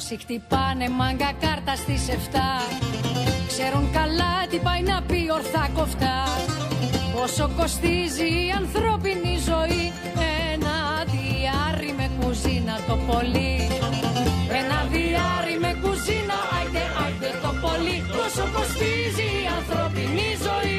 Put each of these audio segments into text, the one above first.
Όσοι χτυπάνε μάγκα κάρτα στις 7 ξέρουν καλά τι πάει να πει ορθά κοφτά. Πόσο κοστίζει η ανθρώπινη ζωή, ένα διάρρη με κουζίνα το πολύ. Ένα διάρρη με κουζίνα, άιτε, άιτε το πολύ. Πόσο κοστίζει η ανθρώπινη ζωή.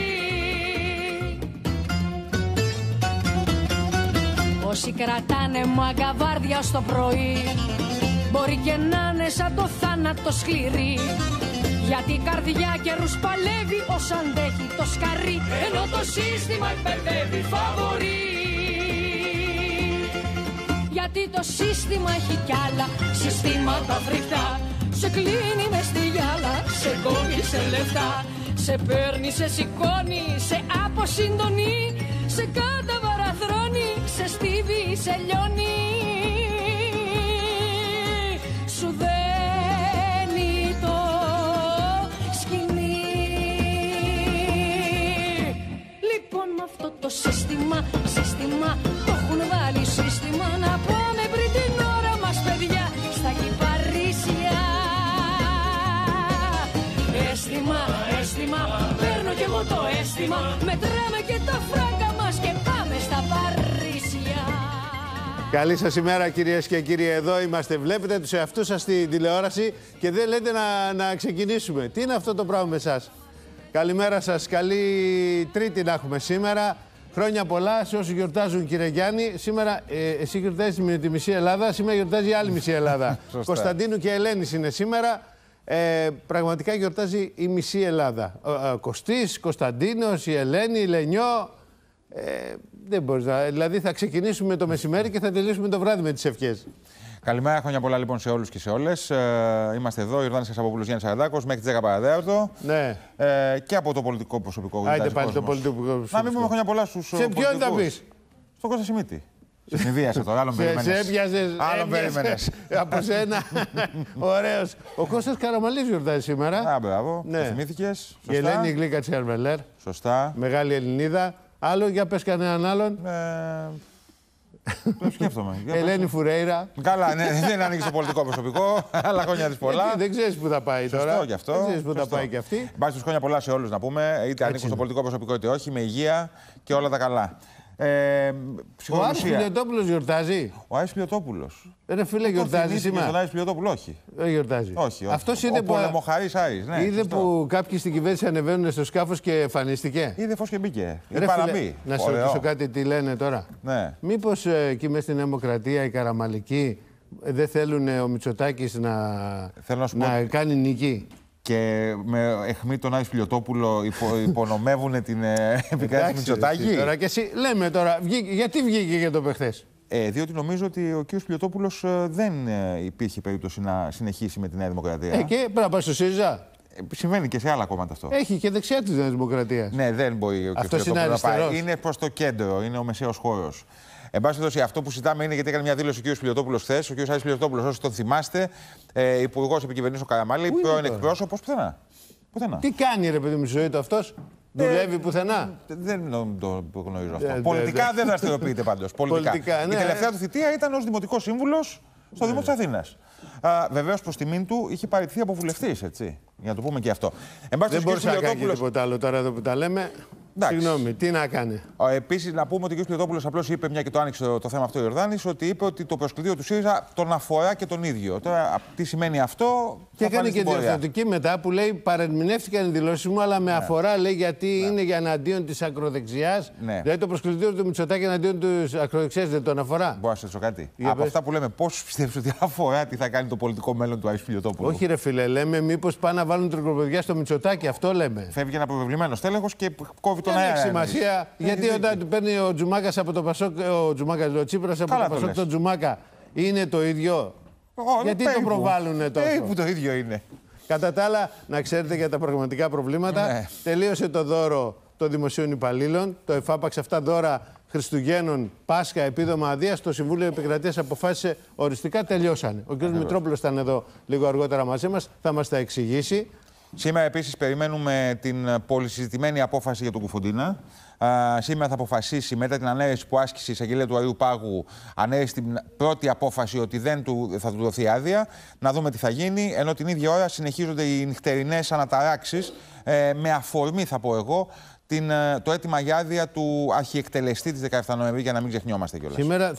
Όσοι κρατάνε μάγκα βάρδια ως το πρωί, μπορεί και να είναι σαν το θάνατο σκληρή. Γιατί η καρδιά καιρούς παλεύει ως αντέχει το σκαρί, ενώ το σύστημα εκπαιδεύει φαβορί. Γιατί το σύστημα έχει κι άλλα συστήματα φρικτά. Σε κλείνει μες στη γυάλα, σε κόβει σε λεφτά. Σε παίρνει, σε σηκώνει, σε αποσυντονεί. Σε καταβαραθρώνει, σε στίβει, σε λιώνει. Σου δένει το σκηνή. Λοιπόν με αυτό το σύστημα το έχουν βάλει σύστημα. Να πάμε πριν την ώρα μας παιδιά στα κυπαρίσια. Αίσθημα, παίρνω κι εγώ το αίσθημα. Μετράμε και τα φράγκα μας και πάμε στα Παρίσια. Καλή σας ημέρα κυρίες και κύριοι, εδώ είμαστε. Βλέπετε τους εαυτούς σας στη τηλεόραση και δεν λέτε να ξεκινήσουμε. Τι είναι αυτό το πράγμα με εσάς? Καλημέρα σας, καλή Τρίτη να έχουμε σήμερα. Χρόνια πολλά σε όσους γιορτάζουν, κύριε Γιάννη. Σήμερα εσύ γιορτάζεις με τη μισή Ελλάδα, σήμερα γιορτάζει η άλλη μισή Ελλάδα. Κωνσταντίνου και Ελένης είναι σήμερα. Πραγματικά γιορτάζει η μισή Ελλάδα. Κωστής, Κωνσταντίνος, η Ελένη, η Λενιό. Δεν μπορείς να... Δηλαδή θα ξεκινήσουμε το μεσημέρι και θα τελειώσουμε το βράδυ με τις ευχές. Καλημέρα, χρόνια πολλά λοιπόν σε όλους και σε όλες. Είμαστε εδώ, Ιορδάνης Κασαπόπουλος, Γιάννης Σαραντάκος, μέχρι τις 10 παραδέαρτο. Ναι. Και από το πολιτικό προσωπικό. Άιντε πάλι το πολιτικό προσωπικό. Να μην πούμε χρόνια πολλά στους πολιτικούς. Σε ποιον θα πεις? Στον Κώστα Σιμίτη. Συνειδίασα τώρα, άλλον περιμένες. Σε έπιαζες, άλλον περιμένες. Από σένα. Ωραίος. Ο Κώστας Καραμανλής γιορτάζει σήμερα. Α, μπράβο. Ναι. Το θυμήθηκες. Η Ελένη Γλίκα Τσέρμελερ. Σωστά. Μεγάλη Ελληνίδα. Άλλο, για πες κανέναν άλλον. Το σκέφτομαι. Ελένη Φουρέιρα. Καλά, ναι, δεν ανοίγει το πολιτικό προσωπικό. Αλλά χρόνια της πολλά. Δεν ξέρεις που θα πάει τώρα. Σωστό κι αυτό. Δεν ξέρεις που θα πάει κι αυτή. Μπας τους χρόνια πολλά σε όλους να πούμε. Είτε ανήκουν στο πολιτικό προσωπικό είτε όχι. Με υγεία και όλα τα καλά. Ο Άρης Πιλιοτόπουλος γιορτάζει. Ο Άρης Πιλιοτόπουλος. Ρε φίλε, γιορτάζει σήμερα. Τον Άρης Πιλιοτόπουλο, όχι. Δεν γιορτάζει. Όχι. Αυτός είναι που. Πολεμοχαρής Άρης. Ναι, είδε που κάποιοι στην κυβέρνηση ανεβαίνουν στο σκάφος και εμφανίστηκε. Είδε φως και μπήκε. Ρε φίλε, να σε ρωτήσω κάτι, τι λένε τώρα. Ναι. Μήπως εκεί μέσα στην Δημοκρατία οι Καραμαλικοί δεν θέλουν ο Μητσοτάκης να κάνει νίκη? Και με αιχμή τον Άρη Πιλιοτόπουλο υπονομεύουν την επικράτηση Μητσοτάκη. Τώρα και εσύ λέμε τώρα, γιατί βγήκε για το παιχθές? Διότι νομίζω ότι ο κ. Πιλιοτόπουλος δεν υπήρχε περίπτωση να συνεχίσει με τη Νέα Δημοκρατία. Και πρέπει να πάει στο ΣΥΡΙΖΑ. Συμβαίνει και σε άλλα κόμματα αυτό. Έχει και δεξιά της Νέας Δημοκρατίας. Ναι, δεν μπορεί ο κ. Πιλιοτόπουλος να πάει. Είναι προς το κέντρο, είναι ο μεσαίος χώρος. Εν πάση περιπτώσει, αυτό που συζητάμε είναι γιατί έκανε μια δήλωση ο κ. Πιλιοτόπουλος χθες. Ο κ. Άρης Πιλιοτόπουλος, όσοι τον θυμάστε, υπουργός επικυβερνήσεων Καραμανλή, πρώην εκπρόσωπος. Πουθενά. Τι κάνει ρε παιδί μου στη ζωή του αυτός? Δουλεύει πουθενά? Δεν το γνωρίζω αυτό. Πολιτικά δεν δραστηριοποιείται πάντως. Πολιτικά. Ναι. Η τελευταία του θητεία ήταν ως δημοτικός σύμβουλος στο Δήμο της Αθήνας. Βεβαίως προς τιμήν του είχε παραιτηθεί από βουλευτής, έτσι. Για να το πούμε και αυτό. Δεν μπορούσε να κάνει τίποτα άλλο τώρα εδώ που τα λέμε. Συγγνώμη, τι να κάνει. Επίσης, να πούμε ότι ο κ. Πιλιοτόπουλος απλώς είπε, μια και το άνοιξε το θέμα αυτό ο Ιορδάνης, ότι είπε ότι το προσκλητήριο του ΣΥΡΙΖΑ τον αφορά και τον ίδιο. Τώρα, τι σημαίνει αυτό? Και έκανε και διορθωτική μετά που λέει: παρερμηνεύτηκαν οι δηλώσεις μου, αλλά με αφορά, λέει, γιατί είναι για εναντίον της ακροδεξιάς. Ναι. Δηλαδή το προσκλητήριο του Μητσοτάκη εναντίον της ακροδεξιάς δεν τον αφορά. Μπορώ να σε ρωτήσω κάτι? Από αυτά που λέμε, πώς πιστεύεις ότι αφορά τι θα κάνει το πολιτικό μέλλον του Άρη Πιλιοτόπουλου? Όχι, ρε φίλε, λέμε μήπως πάνε να βάλουν τρικοπαιδιά στο Μητσοτάκη, αυτό λέμε. Φεύγει ένα προβεβλημένο στέλεχος και κόβει τον αέρα. Δεν έχει σημασία, γιατί όταν παίρνει ο Τζουμάκας από το Πασόκ, ο Τσίπρας από το Πασόκ τον Τζουμάκα, είναι το ίδιο? Γιατί το προβάλλουνε τόσο? Που το ίδιο είναι. Κατά τα άλλα, να ξέρετε για τα πραγματικά προβλήματα, τελείωσε το δώρο των δημοσίων υπαλλήλων, το εφάπαξ αυτά δώρα Χριστουγέννων, Πάσχα, επίδομα αδείας. Το Συμβούλιο Επικρατείας αποφάσισε οριστικά, τελειώσανε. Ο κ. Μητρόπουλος ήταν εδώ λίγο αργότερα μαζί μας, θα μας τα εξηγήσει. Σήμερα επίσης περιμένουμε την πολυσυζητημένη απόφαση για τον Κουφοντίνα. Σήμερα θα αποφασίσει, μετά την ανέρεση που άσκησε η εισαγγελία του Αριουπάγου, ανέρεσε την πρώτη απόφαση ότι δεν θα του δοθεί άδεια. Να δούμε τι θα γίνει. Ενώ την ίδια ώρα συνεχίζονται οι νυχτερινές αναταράξεις, με αφορμή, θα πω εγώ, το αίτημα για άδεια του αρχιεκτελεστή της 17 Νοεμβρίου, για να μην ξεχνιόμαστε κιόλας. Σήμερα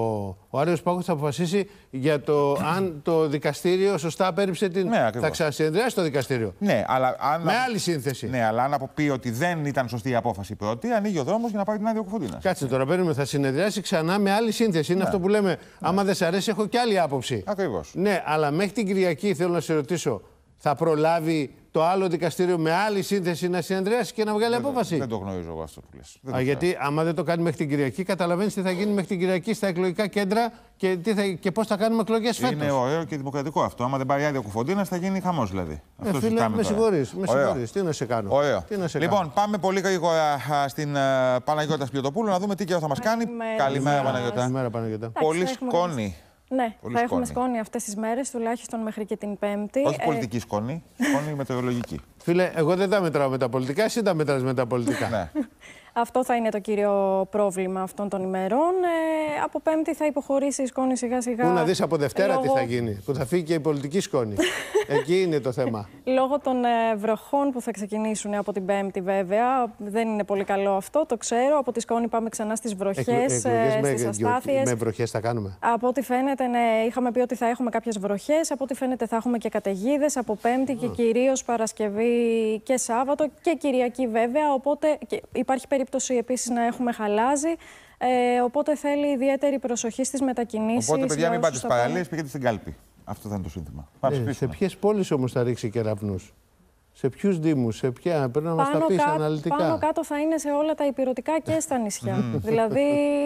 ο Άριος Πάγος θα αποφασίσει για το αν το δικαστήριο σωστά απέρριψε την. Ναι, θα ξανασυνεδριάσει το δικαστήριο. Ναι, αλλά με άλλη σύνθεση. Ναι, αλλά αν αποπεί ότι δεν ήταν σωστή η απόφαση πρώτη, ανοίγει ο δρόμος για να πάρει την άδεια ο Κουφοντίνας. Κάτσε τώρα, παίρνουμε. Θα συνεδριάσει ξανά με άλλη σύνθεση. Είναι αυτό που λέμε. Άμα δεν σ' αρέσει, έχω κι άλλη άποψη. Ακριβώς. Ναι, αλλά μέχρι την Κυριακή θέλω να σε ρωτήσω, θα προλάβει το άλλο δικαστήριο με άλλη σύνθεση να συνεδριάσει και να βγάλει απόφαση? Δεν το γνωρίζω εγώ αυτό που λες. Γιατί άμα δεν το κάνει μέχρι την Κυριακή, καταλαβαίνεις τι θα γίνει μέχρι την Κυριακή στα εκλογικά κέντρα και πώς θα κάνουμε εκλογές φέτος. Είναι ωραίο και δημοκρατικό αυτό. Άμα δεν πάρει άδεια ο Κουφοντίνας, θα γίνει χαμός δηλαδή. Φίλε, με συγχωρείς. Τι να σε κάνω. Ωραίο. Λοιπόν, πάμε πολύ γρήγορα στην Παναγιώτα Σπιωτοπούλου να δούμε τι καιρό θα μας κάνει. Καλημέρα, Παναγιώτα. Πολύ σκόνη. Ναι, θα έχουμε σκόνη αυτές τις μέρες, τουλάχιστον μέχρι και την Πέμπτη. Όχι πολιτική σκόνη, σκόνη μετεωρολογική. Φίλε, εγώ δεν τα μετράω με τα πολιτικά, εσύ τα μετράς με τα πολιτικά. Ναι. Αυτό θα είναι το κύριο πρόβλημα αυτών των ημερών. Από Πέμπτη θα υποχωρήσει η σκόνη σιγά-σιγά. Πού να δεις από Δευτέρα τι θα γίνει, που θα φύγει και η πολιτική σκόνη. Εκεί είναι το θέμα. Λόγω των βροχών που θα ξεκινήσουν από την Πέμπτη, βέβαια. Δεν είναι πολύ καλό αυτό, το ξέρω. Από τη σκόνη πάμε ξανά στις βροχές, στις αστάθειες. Με βροχές θα κάνουμε. Από ό,τι φαίνεται, ναι, είχαμε πει ότι θα έχουμε κάποιες βροχές. Από ό,τι φαίνεται, θα έχουμε και καταιγίδες από Πέμπτη και κυρίως Παρασκευή και Σάββατο και Κυριακή, βέβαια. Οπότε υπάρχει περίπτωση επίσης να έχουμε χαλάζι. Οπότε θέλει ιδιαίτερη προσοχή στις μετακινήσεις. Οπότε, παιδιά, μην πάτε στις παραλίες, πήγαινε στην κάλπη. Αυτό θα είναι το σύνθημα. Σε ποιες πόλεις όμως θα ρίξει κεραυνούς? Σε ποιους δήμους, σε ποια, πρέπει να μας τα πεις αναλυτικά. Πάνω κάτω θα είναι σε όλα τα υπηρετικά και στα νησιά. Δηλαδή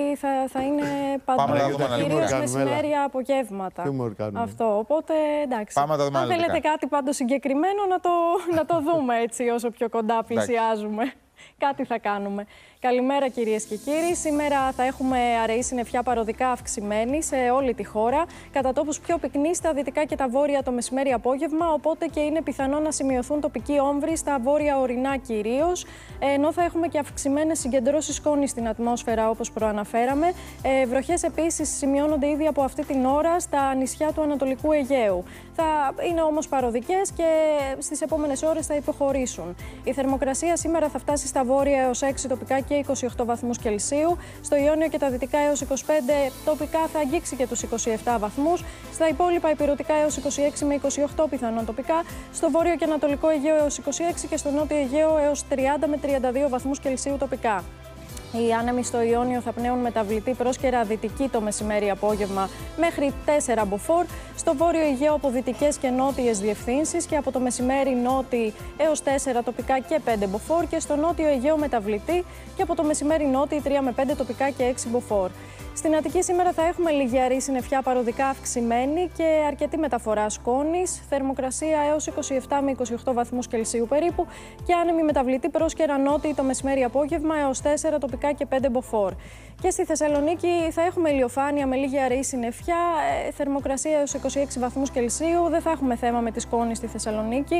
θα είναι παντού, κυρίως μεσημέρια, απογεύματα. Αυτό, οπότε εντάξει. Αν θέλετε κάτι πάντως συγκεκριμένο να το δούμε έτσι όσο πιο κοντά πλησιάζουμε. Κάτι θα κάνουμε. Καλημέρα κυρίες και κύριοι. Σήμερα θα έχουμε αραιή συννεφιά παροδικά αυξημένη σε όλη τη χώρα. Κατά τόπους πιο πυκνή στα δυτικά και τα βόρεια το μεσημέρι απόγευμα. Οπότε και είναι πιθανό να σημειωθούν τοπικοί όμβροι στα βόρεια ορεινά κυρίως. Ενώ θα έχουμε και αυξημένες συγκεντρώσεις σκόνης στην ατμόσφαιρα όπως προαναφέραμε. Βροχές επίσης σημειώνονται ήδη από αυτή την ώρα στα νησιά του Ανατολικού Αιγαίου. Θα είναι όμως παροδικές και στις επόμενες ώρες θα υποχωρήσουν. Η θερμοκρασία σήμερα θα φτάσει στα βόρεια έως 6 τοπικά και 28 βαθμούς Κελσίου. Στο Ιόνιο και τα δυτικά έως 25 τοπικά θα αγγίξει και τους 27 βαθμούς. Στα υπόλοιπα ηπειρωτικά έως 26 με 28 πιθανόν τοπικά. Στο βόρειο και ανατολικό Αιγαίο έως 26 και στο νότιο Αιγαίο έως 30 με 32 βαθμούς Κελσίου τοπικά. Οι άνεμοι στο Ιόνιο θα πνέουν μεταβλητή πρόσκαιρα δυτική το μεσημέρι απόγευμα μέχρι 4 μποφόρ. Στο βόρειο Αιγαίο από δυτικές και νότιες διευθύνσεις και από το μεσημέρι νότι έως 4 τοπικά και 5 μποφόρ. Και στο νότιο Αιγαίο μεταβλητή και από το μεσημέρι νότι 3 με 5 τοπικά και 6 μποφόρ. Στην Αττική σήμερα θα έχουμε λιγιαρή συννεφιά παροδικά αυξημένη και αρκετή μεταφορά σκόνης. Θερμοκρασία έως 27 με 28 βαθμούς Κελσίου περίπου και άνεμη μεταβλητή πρόσκαιρα νότι το μεσημέρι απόγευμα έως 4 τοπικά και 5 μποφόρ. Και στη Θεσσαλονίκη θα έχουμε ηλιοφάνεια με λιγιαρή συννεφιά, θερμοκρασία έως 26 βαθμούς Κελσίου. Δεν θα έχουμε θέμα με τη σκόνη στη Θεσσαλονίκη.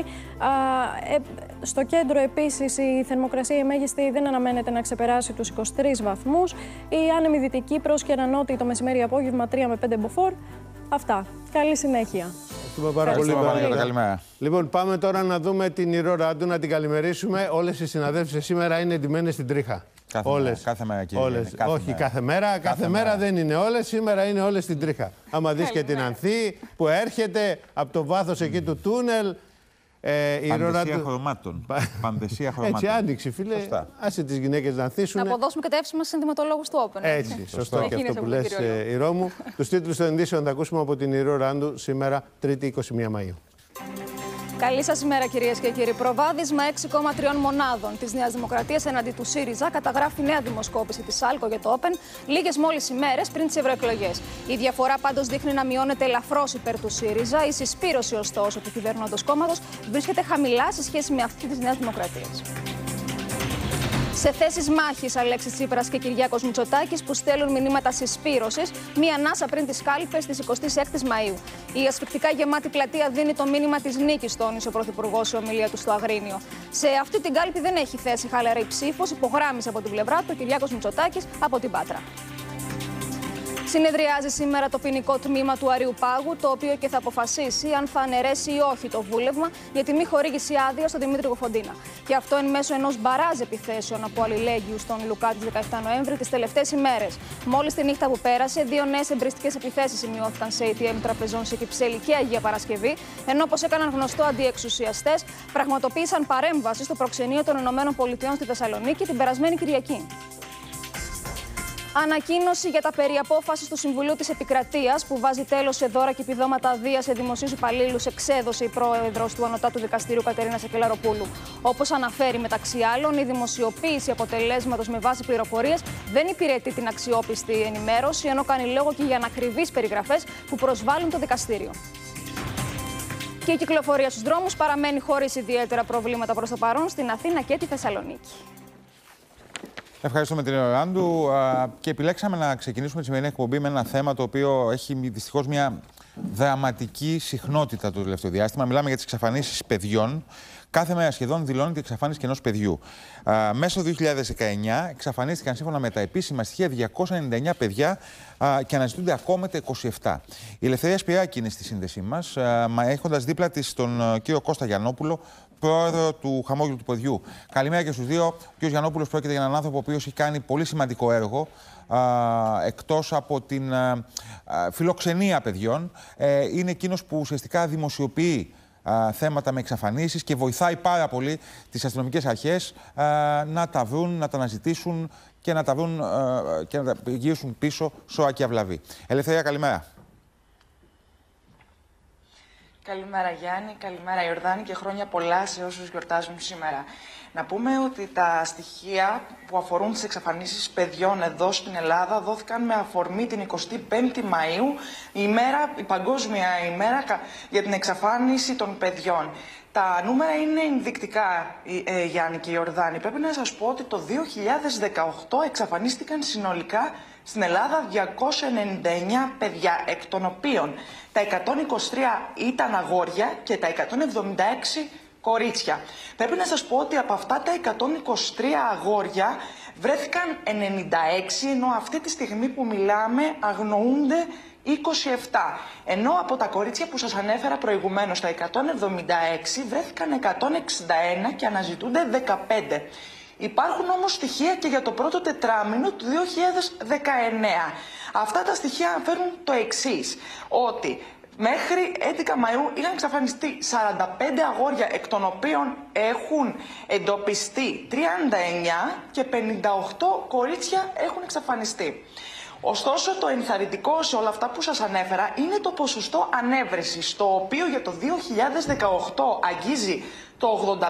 Στο κέντρο επίσης η θερμοκρασία η μέγιστη δεν αναμένεται να ξεπεράσει τους 23 βαθμούς. Η άνεμη δυτική πρόσκαιρα νότι το μεσημέρι απόγευμα 3 με 5 μποφόρ. Αυτά. Καλή συνέχεια. Πάρα πολύ. Καλημέρα. Λοιπόν, πάμε τώρα να δούμε την Ηρώ Ράντου, να την καλημερίσουμε. Όλες οι συναδέλφισες σήμερα είναι εντυμένες στην τρίχα. Κάθε μέρα, κύριε. Όχι, κάθε μέρα. Κάθε μέρα δεν είναι όλες. Σήμερα είναι όλες στην τρίχα. Άμα δεις και την Ανθή που έρχεται από το βάθος εκεί του τούνελ. Πανδεσία χρωμάτων. Έτσι, άνοιξη, φίλε. Άσε τις γυναίκες να ανθίσουν. Να αποδώσουμε και τα εύσημα στους ενδυματολόγους του Open. Έτσι, σωστό και αυτό που λες, Ηρώ μου. Τους τίτλους των ειδήσεων θα ακούσουμε από την Ηρώ Ράντου σήμερα, 3η 21 Μαΐου. Καλή σας ημέρα, κυρίες και κύριοι. Προβάδισμα 6,3 μονάδων της Νέας Δημοκρατίας εναντί του ΣΥΡΙΖΑ καταγράφει νέα δημοσκόπηση της ΣΑΛΚΟ για το Open λίγες μόλις ημέρες πριν τις ευρωεκλογές. Η διαφορά πάντως δείχνει να μειώνεται ελαφρώς υπέρ του ΣΥΡΙΖΑ. Η συσπήρωση, ωστόσο, του κυβερνώντος κόμματος βρίσκεται χαμηλά σε σχέση με αυτή της Νέας Δημοκρατίας. Σε θέσεις μάχης, Αλέξης Τσίπρας και Κυριάκος Μητσοτάκης που στέλνουν μηνύματα συσπήρωσης, μία ανάσα πριν τις κάλπες της 26ης Μαΐου. Η ασφυκτικά γεμάτη πλατεία δίνει το μήνυμα της νίκης, τόνισε ο Πρωθυπουργός σε ομιλία του στο Αγρίνιο. Σε αυτή την κάλπη δεν έχει θέση χαλαρή ψήφος, υπογράμμισε από την πλευρά του ο Κυριάκος Μητσοτάκης από την Πάτρα. Συνεδριάζει σήμερα το ποινικό τμήμα του Αριουπάγου, το οποίο και θα αποφασίσει αν θα αναιρέσει ή όχι το βούλευμα για τη μη χορήγηση άδεια στον Δημήτρη Κοφοντίνα. Και αυτό εν μέσω ενός μπαράζ επιθέσεων από αλληλέγγυους στον Λουκά της 17 Νοέμβρη τις τελευταίες ημέρες. Μόλις τη νύχτα που πέρασε, 2 νέες εμπριστικές επιθέσεις σημειώθηκαν σε ATM τραπεζών σε Κυψέλη και Αγία Παρασκευή, ενώ όπως έκαναν γνωστό αντιεξουσιαστές, πραγματοποίησαν παρέμβαση στο προξενείο των ΗΠΑ στη Θεσσαλονίκη την περασμένη Κυριακή. Ανακοίνωση για τα περί απόφασης του Συμβουλίου της Επικρατείας που βάζει τέλος σε δώρα και επιδόματα βίας σε δημοσίους υπαλλήλους εξέδωσε η πρόεδρος του Ανωτάτου Δικαστηρίου Κατερίνα Σακελαροπούλου. Όπως αναφέρει μεταξύ άλλων, η δημοσιοποίηση αποτελέσματος με βάση πληροφορίες δεν υπηρετεί την αξιόπιστη ενημέρωση, ενώ κάνει λόγο και για ανακριβείς περιγραφές που προσβάλλουν το δικαστήριο. Και η κυκλοφορία στους δρόμους παραμένει χωρίς ιδιαίτερα προβλήματα προς το παρόν στην Αθήνα και τη Θεσσαλονίκη. Ευχαριστούμε την Ιωάννου και επιλέξαμε να ξεκινήσουμε τη σημερινή εκπομπή με ένα θέμα το οποίο έχει δυστυχώς μια δραματική συχνότητα το τελευταίο διάστημα. Μιλάμε για τις εξαφανίσεις παιδιών. Κάθε μέρα σχεδόν δηλώνεται η εξαφάνιση και ενός παιδιού. Μέσα στο 2019 εξαφανίστηκαν σύμφωνα με τα επίσημα στοιχεία 299 παιδιά και αναζητούνται ακόμα τα 27. Η Ελευθερία Σπυράκη είναι στη σύνδεσή μας, έχοντας δίπλα της τον κύριο Κώστα Γιαννόπουλο, πρόεδρο του Χαμόγελου του Παιδιού. Καλημέρα και στους δύο. Ο κ. Γιαννόπουλος πρόκειται για έναν άνθρωπο ο οποίος έχει κάνει πολύ σημαντικό έργο, εκτός από την φιλοξενία παιδιών. Είναι εκείνος που ουσιαστικά δημοσιοποιεί θέματα με εξαφανίσεις και βοηθάει πάρα πολύ τις αστυνομικές αρχές να τα βρουν, να τα αναζητήσουν και να τα βρουν και να τα γυρίσουν πίσω σώα και αυλαβή. Ελευθερία, καλημέρα. Καλημέρα Γιάννη, καλημέρα Ιορδάνη και χρόνια πολλά σε όσους γιορτάζουν σήμερα. Να πούμε ότι τα στοιχεία που αφορούν τις εξαφανίσεις παιδιών εδώ στην Ελλάδα δόθηκαν με αφορμή την 25η Μαΐου, η παγκόσμια ημέρα για την εξαφάνιση των παιδιών. Τα νούμερα είναι ενδεικτικά, Γιάννη και Ιορδάνη. Πρέπει να σας πω ότι το 2018 εξαφανίστηκαν συνολικά στην Ελλάδα 299 παιδιά, εκ των οποίων τα 123 ήταν αγόρια και τα 176 κορίτσια. Πρέπει να σας πω ότι από αυτά τα 123 αγόρια βρέθηκαν 96, ενώ αυτή τη στιγμή που μιλάμε αγνοούνται 27. Ενώ από τα κορίτσια που σας ανέφερα προηγουμένως, τα 176, βρέθηκαν 161 και αναζητούνται 15. Υπάρχουν όμως στοιχεία και για το πρώτο τετράμινο του 2019. Αυτά τα στοιχεία φέρουν το εξής, ότι μέχρι 11 Μαΐου είχαν εξαφανιστεί 45 αγόρια, εκ των οποίων έχουν εντοπιστεί 39 και 58 κορίτσια έχουν εξαφανιστεί. Ωστόσο, το ενθαρρυντικό σε όλα αυτά που σας ανέφερα είναι το ποσοστό ανέβρεσης, το οποίο για το 2018 αγγίζει το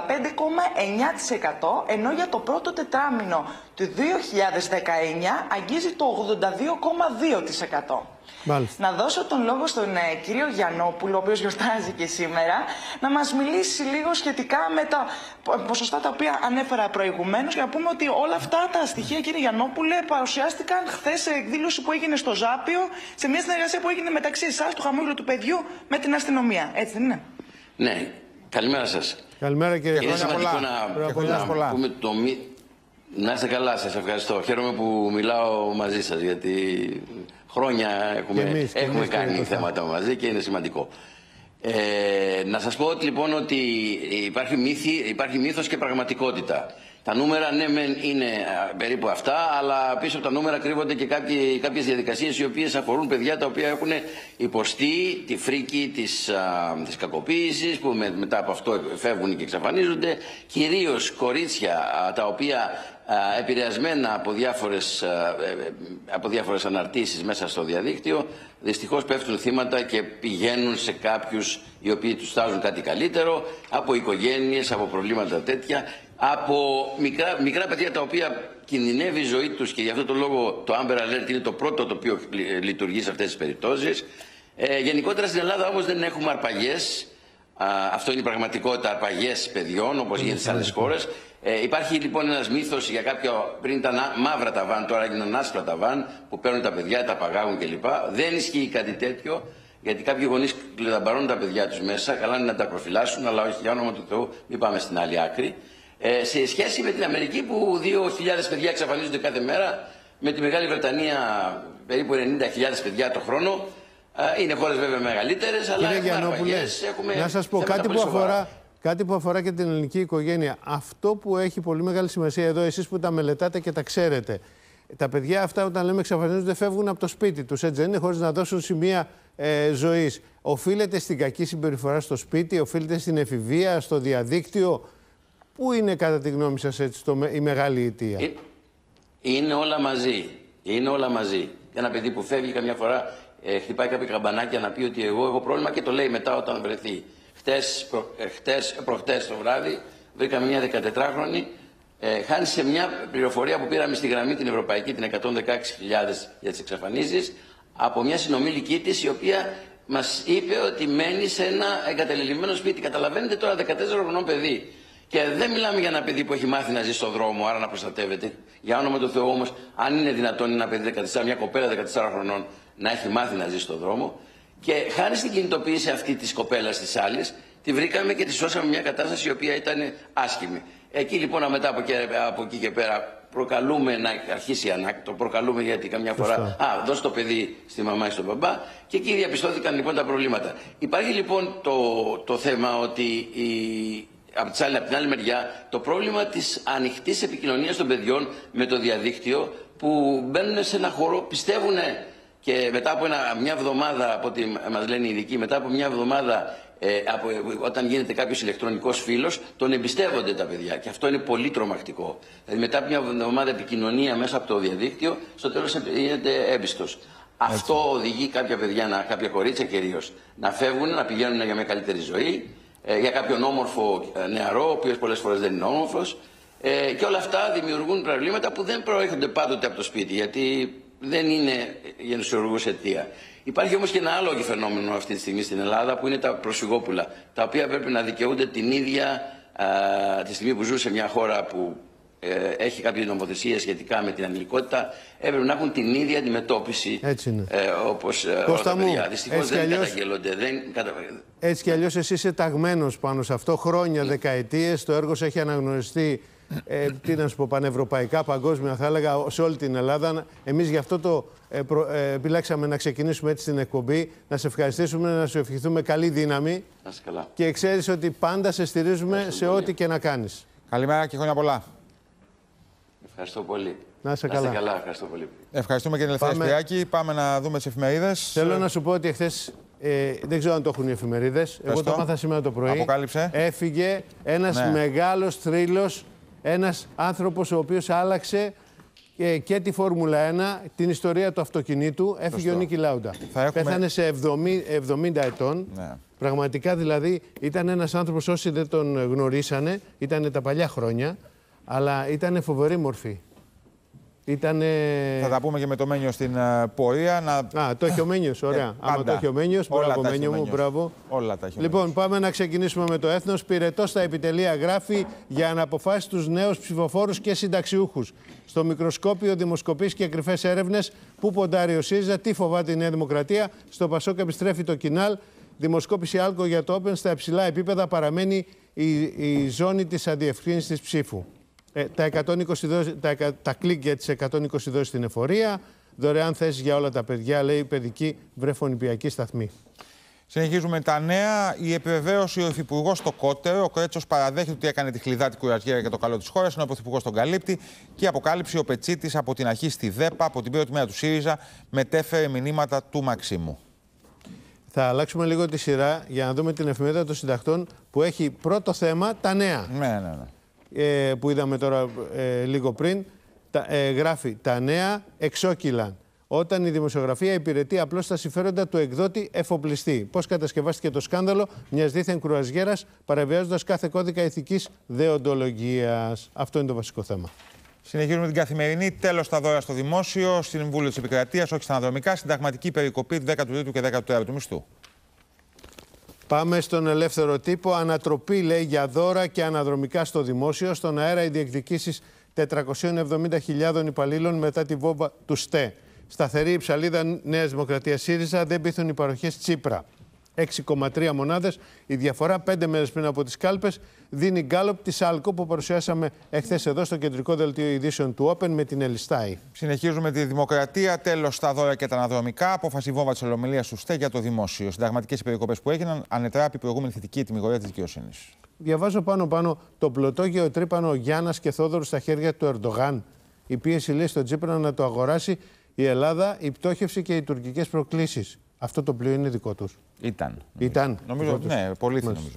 85,9%, ενώ για το πρώτο τετράμινο του 2019 αγγίζει το 82,2%. Να δώσω τον λόγο στον κύριο Γιαννόπουλο, ο οποίος γιορτάζει και σήμερα, να μας μιλήσει λίγο σχετικά με τα ποσοστά τα οποία ανέφερα προηγουμένως, για να πούμε ότι όλα αυτά τα στοιχεία, κύριε Γιαννόπουλε, παρουσιάστηκαν χθες σε εκδήλωση που έγινε στο Ζάπιο, σε μια συνεργασία που έγινε μεταξύ εσάς, του Χαμόγελου του Παιδιού, με την αστυνομία. Έτσι δεν είναι? Ναι. Καλημέρα σας. Καλημέρα κύριε. Είναι σημαντικό να πούμε το Να είστε καλά, σας ευχαριστώ. Χαίρομαι που μιλάω μαζί σας, γιατί χρόνια έχουμε κάνει θέματα μαζί και είναι σημαντικό. Να σας πω ότι, λοιπόν, ότι υπάρχει μύθος και πραγματικότητα. Τα νούμερα, ναι, είναι περίπου αυτά, αλλά πίσω από τα νούμερα κρύβονται και κάποιες διαδικασίες οι οποίες αφορούν παιδιά τα οποία έχουν υποστεί τη φρίκη της κακοποίησης, που μετά από αυτό φεύγουν και εξαφανίζονται, κυρίως κορίτσια τα οποία επηρεασμένα από διάφορες αναρτήσεις μέσα στο διαδίκτυο, δυστυχώς πέφτουν θύματα και πηγαίνουν σε κάποιους οι οποίοι τους στάζουν κάτι καλύτερο, από οικογένειες, από προβλήματα τέτοια, από μικρά παιδιά τα οποία κινδυνεύει η ζωή τους, και γι' αυτό το λόγο το Amber Alert είναι το πρώτο το οποίο λειτουργεί σε αυτές τις περιπτώσεις. Γενικότερα στην Ελλάδα όμως δεν έχουμε αρπαγές. Αυτό είναι η πραγματικότητα, αρπαγές παιδιών όπως γίνεται σε άλλες χώρες. Υπάρχει λοιπόν ένας μύθος για κάποιο, πριν ήταν μαύρα τα βαν, τώρα έγιναν άσπρα τα βαν, που παίρνουν τα παιδιά, τα παγάγουν κλπ. Δεν ισχύει κάτι τέτοιο, γιατί κάποιοι γονείς κλειδαμπαρώνουν τα παιδιά τους μέσα, καλά είναι να τα προφυλάσσουν, αλλά όχι για όνομα του Θεού, μην πάμε στην άλλη άκρη. Σε σχέση με την Αμερική, που 2.000 παιδιά εξαφανίζονται κάθε μέρα, με τη Μεγάλη Βρετανία περίπου 90.000 παιδιά το χρόνο. Είναι χώρες βέβαια μεγαλύτερες, αλλά έχουμε αρπαγές, να σας πω κάτι που αφορά και την ελληνική οικογένεια. Αυτό που έχει πολύ μεγάλη σημασία εδώ, εσείς που τα μελετάτε και τα ξέρετε, τα παιδιά αυτά όταν λέμε εξαφανίζονται φεύγουν από το σπίτι τους, έτσι δεν είναι, χωρίς να δώσουν σημεία ζωής. Οφείλεται στην κακή συμπεριφορά στο σπίτι, οφείλεται στην εφηβεία, στο διαδίκτυο. Πού είναι κατά τη γνώμη σας έτσι, η μεγάλη αιτία? Είναι όλα μαζί. Είναι όλα μαζί. Ένα παιδί που φεύγει καμιά φορά χτυπάει κάποια καμπανάκια να πει ότι εγώ έχω πρόβλημα και το λέει μετά όταν βρεθεί. Προχτές το βράδυ βρήκαμε μια 14χρονη, χάρη σε μια πληροφορία που πήραμε στη γραμμή την Ευρωπαϊκή, την 116.000 για τις εξαφανίσεις, από μια συνομήλικη της, η οποία μας είπε ότι μένει σε ένα εγκαταλελειμμένο σπίτι. Καταλαβαίνετε τώρα, 14χρονο παιδί. Και δεν μιλάμε για ένα παιδί που έχει μάθει να ζει στον δρόμο, άρα να προστατεύεται. Για όνομα του Θεού όμως, αν είναι δυνατόν ένα παιδί 14, μια κοπέλα 14 χρονών να έχει μάθει να ζει στον δρόμο. Και χάρη στην κινητοποίηση αυτή της κοπέλας της άλλης, τη βρήκαμε και τη σώσαμε μια κατάσταση η οποία ήταν άσχημη. Εκεί λοιπόν μετά από εκεί και πέρα προκαλούμε να αρχίσει η ανάκτηση. Το προκαλούμε γιατί καμιά φορά δώσει το παιδί στη μαμά ή στον μπαμπά, και εκεί διαπιστώθηκαν λοιπόν τα προβλήματα. Υπάρχει λοιπόν το θέμα ότι από την άλλη μεριά το πρόβλημα της ανοιχτής επικοινωνίας των παιδιών με το διαδίκτυο, που μπαίνουν σε ένα χώρο, πιστεύουν, και μετά από μια εβδομάδα, από ό,τι μας λένε οι ειδικοί, μετά από μια εβδομάδα όταν γίνεται κάποιος ηλεκτρονικός φίλος, τον εμπιστεύονται τα παιδιά. Και αυτό είναι πολύ τρομακτικό. Δηλαδή μετά από μια εβδομάδα επικοινωνία μέσα από το διαδίκτυο, στο τέλος γίνεται έμπιστος. Αυτό οδηγεί κάποια παιδιά, κάποια κορίτσια κυρίως, να φεύγουν, να πηγαίνουν για μια καλύτερη ζωή, για κάποιον όμορφο νεαρό, ο οποίος πολλές φορές δεν είναι όμορφος, και όλα αυτά δημιουργούν προβλήματα που δεν προέρχονται πάντοτε από το σπίτι, γιατί δεν είναι γεννησιουργούς αιτία. Υπάρχει όμως και ένα άλλο φαινόμενο αυτή τη στιγμή στην Ελλάδα, που είναι τα προσφυγόπουλα, τα οποία πρέπει να δικαιούνται την ίδια τη στιγμή που ζουν σε μια χώρα που έχει κάποια νομοθεσία σχετικά με την ανηλικότητα, έπρεπε να έχουν την ίδια αντιμετώπιση όπως όλα τα παιδιά. Δυστυχώς δεν καταγγέλλονται. Έτσι κι αλλιώς εσύ είσαι ταγμένος πάνω σε αυτό, χρόνια, δεκαετίες, το έργο σου έχει αναγνωριστεί, τι να σου πω, πανευρωπαϊκά, παγκόσμια θα έλεγα, σε όλη την Ελλάδα. Εμείς γι' αυτό επιλέξαμε να ξεκινήσουμε έτσι την εκπομπή, να σε ευχαριστήσουμε, να σου ευχηθούμε καλή δύναμη. Και ξέρεις ότι πάντα σε στηρίζουμε σε ό,τι και να κάνεις. Καλημέρα και χρόνια πολλά. Ευχαριστώ πολύ. Να είσαι καλά. Ευχαριστώ πολύ. Ευχαριστούμε και την Ελευθερία Σπυράκη. Πάμε να δούμε τις εφημερίδες. Θέλω να σου πω ότι εχθές, δεν ξέρω αν το έχουν οι εφημερίδες, εγώ το μάθα σήμερα το πρωί. Αποκάλυψε. Έφυγε ένας μεγάλος θρύλος, ένας άνθρωπος ο οποίος άλλαξε και τη Φόρμουλα 1, την ιστορία του αυτοκινήτου. Έφυγε ο Νίκη Λάουντα. Πέθανε σε 70 ετών. Ναι. Πραγματικά δηλαδή ήταν ένας άνθρωπος, όσοι δεν τον γνωρίσανε, ήταν τα παλιά χρόνια, αλλά ήταν φοβερή μορφή. Θα τα πούμε και με το Μένιο στην πορεία. Το έχει ο Μένιος, ωραία. Άμα το έχει ο Μένιος, μπράβο Μένιο μου, μπράβο. Όλα τα έχει. Λοιπόν, πάμε να ξεκινήσουμε με το Έθνος. Πυρετός στα επιτελεία γράφει για αναποφάσεις τους νέους ψηφοφόρους και συνταξιούχους. Στο μικροσκόπιο δημοσκοπήσεις και κρυφές έρευνες, που ποντάρει ο ΣΥΡΙΖΑ, τι φοβάται η Νέα Δημοκρατία. Στο Πασόκ επιστρέφει το Κινάλ. Δημοσκόπηση Άλκο για το Όπεν, στα υψηλά επίπεδα παραμένει η ζώνη της αδιευκρίνησης ψήφου. Τα κλικ για τις 120 δόσεις στην εφορία, δωρεάν θέσεις για όλα τα παιδιά, λέει, παιδική βρεφονιπιακή σταθμή. Συνεχίζουμε τα νέα. Η επιβεβαίωση ο Υφυπουργός στο Κότερο. Ο Κρέτσος παραδέχεται ότι έκανε τη χλιδάτη κουρασιέρα για το καλό της χώρας, ενώ ο Πρωθυπουργός τον καλύπτει. Και η αποκάλυψη: ο Πετσίτης από την αρχή στη ΔΕΠΑ, από την πρώτη μέρα του ΣΥΡΙΖΑ, μετέφερε μηνύματα του Μαξίμου. Θα αλλάξουμε λίγο τη σειρά για να δούμε την εφημερίδα των συντακτών, που έχει πρώτο θέμα τα νέα. Ναι. Που είδαμε τώρα λίγο πριν. Γράφει: τα νέα εξόκυλαν. Όταν η δημοσιογραφία υπηρετεί απλώς τα συμφέροντα του εκδότη εφοπλιστή. Πώς κατασκευάστηκε το σκάνδαλο μιας δίθεν κρουαζιέρας, παραβιάζοντας κάθε κώδικα ηθικής δεοντολογίας. Αυτό είναι το βασικό θέμα. Συνεχίζουμε την Καθημερινή. Τέλος τα δώρα στο δημόσιο. Συμβούλιο της Επικρατείας, όχι στα αναδρομικά. Συνταγματική περικοπή του 13ου και 14ου μισθού. Πάμε στον Ελεύθερο Τύπο. Ανατροπή, λέει, για δώρα και αναδρομικά στο δημόσιο. Στον αέρα οι διεκδικήσεις 470.000 υπαλλήλων μετά τη βόμβα του ΣΤΕ. Σταθερή η ψαλίδα Νέας Δημοκρατίας ΣΥΡΙΖΑ, δεν πείθουν οι παροχές Τσίπρα. 6,3 μονάδες. Η διαφορά 5 μέρες πριν από τις κάλπες δίνει γκάλοπ τη Σάλκο που παρουσιάσαμε εχθές εδώ στο κεντρικό δελτίο ειδήσεων του Open με την Ελιστάη. Συνεχίζουμε τη Δημοκρατία. Τέλος στα δώρα και τα αναδρομικά. Απόφαση βόμβα της ολομελίας του ΣΤΕ για το δημόσιο. Συνταγματικές περικοπές που έγιναν ανετράπη προηγούμενη θετική ετοιμιγωρία της δικαιοσύνης. Διαβάζω πάνω το πλωτόγειο τρύπανο Γιάννας και Θόδωρου στα χέρια του Ερντογάν. Η πίεση, λέει, στον Τσίπρα να το αγοράσει η Ελλάδα, η πτώχευση και οι τουρκικές προκλήσεις. Αυτό το πλοίο είναι δικό τους. Ήταν. Νομίζω, ναι, πολύ νομίζω.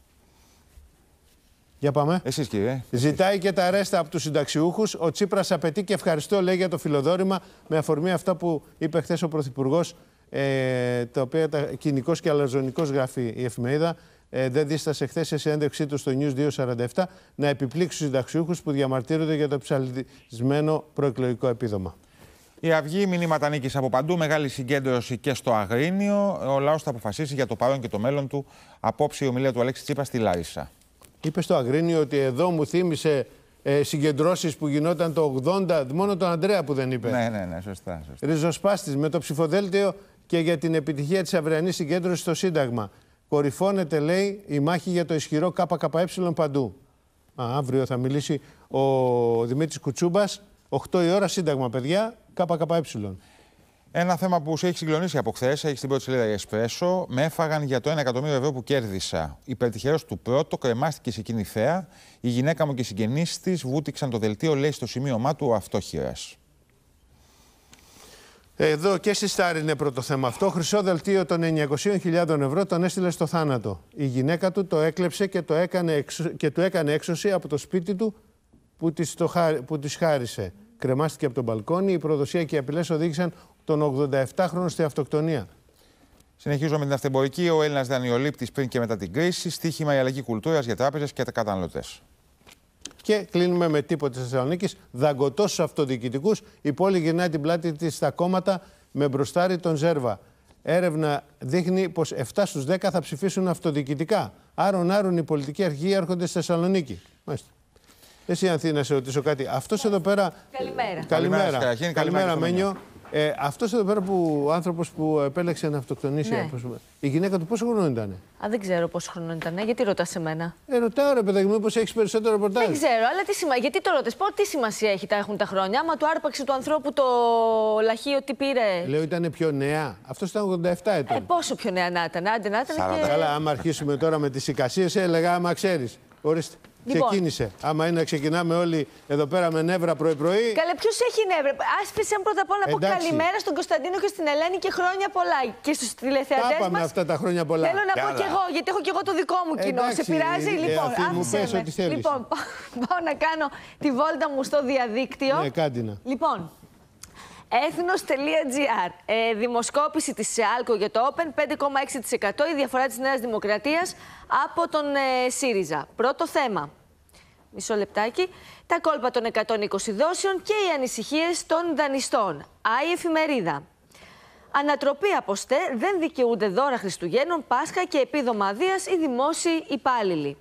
Για πάμε. Εσείς, κύριε. Ζητάει και τα ρέστα από τους συνταξιούχους. Ο Τσίπρας απαιτεί και ευχαριστώ, λέει, για το φιλοδόρημα με αφορμή αυτά που είπε χθες ο Πρωθυπουργός, τα οποία κοινικός και αλαζονικός γράφει η εφημερίδα. Δεν δίστασε χθες σε συνέντευξή του στο News 247 να επιπλήξει τους συνταξιούχους που διαμαρτύρονται για το ψαλιδισμένο προεκλογικό επίδομα. Η Αυγή, μηνύματα νίκης από παντού, μεγάλη συγκέντρωση και στο Αγρίνιο. Ο λαός θα αποφασίσει για το παρόν και το μέλλον του. Απόψε η ομιλία του Αλέξη Τσίπρα στη Λάρισα. Είπε στο Αγρίνιο ότι εδώ μου θύμισε συγκεντρώσεις που γινόταν το 80, μόνο τον Ανδρέα που δεν είπε. Ναι, σωστά. Ριζοσπάστης με το ψηφοδέλτιο και για την επιτυχία της αυριανής συγκέντρωσης στο Σύνταγμα. Κορυφώνεται, λέει, η μάχη για το ισχυρό ΚΚΕ παντού. Αύριο θα μιλήσει ο Δημήτρης Κουτσούμπας. 8 η ώρα Σύνταγμα, παιδιά, ΚΚΕ. Ένα θέμα που σε έχει συγκλονίσει από χθες, έχει στην πρώτη σελίδα η Εσπρέσο. Με έφαγαν για το 1 εκατομμύριο ευρώ που κέρδισα. Υπερτυχερός του πρώτο, κρεμάστηκε σε εκείνη θέα. Η γυναίκα μου και οι συγγενείς της βούτυξαν το δελτίο, λέει, στο σημείωμά του ο αυτόχειρας. Εδώ και στη Στάρ είναι πρώτο θέμα αυτό. Χρυσό δελτίο των 900.000 ευρώ τον έστειλε στο θάνατο. Η γυναίκα του το έκλεψε και του έκανε έξωση από το σπίτι του που της χάρισε. Κρεμάστηκε από τον μπαλκόνι. Η προδοσία και οι απειλές οδήγησαν τον 87χρονο στη αυτοκτονία. Συνεχίζουμε με την αυτεμπορική. Ο Έλληνας δανειολήπτης πριν και μετά την κρίση. Στοίχημα η αλλαγή κουλτούρας για τράπεζες και καταναλωτές. Και κλείνουμε με τύπο της Θεσσαλονίκης. Δαγκωτός στους αυτοδιοικητικούς. Η πόλη γυρνάει την πλάτη της στα κόμματα με μπροστάρι τον Ζέρβα. Έρευνα δείχνει πως 7 στους 10 θα ψηφίσουν αυτοδιοικητικά. Άρον οι πολιτικοί αρχηγοί έρχονται στη Θεσσαλονίκη. Μάλιστα. Εσύ, Ανθή, να σε ρωτήσω κάτι. Αυτός εδώ πέρα. Καλημέρα, Μένιο. Αυτός εδώ πέρα ο άνθρωπος που επέλεξε να αυτοκτονήσει, ναι, η γυναίκα του πόσο χρονών ήταν? Δεν ξέρω πόσο χρονών ήταν. Γιατί ρωτάς εμένα? Ρωτάω, ρε παιδάκι μου, μήπως έχεις περισσότερο ρεπορτάζ. Δεν ξέρω, αλλά γιατί το ρωτάς? Τι σημασία έχουν τα χρόνια? Άμα του άρπαξε του ανθρώπου το λαχείο, τι πήρε? Λέω, ήταν πιο νέα. Αυτός ήταν 87 ετών. Πόσο πιο νέα να ήταν? Άντε να ήταν. Καλά, άμα αρχίσουμε τώρα με τις εικασίες, έλεγα, άμα ξέρεις. Ορίστε. Λοιπόν. Ξεκίνησε. Άμα είναι να ξεκινάμε όλοι εδώ πέρα με νεύρα πρωί-πρωί. Καλά, ποιος έχει νεύρα? Άφησε πρώτα απ' όλα να πω καλημέρα στον Κωνσταντίνο και στην Ελένη και χρόνια πολλά. Και στους τηλεθεατές μας. Πάμε αυτά τα χρόνια πολλά. Θέλω να πω κι εγώ, γιατί έχω κι εγώ το δικό μου κοινό. Σε πειράζει? Λοιπόν, άφησε με. Λοιπόν, πάω να κάνω τη βόλτα μου στο διαδίκτυο. Ναι, κάντινα. Λοιπόν. Ethnos.gr. Δημοσκόπηση της ΣΕΑΛΚΟ για το Open, 5,6% η διαφορά της Νέας Δημοκρατίας από τον ΣΥΡΙΖΑ. Πρώτο θέμα. Μισό λεπτάκι. Τα κόλπα των 120 δόσεων και οι ανησυχίες των δανειστών. Άι Εφημερίδα. Ανατροπή από ΣΤΕ, δεν δικαιούνται δώρα Χριστουγέννων, Πάσχα και επίδομα αδείας οι δημόσιοι υπάλληλοι.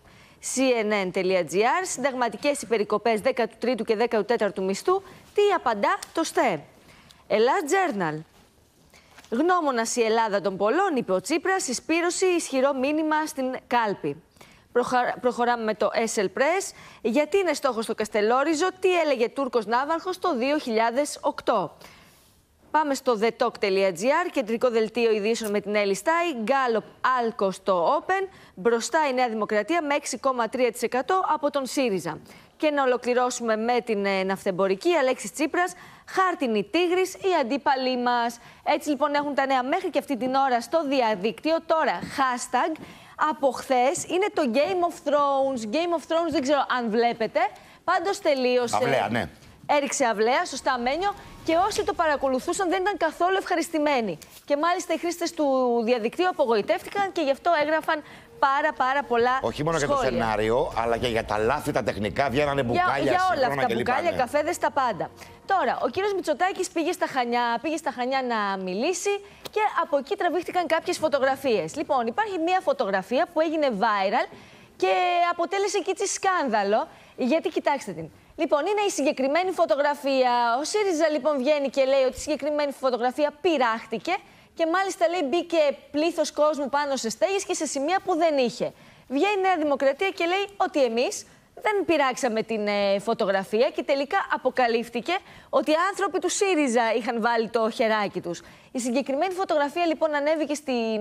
CNN.gr. Συνταγματικές υπερικοπές 13ου και 14ου μισθού. Τι απαντά το ΣΤΕ? Ελλάς Journal. Γνώμονας η Ελλάδα των πολλών, είπε ο Τσίπρας, συσπήρωση, ισχυρό μήνυμα στην κάλπη. Προχωράμε με το SL Press. Γιατί είναι στόχος το Καστελόριζο, τι έλεγε Τούρκος Ναύαρχος το 2008. Πάμε στο thetalk.gr, κεντρικό δελτίο ειδήσεων με την Έλλη Στάι. Γκάλοπ Άλκο στο Open. Μπροστά η Νέα Δημοκρατία με 6,3% από τον ΣΥΡΙΖΑ. Και να ολοκληρώσουμε με την ναυτεμπορική. Αλέξης Τσίπρας, χάρτινη τίγρης, οι αντίπαλοι μας. Έτσι λοιπόν έχουν τα νέα μέχρι και αυτή την ώρα στο διαδίκτυο. Τώρα, hashtag από χθες είναι το Game of Thrones. Game of Thrones δεν ξέρω αν βλέπετε. Πάντως τελείωσε. Αυλαία, ναι. Έριξε αυλαία, σωστά Μένιο. Και όσοι το παρακολουθούσαν δεν ήταν καθόλου ευχαριστημένοι. Και μάλιστα οι χρήστες του διαδικτύου απογοητεύτηκαν και γι' αυτό έγραφαν πάρα πολλά όχι μόνο σχόλια. Για το σενάριο, αλλά και για τα λάθη, τα τεχνικά, βγαίνανε μπουκάλια, για όλα αυτά, και μπουκάλια, καφέδες, τα πάντα. Τώρα, ο κύριος Μητσοτάκης πήγε στα Χανιά να μιλήσει και από εκεί τραβήχτηκαν κάποιες φωτογραφίες. Λοιπόν, υπάρχει μία φωτογραφία που έγινε viral και αποτέλεσε και έτσι σκάνδαλο, γιατί κοιτάξτε την. Λοιπόν, είναι η συγκεκριμένη φωτογραφία. Ο ΣΥΡΙΖΑ λοιπόν βγαίνει και λέει ότι η συγκεκριμένη φωτογραφία πειράχτηκε και μάλιστα λέει μπήκε πλήθος κόσμου πάνω σε στέγες και σε σημεία που δεν είχε. Βγαίνει η Νέα Δημοκρατία και λέει ότι εμείς δεν πειράξαμε την φωτογραφία και τελικά αποκαλύφθηκε ότι οι άνθρωποι του ΣΥΡΙΖΑ είχαν βάλει το χεράκι τους. Η συγκεκριμένη φωτογραφία λοιπόν ανέβηκε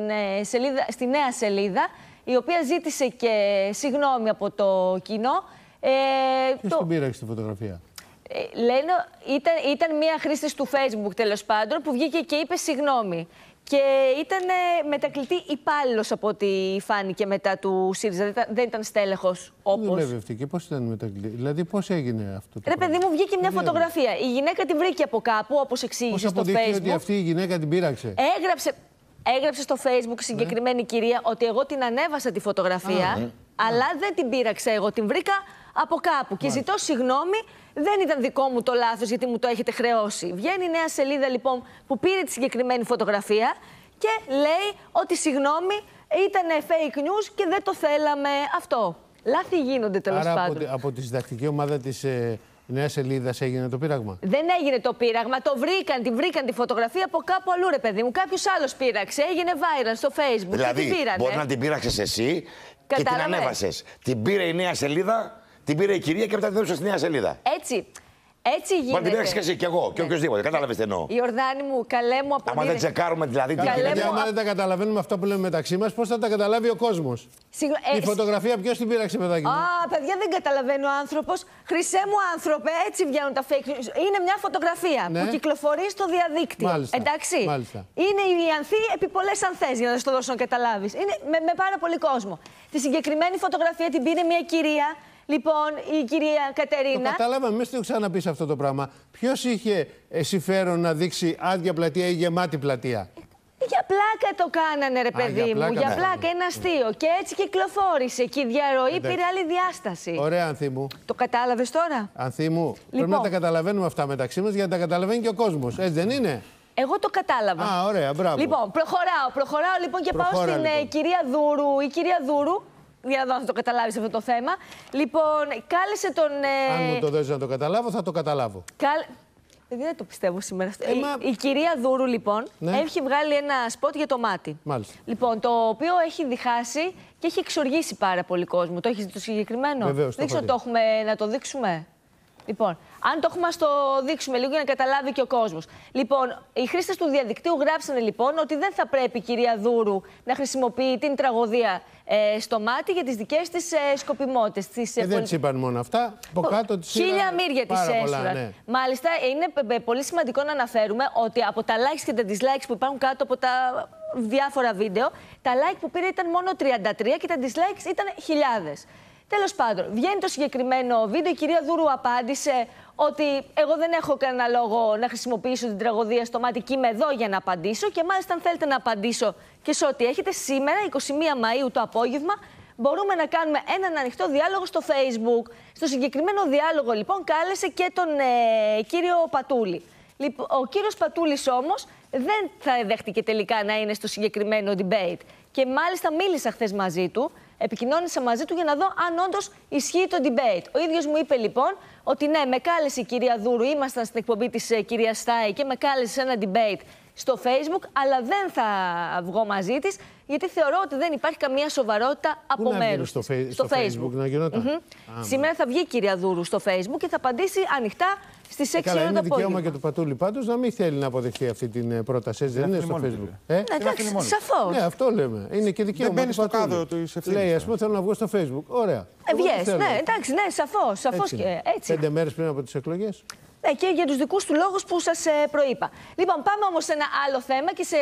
στη νέα σελίδα, η οποία ζήτησε και συγγνώμη από το κοινό. Ποιος την πήραξε τη φωτογραφία? Λένε ήταν μία χρήστης του Facebook τέλος πάντων που βγήκε και είπε συγγνώμη. Και ήταν μετακλητή υπάλληλος από ό,τι φάνηκε μετά του ΣΥΡΙΖΑ. Δεν ήταν στέλεχος όπως. Δεν δουλεύτηκε. Πώς ήταν μετακλητή? Δηλαδή πώς έγινε αυτό το παιδί μου, βγήκε μια φωτογραφία. Η γυναίκα την βρήκε από κάπου, όπως εξήγησε στο Facebook. Πώς αποδείχθηκε ότι αυτή η γυναίκα την πήραξε? Έγραψε στο Facebook η συγκεκριμένη κυρία ότι εγώ την ανέβασα τη φωτογραφία, αλλά δεν την πήραξα εγώ. Την βρήκα από κάπου και ζητώ συγγνώμη. Δεν ήταν δικό μου το λάθος, γιατί μου το έχετε χρεώσει. Βγαίνει η νέα σελίδα λοιπόν που πήρε τη συγκεκριμένη φωτογραφία και λέει ότι συγγνώμη, ήταν fake news και δεν το θέλαμε αυτό. Λάθη γίνονται τέλος πάντων. Από τη συντακτική ομάδα της νέας σελίδας έγινε το πείραγμα? Δεν έγινε το πείραγμα. Την βρήκαν τη φωτογραφία από κάπου αλλού, ρε παιδί μου. Κάποιος άλλος πείραξε, έγινε viral στο Facebook. Δηλαδή, μπορεί να την πείραξες εσύ και την ανέβασες. Την πήρε η νέα σελίδα. Την πήρε η κυρία και μετά την έδωσε στη νέα σελίδα. Έτσι γίνεται. Μπορεί να την πήραξε και εσύ και εγώ και οποιοδήποτε. Κατάλαβες τι εννοώ? Ιορδάνη μου, καλέ μου αποδίδε. Άμα δεν τσεκάρουμε δηλαδή τι γίνεται. Άμα δεν τα καταλαβαίνουμε αυτά που λέμε μεταξύ μας, πώς θα τα καταλάβει ο κόσμος? Η φωτογραφία ποιος την πήραξε, παιδάκι μου? Παιδιά, δεν καταλαβαίνει ο άνθρωπος. Χρυσέ μου άνθρωπε, έτσι βγαίνουν τα fake news. Είναι μια φωτογραφία που κυκλοφορεί στο διαδίκτυο. Μάλιστα. Εντάξει. Μάλιστα. Είναι η Ανθή επί πολλές ανθές, για να σου το δώσω να καταλάβεις. Είναι με πάρα πολύ κόσμο. Τη συγκεκριμένη φωτογραφία την πήρε μια κυρία. Λοιπόν, η κυρία Κατερίνα. Το καταλάβαμε, μην το ξαναπείς αυτό το πράγμα. Ποιος είχε συμφέρον να δείξει άδεια πλατεία ή γεμάτη πλατεία? Για πλάκα το κάνανε, ρε παιδί μου. Για πλάκα, ένα αστείο. Και έτσι κυκλοφόρησε. Και η διαρροή πήρε άλλη διάσταση. Ωραία, Ανθή μου. Το κατάλαβες τώρα? Ανθή μου, πρέπει να τα καταλαβαίνουμε αυτά μεταξύ μας για να τα καταλαβαίνει και ο κόσμος. Έτσι δεν είναι? Εγώ το κατάλαβα. Ωραία, μπράβο. Λοιπόν, προχωράω λοιπόν και πάω στην κυρία Δούρου. Η κυρία Δούρου. Για να δω αν το καταλάβεις αυτό το θέμα. Λοιπόν, κάλεσε τον. Αν μου το δώσεις να το καταλάβω, θα το καταλάβω. Δεν το πιστεύω σήμερα. Η κυρία Δούρου, λοιπόν, έχει βγάλει ένα σποτ για το μάτι. Μάλιστα. Λοιπόν, το οποίο έχει διχάσει και έχει εξοργήσει πάρα πολύ κόσμο. Το έχεις δει το συγκεκριμένο? Βεβαίως. Δεν ξέρω, το έχουμε να το δείξουμε. Λοιπόν, αν το έχουμε, ας το δείξουμε λίγο για να καταλάβει και ο κόσμος. Λοιπόν, οι χρήστες του διαδικτύου γράψανε λοιπόν ότι δεν θα πρέπει η κυρία Δούρου να χρησιμοποιεί την τραγωδία στο μάτι για τις δικές της σκοπιμότητες. Δεν της είπαν μόνο αυτά. Από κάτω της χίλια μύρια της έσουραν. Ναι. Μάλιστα, είναι πολύ σημαντικό να αναφέρουμε ότι από τα likes και τα dislikes που υπάρχουν κάτω από τα διάφορα βίντεο, τα like που πήρε ήταν μόνο 33 και τα dislikes ήταν χιλιάδες. Τέλος πάντων, βγαίνει το συγκεκριμένο βίντεο. Η κυρία Δούρου απάντησε ότι εγώ δεν έχω κανένα λόγο να χρησιμοποιήσω την τραγωδία στο μάτι και είμαι εδώ για να απαντήσω. Και μάλιστα, αν θέλετε να απαντήσω και σε ό,τι έχετε, σήμερα, 21 Μαΐου το απόγευμα, μπορούμε να κάνουμε έναν ανοιχτό διάλογο στο Facebook. Στο συγκεκριμένο διάλογο, λοιπόν, κάλεσε και τον κύριο Πατούλη. Ο κύριος Πατούλης όμως δεν θα δέχτηκε τελικά να είναι στο συγκεκριμένο debate. Και μάλιστα μίλησα χθες μαζί του, επικοινώνησα μαζί του για να δω αν όντως ισχύει το debate. Ο ίδιος μου είπε λοιπόν ότι ναι, με κάλεσε η κυρία Δούρου, ήμασταν στην εκπομπή της κυρίας Στάι και με κάλεσε σε ένα debate στο Facebook, αλλά δεν θα βγω μαζί της, γιατί θεωρώ ότι δεν υπάρχει καμία σοβαρότητα από μέρους. Στο Facebook να γινόταν. Σήμερα θα βγει η κυρία Δούρου στο Facebook και θα απαντήσει ανοιχτά στις 6 ώρα το απόγευμα. Είναι δικαίωμα και του Πατούλη πάντως να μην θέλει να αποδεχτεί αυτή την πρόταση. Δεν είναι στο Facebook. Εντάξει, σαφώς. Ναι, αυτό λέμε. Είναι και δικαίωμα. Δεν μπαίνει στο κάδρο του ευθύνη. Λέει, ας πούμε, θέλω να βγω στο Facebook. Ωραία. Βγες, ναι, εντάξει, ναι, σαφώς και έτσι. 5 μέρες πριν από τις εκλογές. Ναι, και για τους δικούς του λόγους που σας προείπα. Λοιπόν, πάμε όμως σε ένα άλλο θέμα και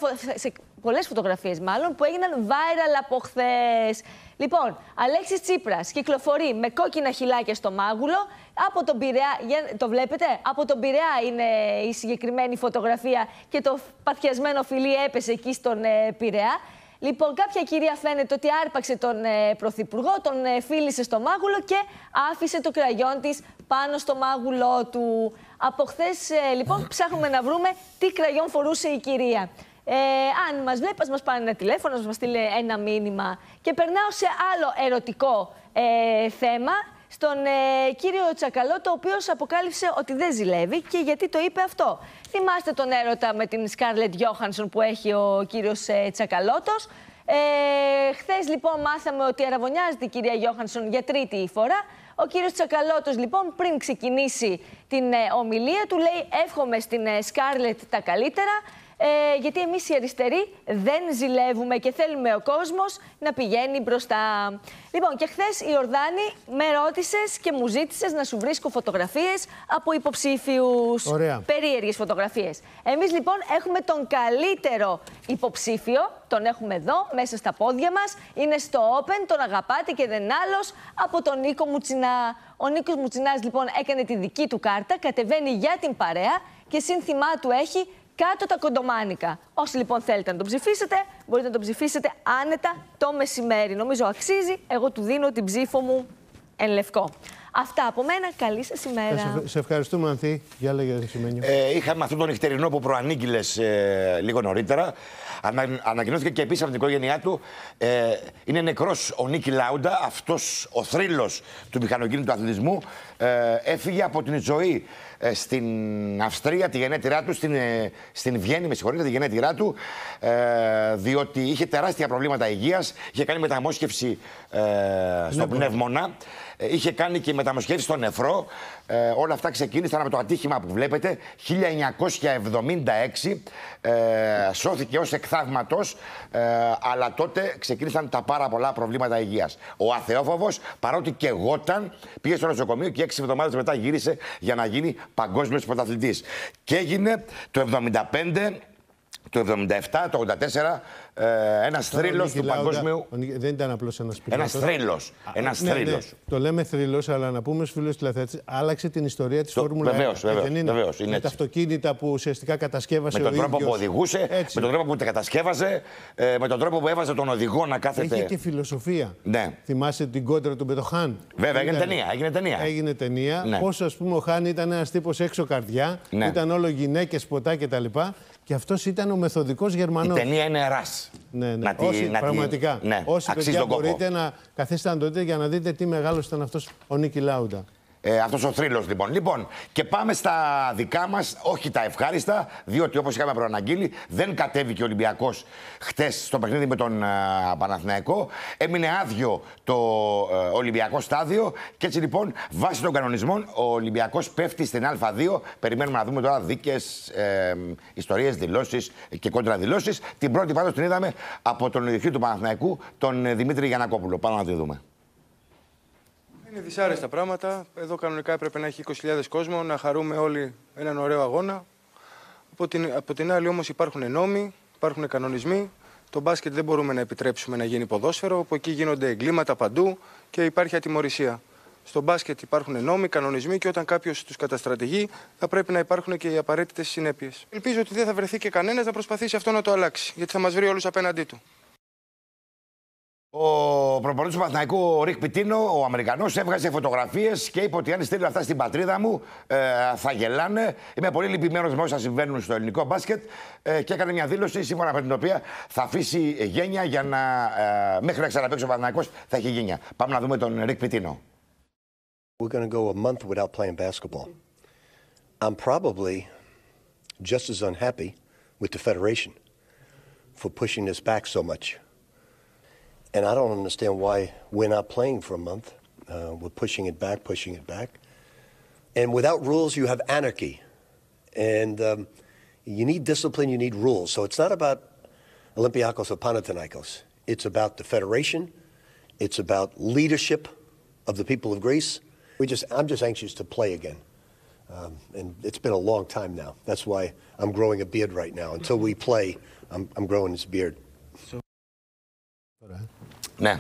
σε πολλές φωτογραφίες μάλλον που έγιναν viral από χθες. Λοιπόν, Αλέξης Τσίπρας κυκλοφορεί με κόκκινα χυλάκια στο μάγουλο από τον Πειραιά. Το βλέπετε? Από τον Πειραιά είναι η συγκεκριμένη φωτογραφία και το παθιασμένο φιλί έπεσε εκεί στον Πειραιά. Λοιπόν, κάποια κυρία φαίνεται ότι άρπαξε τον Πρωθυπουργό, τον φίλησε στο μάγουλο και άφησε το κραγιόν της πάνω στο μάγουλό του. Από χθες, λοιπόν, ψάχνουμε να βρούμε τι κραγιόν φορούσε η κυρία. Αν μας βλέπει, μας πάρει ένα τηλέφωνο, μας στείλει ένα μήνυμα. Και περνάω σε άλλο ερωτικό θέμα, στον κύριο Τσακαλώτο, ο οποίος αποκάλυψε ότι δεν ζηλεύει. Και γιατί το είπε αυτό? Θυμάστε τον έρωτα με την Σκάρλετ Γιόχανσον που έχει ο κύριος Τσακαλώτος. Χθες λοιπόν μάθαμε ότι αραβωνιάζεται η κυρία Γιόχανσον για τρίτη φορά. Ο κύριος Τσακαλώτος λοιπόν πριν ξεκινήσει την ομιλία του λέει «Εύχομαι στην Σκάρλετ τα καλύτερα». Γιατί εμείς οι αριστεροί δεν ζηλεύουμε και θέλουμε ο κόσμος να πηγαίνει μπροστά. Λοιπόν, και χθες η Ιορδάνη με ρώτησες και μου ζήτησες να σου βρίσκω φωτογραφίες από υποψήφιους. Ωραία. Περίεργες φωτογραφίες. Εμείς λοιπόν έχουμε τον καλύτερο υποψήφιο, τον έχουμε εδώ μέσα στα πόδια μας. Είναι στο Open, τον αγαπάτε και δεν άλλος από τον Νίκο Μουτσινά. Ο Νίκος Μουτσινάς λοιπόν έκανε τη δική του κάρτα, κατεβαίνει για την παρέα και σύνθημά του έχει «Κάτω τα κοντομάνικα». Όσοι λοιπόν θέλετε να τον ψηφίσετε, μπορείτε να τον ψηφίσετε άνετα το μεσημέρι. Νομίζω αξίζει. Εγώ του δίνω την ψήφο μου εν λευκό. Αυτά από μένα. Καλή σας ημέρα. Σε ευχαριστούμε, Ανθή. Για λέγε, Σημαίνιο. Είχαμε αυτόν τον νυχτερινό που προανήγγειλες λίγο νωρίτερα. Ανακοινώθηκε και επίσης από την οικογένειά του. Είναι νεκρός ο Νίκη Λάουντα, αυτός ο θρύλος του μηχανοκίνητου αθλητισμού. Έφυγε από την ζωή στην Αυστρία, τη γενέτειρά του, στην Βιέννη, με συγχωρείτε, τη γενέτειρά του, διότι είχε τεράστια προβλήματα υγείας, είχε κάνει μεταμόσχευση στο πνεύμονα, είχε κάνει και μεταμοσχεύση στο νεφρό. Όλα αυτά ξεκίνησαν από το ατύχημα που βλέπετε, 1976, σώθηκε ως εκθαύματος, αλλά τότε ξεκίνησαν τα πάρα πολλά προβλήματα υγείας. Ο αθεόφοβος, παρότι καιγόταν, πήγε στο νοσοκομείο και 6 εβδομάδες μετά γύρισε για να γίνει παγκόσμιος πρωταθλητής. Και έγινε το 1975, το 1977, το 1984, ένας θρύλος του παγκόσμιου. Δεν ήταν απλώς ένας πιλότος. Ένας θρύλος. Ναι. Το λέμε θρύλος, αλλά να πούμε στους φίλους τηλεθεατές, άλλαξε την ιστορία της Φόρμουλα 1. Βεβαίως. Με τα αυτοκίνητα που ουσιαστικά κατασκεύασε με τον τρόπο που οδηγούσε, με τον τρόπο που τα κατασκεύασε, με τον τρόπο που έβαζε τον οδηγό να κάθεται. Είχε και φιλοσοφία. Ναι. Θυμάσαι την κόντρα του με τον Χαν? Βέβαια, έγινε ταινία. Ναι. Πώς, ας πούμε, ο Χαν ήταν ένας τύπος έξω καρδιά, ναι. Ήταν όλο γυναίκες, ποτά κτλ. Και αυτός ήταν ο μεθοδικός Γερμανός. Η ταινία είναι ρας. Ναι. Πραγματικά. Ναι. Όσοι παιδιά μπορείτε να καθίσετε να το δείτε για να δείτε τι μεγάλος ήταν αυτός ο Νίκη Λάουντα. Αυτός ο θρύλος λοιπόν. Λοιπόν, και πάμε στα δικά μας, όχι τα ευχάριστα, διότι όπως είχαμε προαναγγείλει, δεν κατέβηκε ο Ολυμπιακός χτες στο παιχνίδι με τον Παναθηναϊκό. Έμεινε άδειο το Ολυμπιακό στάδιο και έτσι λοιπόν, βάσει των κανονισμών, ο Ολυμπιακός πέφτει στην Α2. Περιμένουμε να δούμε τώρα δίκες, ιστορίες, δηλώσεις και κόντρα-δηλώσεις. Την πρώτη πάντως την είδαμε από τον ιδιοκτήτη του Παναθηναϊκού, τον Δημήτρη Γιαννακόπουλο. Πάμε να τη δούμε. Είναι δυσάρεστα πράγματα. Εδώ κανονικά έπρεπε να έχει 20.000 κόσμο, να χαρούμε όλοι έναν ωραίο αγώνα. Από την άλλη όμως υπάρχουν νόμοι, υπάρχουν κανονισμοί. Το μπάσκετ δεν μπορούμε να επιτρέψουμε να γίνει ποδόσφαιρο, όπου εκεί γίνονται εγκλήματα παντού και υπάρχει ατιμωρησία. Στο μπάσκετ υπάρχουν νόμοι, κανονισμοί και όταν κάποιος τους καταστρατηγεί θα πρέπει να υπάρχουν και οι απαραίτητες συνέπειες. Ελπίζω ότι δεν θα βρεθεί και κανένας να προσπαθήσει αυτό να το αλλάξει, γιατί θα μας βρει όλους απέναντί του. Ο προπονητής του Παναθηναϊκού, ο Ρικ Πιτίνο, ο Αμερικανός, έβγαζε φωτογραφίες και είπε ότι αν στείλω αυτά στην πατρίδα μου θα γελάνε. Είμαι πολύ λυπημένος με όσα συμβαίνουν στο ελληνικό μπάσκετ και έκανε μια δήλωση σύμφωνα με την οποία θα αφήσει γένεια για να. Μέχρι να ξαναπαίξει ο Παναθηναϊκός θα έχει γένεια. Πάμε να δούμε τον Ρικ Πιτίνο. We're going to go a month without playing basketball. I'm probably just as unhappy with the Federation for pushing this back so much. And I don't understand why we're not playing for a month. We're pushing it back. And without rules, you have anarchy. And you need discipline, you need rules. So it's not about Olympiacos or Panathinaikos. It's about the Federation. It's about leadership of the people of Greece. I'm just anxious to play again. And it's been a long time now. That's why I'm growing a beard right now. Until we play, I'm growing this beard. Ναι.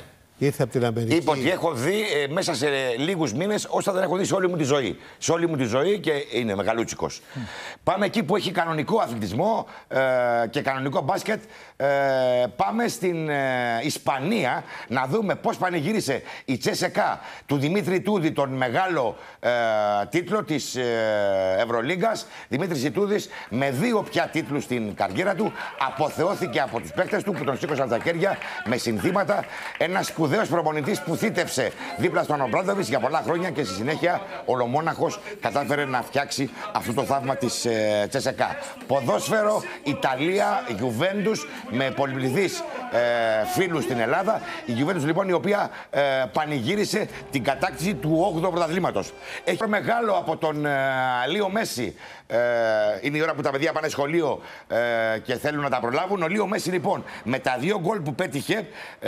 Ήρθε από την Αμερική. Είπε ότι έχω δει μέσα σε λίγους μήνες όσα δεν έχω δει σε όλη μου τη ζωή. Σε όλη μου τη ζωή και είναι μεγαλούτσικος. Πάμε εκεί που έχει κανονικό αθλητισμό και κανονικό μπάσκετ. Πάμε στην Ισπανία να δούμε πώς πανηγύρισε η Τσέσεκα του Δημήτρη Ιτούδη τον μεγάλο τίτλο της Ευρωλίγκας. Δημήτρης Ιτούδης με 2 πια τίτλους στην καριέρα του αποθεώθηκε από τους παίκτες του που τον σήκωσαν τα χέρια με συνθήματα. Ένας σπουδαίος προπονητής που θύτευσε δίπλα στον Ομπράντοβιτς για πολλά χρόνια και στη συνέχεια ολομόναχος κατάφερε να φτιάξει αυτό το θαύμα της Τσέσεκα. Ποδόσφαιρο, Ιταλία, Γιουβέντους με πολυπληθείς φίλους στην Ελλάδα. Η Γιουβέντους λοιπόν η οποία πανηγύρισε την κατάκτηση του 8ου πρωταθλήματος. Έχει μεγάλο από τον Λίο Μέση. Είναι η ώρα που τα παιδιά πάνε σχολείο και θέλουν να τα προλάβουν. Ο Λίο Μέση λοιπόν με τα 2 γκολ που πέτυχε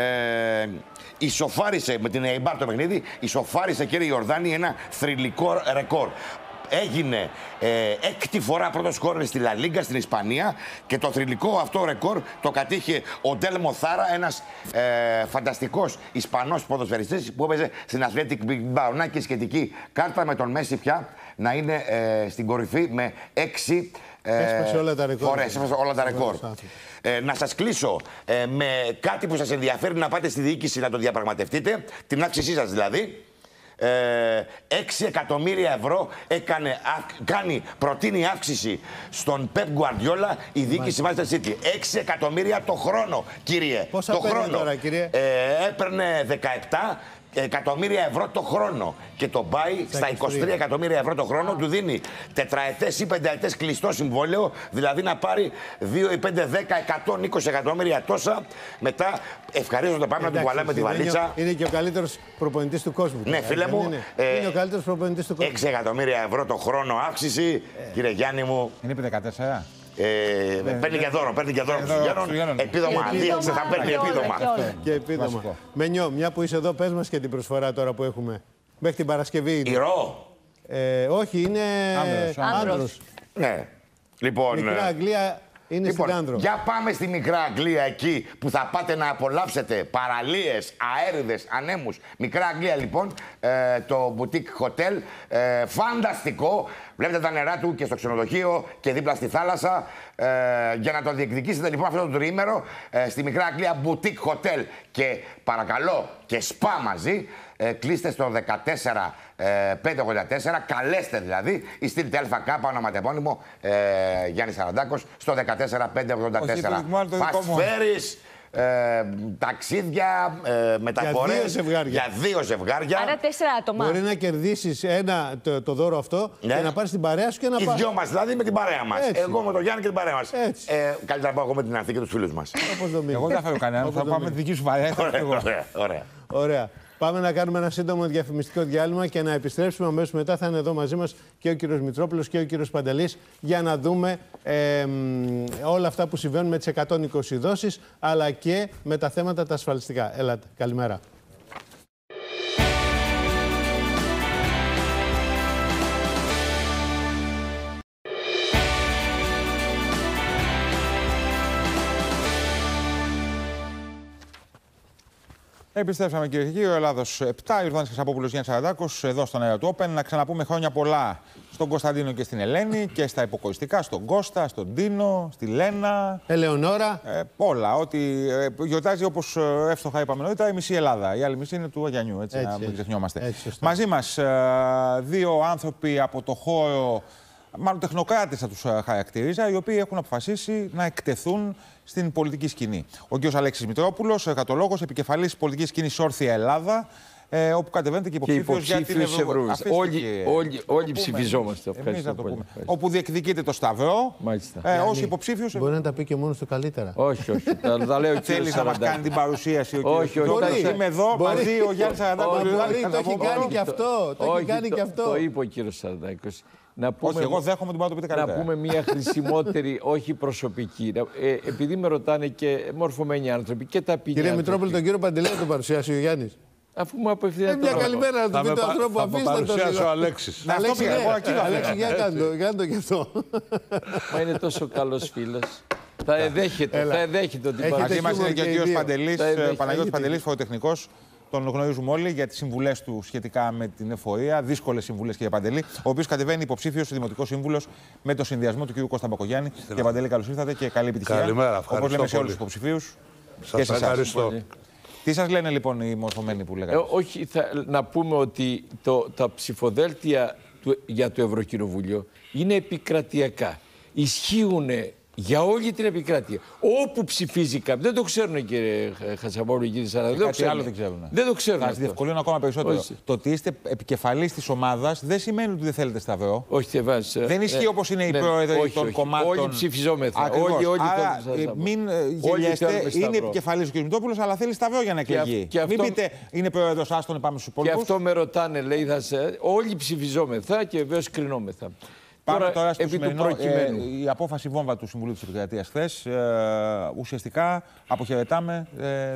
ισοφάρισε με την Eibar το παιχνίδι, ισοφάρισε κύριε Ιορδάνη ένα θρυλικό ρεκόρ. Έγινε 6η φορά πρώτος σκόρερ στη Λα Λίγκα στην Ισπανία και το θρυλικό αυτό ρεκόρ το κατήχε ο Ντέλμο Θάρα, ένας φανταστικός Ισπανός ποδοσφαιριστής που έπαιζε στην Athletic Bilbao. Να και σχετική κάρτα με τον Μέση πια να είναι στην κορυφή με 6 έσπασε όλα τα ρεκόρ. Ωραία, έσπασε όλα τα ρεκόρ. Να σας κλείσω με κάτι που σας ενδιαφέρει να πάτε στη διοίκηση να το διαπραγματευτείτε, την αύξησή σας δηλαδή. 6 εκατομμύρια ευρώ προτείνει αύξηση στον Pep Guardiola η διοίκηση Manchester City. 6 εκατομμύρια το χρόνο, κύριε. Πόσα το χρόνο. Τώρα, κύριε? Έπαιρνε 17 εκατομμύρια ευρώ το χρόνο και το πάει στα 23 εκατομμύρια ευρώ το χρόνο. Του δίνει 4ετές ή 5ετές κλειστό συμβόλαιο, δηλαδή να πάρει 2 ή 5, 10, 120 εκατομμύρια τόσα. Μετά ευχαρίστω το πάμε να του κουβαλάμε τη βαλίτσα. Είναι και ο καλύτερος προπονητής του κόσμου. Ναι, φίλε μου. Είναι ο καλύτερος προπονητής του κόσμου. 6 εκατομμύρια ευρώ το χρόνο αύξηση. Κύριε Γιάννη μου. Είναι επί 14. Παίρνει και δώρο, παίρνει και δώρο Χριστουγέννων. Επίδομα, δίωξε, θα παίρνει επίδομα. Και επίδομα. Μενιό, μια που είσαι εδώ, πες μας και την προσφορά τώρα που έχουμε. Μέχρι την Παρασκευή. Ηρώ. Όχι, είναι άνδρος. Ναι. Λοιπόν, Μικρά Αγγλία είναι στην Άνδρο. Για πάμε στη Μικρά Αγγλία εκεί που θα πάτε να απολαύσετε παραλίες, αέριδες, ανέμους. Μικρά Αγγλία λοιπόν, το boutique hotel, φανταστικό. Βλέπετε τα νερά του και στο ξενοδοχείο και δίπλα στη θάλασσα. Για να το διεκδικήσετε λοιπόν αυτό το τριήμερο στη Μικρά Αγγλία boutique hotel και παρακαλώ και σπα μαζί. Κλείστε στο 14584, καλέστε δηλαδή, ή στείλτε ΑΚ ονοματεπώνυμο Γιάννης Σαραντάκος στο 14584. Φασφέρεις, ταξίδια, μεταφορές για 2 ζευγάρια. Άρα 4 άτομα. Μπορεί να κερδίσεις το δώρο αυτό και να πάρεις την παρέα σου και να πάρεις. Οι δυο μας δηλαδή με την παρέα μας. Έτσι. Εγώ με τον Γιάννη και την παρέα μας. Καλύτερα να πάω εγώ με την Ανθή και τους φίλους μας. Εγώ δεν θα φέρω κανέναν, θα πάω με τη δική σου παρέα. Ωραία. Πάμε να κάνουμε ένα σύντομο διαφημιστικό διάλειμμα και να επιστρέψουμε αμέσως μετά. Θα είναι εδώ μαζί μας και ο κύριος Μητσόπουλος και ο κύριος Παντελής για να δούμε όλα αυτά που συμβαίνουν με τις 120 δόσεις αλλά και με τα θέματα τα ασφαλιστικά. Έλατε. Καλημέρα. Επιστρέψαμε κύριε και κύριοι, ο Ελλάδος 7, Ιορδάνης Χρυσαπόπουλος, Γιάννης Σαραντάκος, εδώ στον αέρα του Open. Να ξαναπούμε χρόνια πολλά στον Κωνσταντίνο και στην Ελένη και στα υποκοριστικά, στον Κώστα, στον Τίνο, στη Λένα. Ελεονόρα. Όλα. Ότι γιορτάζει όπως εύστοχα είπαμε νωρίτερα η μισή Ελλάδα. Η άλλη μισή είναι του Αγιανιού, έτσι να μην ξεχνιόμαστε. Μαζί μας 2 άνθρωποι από το χώρο, μάλλον τεχνοκράτες θα τους χαρακτηρίζα, οι οποίοι έχουν αποφασίσει να εκτεθούν στην πολιτική σκηνή. Ο κ. Αλέξης Μητρόπουλος, εργατολόγος, επικεφαλής πολιτικής σκηνής Όρθια Ελλάδα, όπου κατεβαίνετε και υποψήφιος για την Ευρωβουλευτική. Όλοι ψηφιζόμαστε. Όπου διεκδικείτε το Σταυρό. Ως υποψήφιος. Μπορεί να τα πει και μόνος του καλύτερα. Όχι. Τα λέω και θέλει να μας κάνει την παρουσίαση ο κ. Όχι. Είμαι εδώ μαζί ο Γιάννης Σαραντάκος. Το έχει κάνει και αυτό. Το είπε ο κ. Σαραντάκος. Όχι, εγώ δέχομαι την το πείτε καλύτερα. Να πούμε μια χρησιμότερη, όχι προσωπική. Επειδή με ρωτάνε και μορφωμένοι άνθρωποι και τα πήγαινε. Κύριε Μητρόπουλο, τον κύριο Παντελή να τον παρουσιάσει ο Γιάννης. Αφού μου απευθύνεται. Μια καλημέρα να του πει τον ανθρώπου, αφήστε τον. Θα παρουσιάσει ο Αλέξης. Αλέξη, για κάνε το γι' αυτό. Μα είναι τόσο καλός φίλος. Θα εδέχεται ότι μαζί μας είναι και ο κύριος Παναγιώτης Παντελής, φοροτεχνικός. τον γνωρίζουμε όλοι για τις συμβουλές του σχετικά με την εφορία. Δύσκολες συμβουλές, κύριε Παντελή. Ο οποίος κατεβαίνει υποψήφιος δημοτικός σύμβουλος με το συνδυασμό του κ. Κώστα Μπακογιάννη. Κύριε Παντελή, καλώς ήρθατε και καλή επιτυχία. Καλημέρα, όπως λέμε σε όλους τους υποψηφίους. Σας ευχαριστώ. Τι σας λένε λοιπόν οι μορφωμένοι που λέγατε? Όχι, να πούμε ότι τα ψηφοδέλτια για το Ευρωκοινοβούλιο είναι επικρατειακά. Ισχύουν για όλη την επικράτεια. Όπου ψηφίζει κάποιο. Δεν το ξέρουν, κύριε Χατζηπόπουλο, κύριε Σαραδέλη. Κάτι άλλο δεν ξέρουν. Δεν το ξέρουν. Θα σας διευκολύνω ακόμα περισσότερο. Όχι. Το ότι είστε επικεφαλής της ομάδας δεν σημαίνει ότι δεν θέλετε σταυρό. Όχι, δεν ισχύει όπως είναι οι πρόεδροι των κομμάτων. Όλοι ψηφιζόμεθα. Άρα, μην γελιέστε. Είναι επικεφαλής ο κ. Μητρόπουλος, αλλά θέλει σταυρό για να εκλεγεί. Μην πείτε είναι πρόεδρος, άστον, πάμε στους υπόλοιπους. Και αυτό με ρωτάνε, λέει, όλοι ψηφιζόμεθα και βεβαίως κρινόμεθα. Πάμε τώρα στο σημερινό, η απόφαση βόμβα του Συμβουλίου της Επικρατείας χθες. Ουσιαστικά αποχαιρετάμε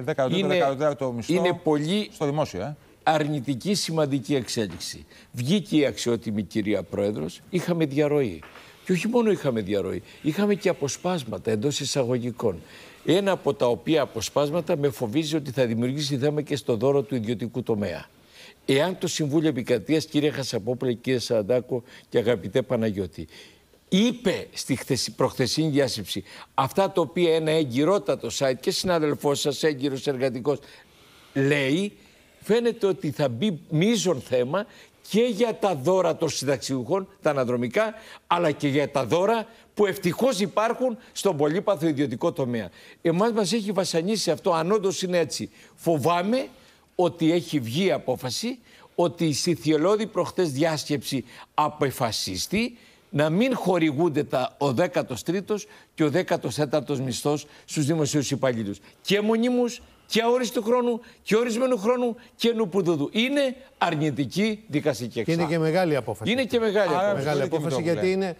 14ο μισθό είναι πολύ στο δημόσιο. Αρνητική, σημαντική εξέλιξη. Βγήκε η αξιότιμη κυρία Πρόεδρος, είχαμε διαρροή. Και όχι μόνο είχαμε διαρροή, είχαμε και αποσπάσματα εντός εισαγωγικών. Ένα από τα οποία αποσπάσματα με φοβίζει ότι θα δημιουργήσει θέμα και στο δώρο του ιδιωτικού τομέα. Εάν το Συμβούλιο Επικρατείας, κύριε Χασαπόπουλε, κύριε Σαραντάκο και αγαπητέ Παναγιώτη, είπε στη προχθεσινή διάσκεψη αυτά τα οποία ένα εγκυρότατο site και συναδελφός σας, έγκυρος εργατικός, λέει, φαίνεται ότι θα μπει μείζον θέμα και για τα δώρα των συνταξιούχων, τα αναδρομικά, αλλά και για τα δώρα που ευτυχώς υπάρχουν στον πολύπαθο ιδιωτικό τομέα. Εμάς μας έχει βασανίσει αυτό, αν όντως είναι έτσι. Φοβάμαι ότι έχει βγει η απόφαση, ότι στη θειολώδη προχθές διάσκεψη απεφασίστη να μην χορηγούνται ο 13ος και ο 14ος μισθός στους δημοσίους υπαλλήλους. Και μονίμους και αόριστου χρόνου και ορισμένου χρόνου και νουπουδούδου. Είναι αρνητική δικαστική εξάρτηση. Και είναι και μεγάλη απόφαση. Είναι και μεγάλη απόφαση γιατί είναι...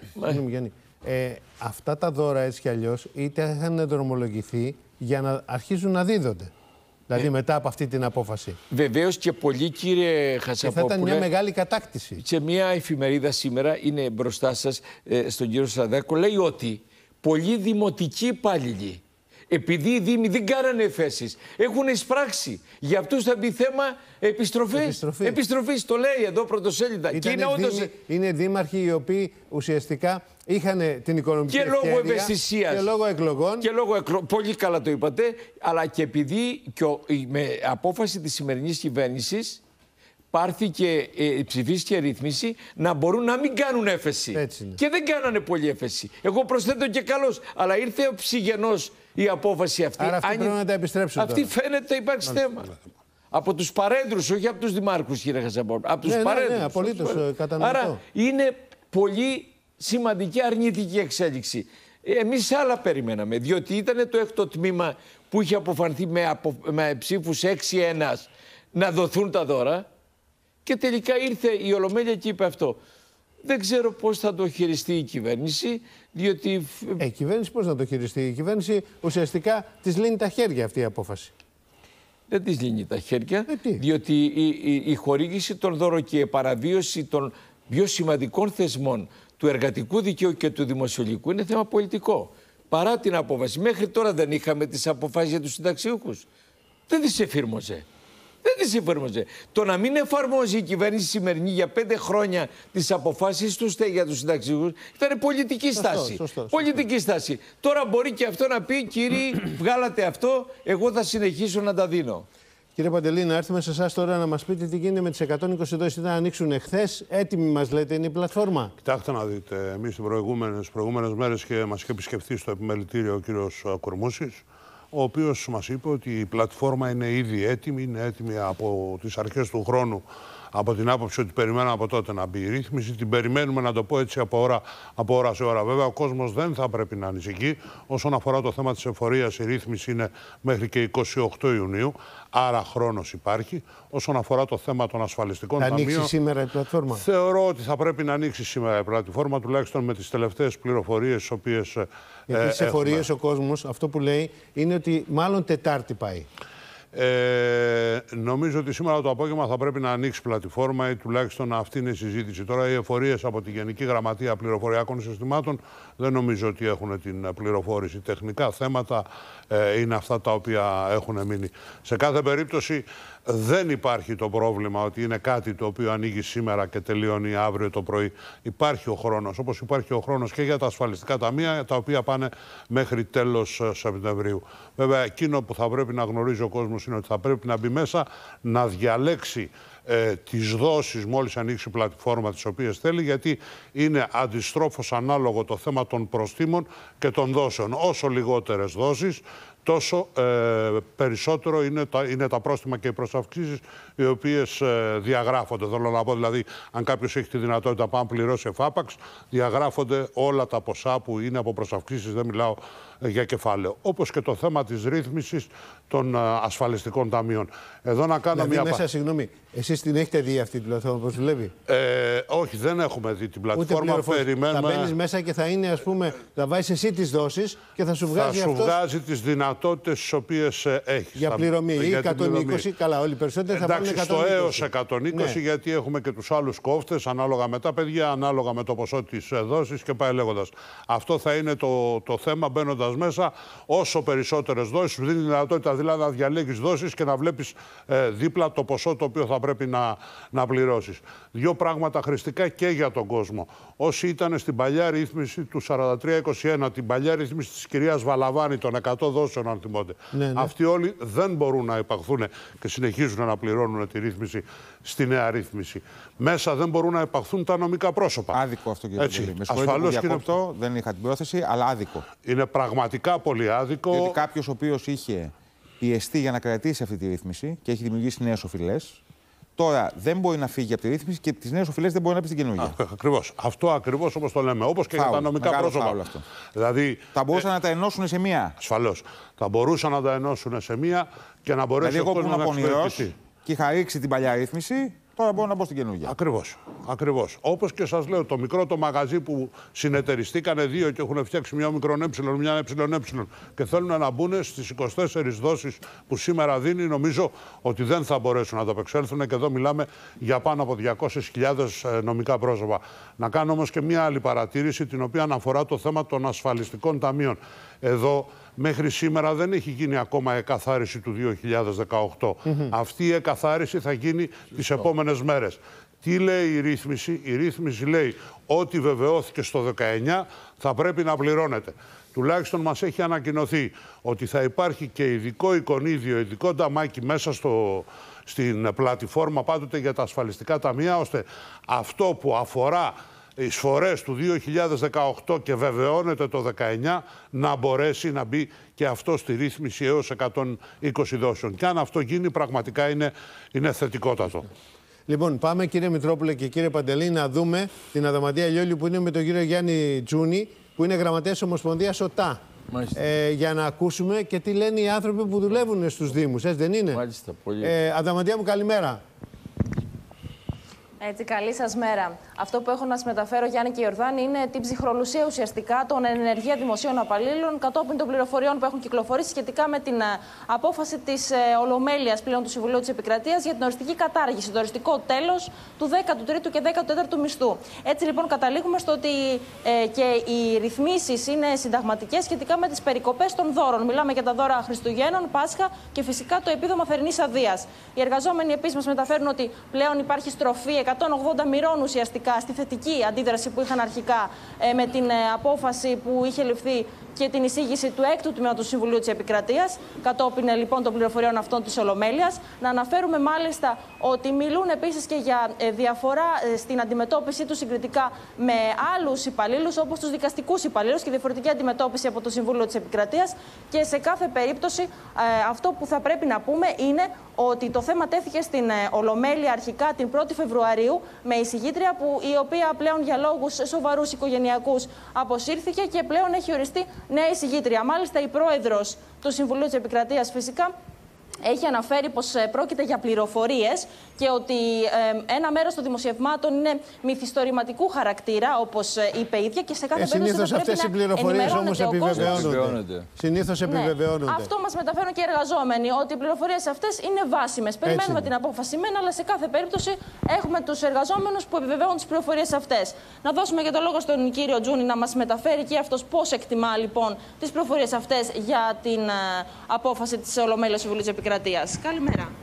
αυτά τα δώρα έτσι κι αλλιώς είτε είχαν δρομολογηθεί για να αρχίζουν να δίδονται. Δηλαδή μετά από αυτή την απόφαση. Βεβαίως και πολύ, κύριε Χασαπόπουλε. Θα ήταν μια μεγάλη κατάκτηση. Σε μια εφημερίδα σήμερα, είναι μπροστά σας στον κύριο Σαραντάκο, λέει ότι πολλοί δημοτικοί υπάλληλοι, επειδή οι δήμοι δεν κάνανε εφέσεις, έχουν εισπράξει. Για αυτούς θα μπει θέμα επιστροφής. Το λέει εδώ πρωτοσέλιδα. Είναι δήμαρχοι οι οποίοι ουσιαστικά είχαν την οικονομική ευκαιρία. Και λόγω ευαισθησίας. Και λόγω εκλογών. Πολύ καλά το είπατε. Αλλά και επειδή με απόφαση της σημερινής κυβέρνησης πάρθηκε, ψηφίστηκε ρύθμιση να μπορούν να μην κάνουν έφεση. Και δεν κάνανε πολύ έφεση. Εγώ προσθέτω και καλώς. Αλλά ήρθε ο ψυγενός η απόφαση αυτή. Άρα αυτή πρέπει να τα επιστρέψουν. Αυτή φαίνεται υπάρξει θέμα. Από τους παρέντρους, όχι από τους δημάρχους, κύριε Χασαπόπουλε. Από τους παρέντρους. Ναι, απολύτως κατανοητό. Άρα είναι πολύ σημαντική αρνητική εξέλιξη. Εμείς άλλα περιμέναμε, διότι ήταν το έκτο τμήμα που είχε αποφανθεί με ψήφους 6-1 να δοθούν τα δώρα και τελικά ήρθε η Ολομέλεια και είπε αυτό. Δεν ξέρω πώς θα το χειριστεί η κυβέρνηση, διότι... Η κυβέρνηση πώς να το χειριστεί? Η κυβέρνηση ουσιαστικά της λύνει τα χέρια αυτή η απόφαση. Δεν της λύνει τα χέρια, διότι η χορήγηση των δώρων και η παραβίωση των πιο σημαντικών θεσμών του εργατικού δικαίου και του δημοσιολογικού είναι θέμα πολιτικό. Παρά την απόφαση. Μέχρι τώρα δεν είχαμε τις αποφάσεις για τους συνταξιούχους. Δεν τις εφήρμοζε. Το να μην εφαρμόζει η κυβέρνηση σημερινή για 5 χρόνια τις αποφάσεις του για τους συνταξιούχους ήταν πολιτική στάση. Πολιτική στάση. Τώρα μπορεί και αυτό να πει, κύριοι, βγάλατε αυτό, εγώ θα συνεχίσω να τα δίνω. Κύριε Παντελή, να έρθουμε σε εσάς τώρα να μας πείτε τι γίνεται με τις 120 δόσεις. Ήταν να ανοίξουν εχθές. Έτοιμοι μας λέτε, είναι η πλατφόρμα. Κοιτάξτε να δείτε. Εμείς τις προηγούμενες μέρες και μας είχε επισκεφθεί στο επιμελητήριο ο κύριος Κορμούσης, ο οποίος μας είπε ότι η πλατφόρμα είναι ήδη έτοιμη, είναι έτοιμη από τις αρχές του χρόνου, από την άποψη ότι περιμένουμε από τότε να μπει η ρύθμιση. Την περιμένουμε, να το πω έτσι, από ώρα σε ώρα. Βέβαια, ο κόσμος δεν θα πρέπει να ανησυχεί. Όσον αφορά το θέμα της εφορίας, η ρύθμιση είναι μέχρι και 28 Ιουνίου, άρα χρόνος υπάρχει. Όσον αφορά το θέμα των ασφαλιστικών ταμείων. Θα ανοίξει σήμερα η πλατφόρμα? Θεωρώ ότι θα πρέπει να ανοίξει σήμερα η πλατφόρμα, τουλάχιστον με τις τελευταίες πληροφορίες, τις οποίες. Γιατί στις εφορίες ο κόσμος αυτό που λέει είναι ότι μάλλον Τετάρτη πάει. Νομίζω ότι σήμερα το απόγευμα θα πρέπει να ανοίξει πλατφόρμα ή τουλάχιστον αυτή είναι η συζήτηση. Τώρα οι εφορίες από τη Γενική Γραμματεία Πληροφοριακών Συστημάτων δεν νομίζω ότι έχουν την πληροφόρηση. Τεχνικά θέματα είναι αυτά τα οποία έχουν μείνει. Σε κάθε περίπτωση Δεν υπάρχει το πρόβλημα ότι είναι κάτι το οποίο ανοίγει σήμερα και τελειώνει αύριο το πρωί. Υπάρχει ο χρόνος, όπως υπάρχει ο χρόνος και για τα ασφαλιστικά ταμεία, τα οποία πάνε μέχρι τέλος Σεπτεμβρίου. Βέβαια, εκείνο που θα πρέπει να γνωρίζει ο κόσμος είναι ότι θα πρέπει να μπει μέσα, να διαλέξει τις δόσεις μόλις ανοίξει η πλατφόρμα τις οποίες θέλει, γιατί είναι αντιστρόφως ανάλογο το θέμα των προστίμων και των δόσεων. Όσο λιγότερες δόσεις, τόσο περισσότερο είναι τα πρόστιμα και οι προσαυξήσεις οι οποίες διαγράφονται. Θέλω να πω δηλαδή, αν κάποιος έχει τη δυνατότητα να πληρώσει εφάπαξ, διαγράφονται όλα τα ποσά που είναι από προσαυξήσεις, δεν μιλάω για κεφάλαιο. Όπως και το θέμα της ρύθμισης των ασφαλιστικών ταμείων. Εδώ να κάνω δηλαδή μέσα, συγγνώμη, εσείς την έχετε δει αυτή την πλατφόρμα, πώς δουλεύει? Όχι, δεν έχουμε δει την πλατφόρμα. Θα μπαίνεις μέσα και θα είναι, ας πούμε, θα βάζεις εσύ τις δόσεις και θα σου βγάζει αυτός... Θα σου βγάζει τις δυνατότητες τις οποίες έχεις. Για πληρωμή ή 120, καλά, όλοι οι περισσότεροι θα βάλουν 120. Στο έως 120, ναι. Γιατί έχουμε και τους άλλους κόφτες, ανάλογα με τα παιδιά, ανάλογα με το ποσό της δόσης και πάει λέγοντας. Αυτό θα είναι το θέμα μπαίνοντας μέσα. Όσο περισσότερες δόσεις, σου δίνει δυνατότητα δηλαδή να διαλέγεις δόσεις και να βλέπεις δίπλα το ποσό το οποίο θα πρέπει να πληρώσεις. Δύο πράγματα χρηστικά και για τον κόσμο. Όσοι ήταν στην παλιά ρύθμιση του 43-21, την παλιά ρύθμιση της κυρίας Βαλαβάνη των 100 δόσεων, αν θυμόνται. Ναι. Αυτοί όλοι δεν μπορούν να υπαχθούν και συνεχίζουν να πληρώνουν τη ρύθμιση στη νέα ρύθμιση. Μέσα δεν μπορούν να υπαχθούν τα νομικά πρόσωπα. Άδικο αυτό, κύριε Παντελή. Με συγχωρείτε που διακόπτω, δεν είχα την πρόθεση, αλλά άδικο. Είναι πραγματικά πολύ άδικο. Διότι κάποιος ο οποίος είχε πιεστεί για να κρατήσει αυτή τη ρύθμιση και έχει δημιουργήσει νέες οφειλές, τώρα δεν μπορεί να φύγει από τη ρύθμιση και τις νέες οφειλές δεν μπορεί να πει στην καινούργια. Ακριβώς. Αυτό ακριβώς όπως το λέμε. Όπως και για τα νομικά πρόσωπα. Δηλαδή, θα μπορούσαν να τα ενώσουν σε μία. Ασφαλώς. Θα μπορούσαν να τα ενώσουν σε μία και να μπορέσει δηλαδή, εγώ που είμαι πονηρός και είχα ρίξει την παλιά ρύθμιση, τώρα μπορώ να μπω στην καινούργια. Ακριβώς. Όπως και σας λέω, το μικρό το μαγαζί που συνεταιριστήκανε δύο και έχουν φτιάξει μια μικρόν μια ε και θέλουν να μπουν στις 24 δόσεις που σήμερα δίνει, νομίζω ότι δεν θα μπορέσουν να τα απεξέλθουν και εδώ μιλάμε για πάνω από 200.000 νομικά πρόσωπα. Να κάνω όμως και μια άλλη παρατήρηση, την οποία αναφορά το θέμα των ασφαλιστικών ταμείων. Εδώ μέχρι σήμερα δεν έχει γίνει ακόμα εκαθάριση του 2018. Αυτή η εκαθάριση θα γίνει τις επόμενες μέρες. Τι λέει η ρύθμιση? Η ρύθμιση λέει ότι βεβαιώθηκε στο 19 θα πρέπει να πληρώνεται. Τουλάχιστον μας έχει ανακοινωθεί ότι θα υπάρχει και ειδικό εικονίδιο, ειδικό νταμάκι μέσα στην πλατφόρμα πάντοτε για τα ασφαλιστικά ταμεία, ώστε αυτό που αφορά εισφορές του 2018 και βεβαιώνεται το 19 να μπορέσει να μπει και αυτό στη ρύθμιση έως 120 δόσεων. Και αν αυτό γίνει, πραγματικά είναι θετικότατο. Λοιπόν, πάμε κύριε Μητρόπουλε και κύριε Παντελή να δούμε την Αδαμαντία Λιόλιου που είναι με τον κύριο Γιάννη Τζούνη, που είναι γραμματέας Ομοσπονδίας ΟΤΑ. Για να ακούσουμε και τι λένε οι άνθρωποι που δουλεύουν στους Δήμους, έτσι δεν είναι? Μάλιστα, πολύ. Αδαμαντία μου, καλημέρα. Έτσι, καλή σας μέρα. Αυτό που έχω να σας μεταφέρω, Γιάννη και Ιορδάνη, είναι την ψυχρολουσία ουσιαστικά των ενεργεία δημοσίων απαλλήλων κατόπιν των πληροφοριών που έχουν κυκλοφορήσει σχετικά με την απόφαση της Ολομέλειας πλέον του Συμβουλίου της Επικρατείας για την οριστική κατάργηση, το οριστικό τέλος του 13ου και 14ου μισθού. Έτσι λοιπόν καταλήγουμε στο ότι και οι ρυθμίσεις είναι συνταγματικές σχετικά με τις περικοπές των δώρων. Μιλάμε για τα δώρα Χριστουγέννων, Πάσχα και φυσικά το επίδομα θερινής αδείας. Οι εργαζόμενοι επίσης μας μεταφέρουν ότι πλέον υπάρχει στροφή 180 μοιρών ουσιαστικά στη θετική αντίδραση που είχαν αρχικά με την απόφαση που είχε ληφθεί και την εισήγηση του έκτου τμήματος του Συμβουλίου της Επικρατείας, κατόπιν λοιπόν των πληροφοριών αυτών της Ολομέλειας. Να αναφέρουμε μάλιστα ότι μιλούν επίσης και για διαφορά στην αντιμετώπιση του συγκριτικά με άλλους υπαλλήλους, όπως τους δικαστικούς υπαλλήλους, και διαφορετική αντιμετώπιση από το Συμβούλιο της Επικρατείας. Και σε κάθε περίπτωση αυτό που θα πρέπει να πούμε είναι ότι το θέμα τέθηκε στην Ολομέλεια αρχικά την 1η Φεβρουαρίου με εισηγήτρια η οποία πλέον για λόγους σοβαρούς οικογενειακούς αποσύρθηκε και πλέον έχει οριστεί νέα εισηγήτρια. Μάλιστα, η πρόεδρος του Συμβουλίου της Επικρατείας φυσικά έχει αναφέρει πως πρόκειται για πληροφορίες και ότι ένα μέρος των δημοσιευμάτων είναι μυθιστορηματικού χαρακτήρα, όπως είπε η ίδια, και σε κάθε περίπτωση συνήθως αυτές οι πληροφορίες όμως επιβεβαιώνονται. Συνήθως επιβεβαιώνονται. Αυτό μας μεταφέρουν και οι εργαζόμενοι, ότι οι πληροφορίες αυτές είναι βάσιμες. Περιμένουμε την απόφαση μένα, αλλά σε κάθε περίπτωση έχουμε τους εργαζόμενους που επιβεβαιώνουν τις πληροφορίες αυτές. Να δώσουμε και το λόγο στον κύριο Τζούνη να μας μεταφέρει και αυτός πώς εκτιμά λοιπόν τις πληροφορίες αυτές για την απόφαση της Ολομέλειας Συμβουλίου της Επικρατείας. Καλημέρα.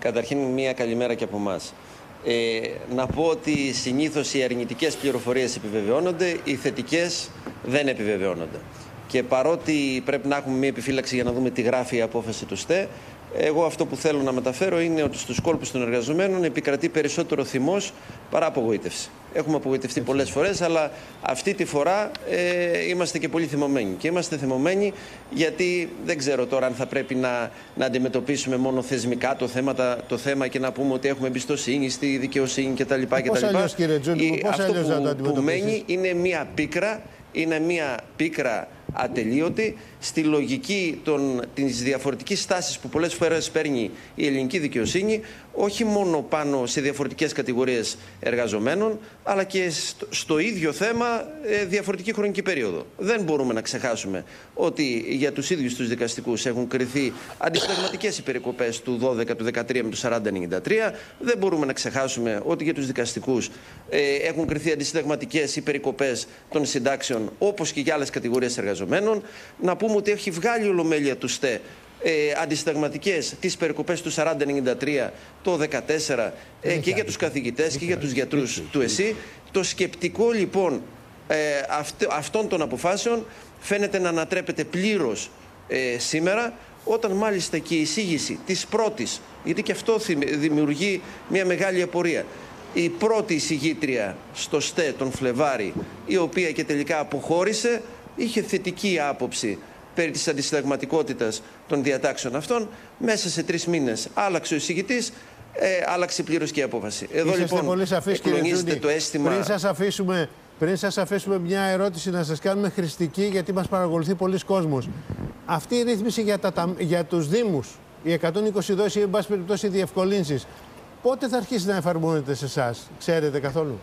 Καταρχήν, μία καλημέρα και από εμάς. Να πω ότι συνήθως οι αρνητικές πληροφορίες επιβεβαιώνονται, οι θετικές δεν επιβεβαιώνονται. Και παρότι πρέπει να έχουμε μία επιφύλαξη για να δούμε τι γράφει η απόφαση του ΣΤΕ, εγώ αυτό που θέλω να μεταφέρω είναι ότι στους κόλπους των εργαζομένων επικρατεί περισσότερο θυμός παρά απογοήτευση. Έχουμε απογοητευτεί πολλές φορές, αλλά αυτή τη φορά είμαστε και πολύ θυμωμένοι. Και είμαστε θυμωμένοι γιατί δεν ξέρω τώρα αν θα πρέπει να αντιμετωπίσουμε μόνο θεσμικά το θέμα και να πούμε ότι έχουμε εμπιστοσύνη στη δικαιοσύνη κτλ. Πώς αλλιώς, κύριε Τζούνι, πώς αλλιώς να το αντιμετωπίσεις? Αυτό που μένει είναι μία πίκρα ατελείωτη στη λογική της διαφορετικής στάσης που πολλές φορές παίρνει η ελληνική δικαιοσύνη, όχι μόνο πάνω σε διαφορετικές κατηγορίες εργαζομένων, αλλά και στο ίδιο θέμα διαφορετική χρονική περίοδο. Δεν μπορούμε να ξεχάσουμε ότι για τους ίδιους τους δικαστικούς έχουν κριθεί αντισυνταγματικές οι περικοπές του 12, του 13 με του 40-93. Δεν μπορούμε να ξεχάσουμε ότι για τους δικαστικούς έχουν κριθεί αντισυνταγματικές οι περικοπές των συντάξεων, όπως και για άλλες κατηγορίες εργαζομένων. Να πούμε ότι έχει βγάλει ολομέλεια του ΣΤΕ αντισυνταγματικές τις περικοπές του 40-93, το 14 και για τους καθηγητές και για τους γιατρούς του ΕΣΥ. Το σκεπτικό λοιπόν αυτών των αποφάσεων φαίνεται να ανατρέπεται πλήρως σήμερα, όταν μάλιστα και η εισήγηση της πρώτης, γιατί και αυτό δημιουργεί μια μεγάλη απορία, η πρώτη εισηγήτρια στο ΣΤΕ τον Φλεβάρη, η οποία και τελικά αποχώρησε, είχε θετική άποψη περί της αντισυνταγματικότητας των διατάξεων αυτών. Μέσα σε 3 μήνες άλλαξε ο εισηγητής, άλλαξε πλήρως και η απόφαση. Εδώ λοιπόν εκλογίζεται το αίσθημα... Πριν σας αφήσουμε μια ερώτηση να σας κάνουμε χρηστική, γιατί μας παρακολουθεί πολλοί κόσμος. Αυτή η ρύθμιση για τους Δήμους, οι 120 δόσεις ή εν πάση περιπτώσει οι διευκολύνσεις, πότε θα αρχίσει να εφαρμόζεται σε εσάς, ξέρετε καθόλου?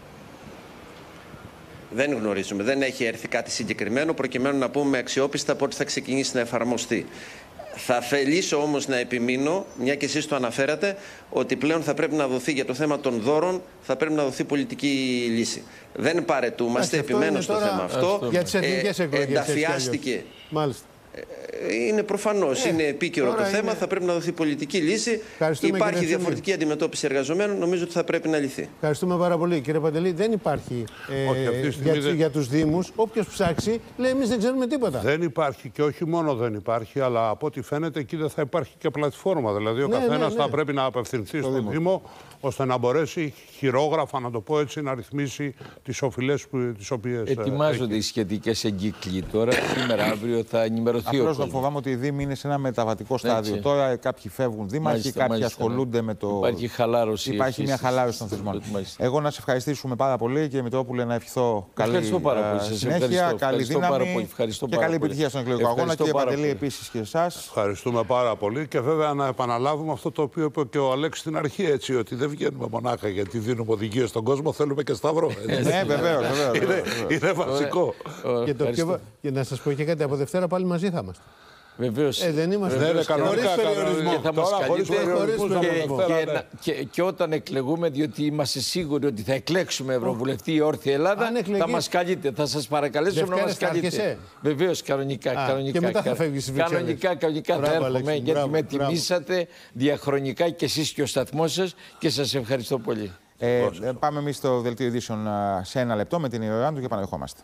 Δεν γνωρίζουμε. Δεν έχει έρθει κάτι συγκεκριμένο προκειμένου να πούμε αξιόπιστα πότε θα ξεκινήσει να εφαρμοστεί. Θα θελήσω όμως να επιμείνω, μια και εσείς το αναφέρατε, ότι πλέον θα πρέπει να δοθεί για το θέμα των δώρων, θα πρέπει να δοθεί πολιτική λύση. Δεν παρετούμαστε, επιμένω στο θέμα αυτό. Για τις εθνικές εκλογές. Ενταφιάστηκε. Μάλιστα. Είναι προφανώς, είναι επίκαιρο το θέμα, θα πρέπει να δοθεί πολιτική λύση. Υπάρχει διαφορετική αντιμετώπιση εργαζομένων, νομίζω ότι θα πρέπει να λυθεί. Ευχαριστούμε πάρα πολύ. Κύριε Παντελή, δεν υπάρχει για τους Δήμους. Όποιος ψάξει, λέει εμείς δεν ξέρουμε τίποτα. Δεν υπάρχει, και όχι μόνο δεν υπάρχει, αλλά από ό,τι φαίνεται εκεί δεν θα υπάρχει και πλατφόρμα. Δηλαδή ο καθένας θα πρέπει να απευθυνθεί στον Δήμο, ώστε να μπορέσει χειρόγραφα, να το πω έτσι, να ρυθμίσει τις οφειλές τις οποίες ετοιμάζονται οι σχετικές εγκύκλοι τώρα. Σήμερα, αύριο θα ενημερωθεί. Απλώς να φοβάμαι ότι οι Δήμοι είναι σε ένα μεταβατικό στάδιο. Τώρα κάποιοι φεύγουν δήμαρχοι, κάποιοι ασχολούνται με το. Υπάρχει χαλάρωση. Υπάρχει μια χαλάρωση των θεσμών. Εγώ να σε ευχαριστήσουμε πάρα πολύ, κύριε Μητρόπουλε, να ευχηθώ καλή συνέχεια, καλή δύναμη και καλή επιτυχία στον εκλογικό αγώνα. Κύριε Παντελή, επίσης και εσάς. Ευχαριστούμε πάρα πολύ και βέβαια να επαναλάβουμε αυτό το οποίο είπε και ο Αλέξης στην αρχή, έτσι, ότι δεν βγαίνουμε μονάχα γιατί δίνουμε οδηγίες στον κόσμο, θέλουμε και σταυρό. Ναι, βεβαίως. Είναι βασικό. Και να σας πω και κάτι, από Δευτέρα πάλι μαζί θα είμαστε. Βεβαίως. Δεν είμαστε χωρίς περιορισμό. Και θα μας καλείτε και όταν εκλεγούμε, διότι είμαστε σίγουροι ότι θα εκλέξουμε Ευρωβουλευτή η Όρθια Ελλάδα, θα μας καλείτε. Θα σας παρακαλέσουμε να μας καλείτε. Βεβαίως, κανονικά. Και μετά θα φεύγεις στις Βρυξέλλες. Κανονικά θα έρχομαι, γιατί με τιμήσατε διαχρονικά και εσείς και ο σταθμός σας και σας ευχαριστώ πολύ. Πάμε εμείς στο δελτίο ειδήσεων σε 1 λεπτό με την Ιωάννου και επανερχόμαστε.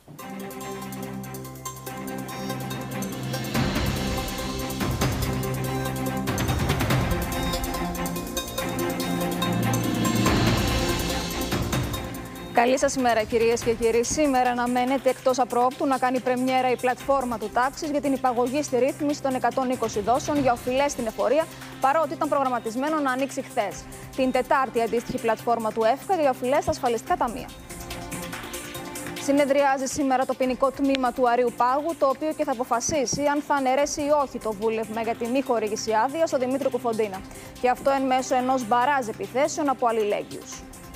Καλή σας ημέρα, κυρίες και κύριοι. Σήμερα αναμένεται εκτός απρόοπτου να κάνει πρεμιέρα η πλατφόρμα του Τάξης για την υπαγωγή στη ρύθμιση των 120 δόσεων για οφειλές στην εφορία, παρότι ήταν προγραμματισμένο να ανοίξει χθες. Την Τετάρτη, αντίστοιχη πλατφόρμα του ΕΦΚΑ για οφειλές στα ασφαλιστικά ταμεία. Συνεδριάζει σήμερα το ποινικό τμήμα του Αρείου Πάγου, το οποίο και θα αποφασίσει αν θα αναιρέσει ή όχι το βούλευμα για τη μη χορήγηση άδεια στον Δημήτρη Κουφοντίνα. Και αυτό εν μέσω ενός μπαράζ επιθέσεων από αλληλέγγυους.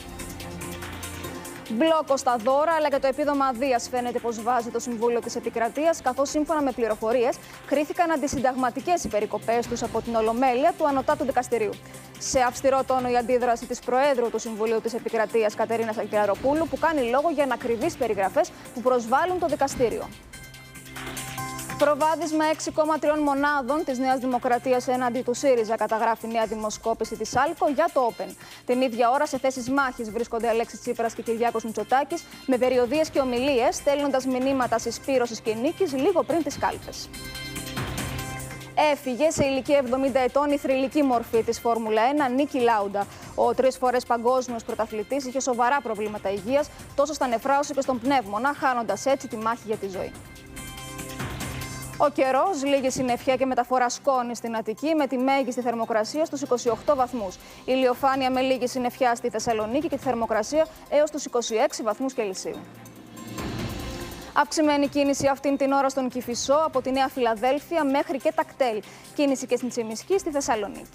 Μπλόκο στα δώρα, αλλά και το επίδομα αδείας φαίνεται πως βάζει το Συμβούλιο της Επικρατείας, καθώς σύμφωνα με πληροφορίες κρίθηκαν αντισυνταγματικές οι περικοπές τους από την Ολομέλεια του Ανωτάτου Δικαστηρίου. Σε αυστηρό τόνο η αντίδραση της Προέδρου του Συμβουλίου της Επικρατείας, Κατερίνας Ακελαροπούλου, που κάνει λόγο για ανακριβείς περιγραφές που προσβάλλουν το δικαστήριο. Προβάδισμα 6,3 μονάδων της Νέας Δημοκρατίας έναντι του ΣΥΡΙΖΑ, καταγράφει νέα δημοσκόπηση της ΣΑΛΚΟ για το Open. Την ίδια ώρα σε θέσεις μάχης βρίσκονται Αλέξης Τσίπρας και Κυριάκος Μητσοτάκης, με περιοδίες και ομιλίες, στέλνοντας μηνύματα συσπήρωσης και νίκης λίγο πριν τις κάλπες. Έφυγε σε ηλικία 70 ετών η θρυλική μορφή της Φόρμουλα 1, Νίκη Λάουντα. Ο 3 φορές παγκόσμιος πρωταθλητής είχε σοβαρά προβλήματα υγείας, τόσο στα νεφρά όσο και στον πνεύμονα, χάνοντας έτσι τη μάχη για τη ζωή. Ο καιρός, λίγη συννεφιά και μεταφορά σκόνης στην Αττική, με τη μέγιστη θερμοκρασία στους 28 βαθμούς. Ηλιοφάνεια με λίγη συννεφιά στη Θεσσαλονίκη και τη θερμοκρασία έως τους 26 βαθμούς Κελσίου. Αυξημένη κίνηση αυτήν την ώρα στον Κηφισό, από τη Νέα Φιλαδέλφια μέχρι και τα κτέλ. Κίνηση και στην Τσιμισκή στη Θεσσαλονίκη.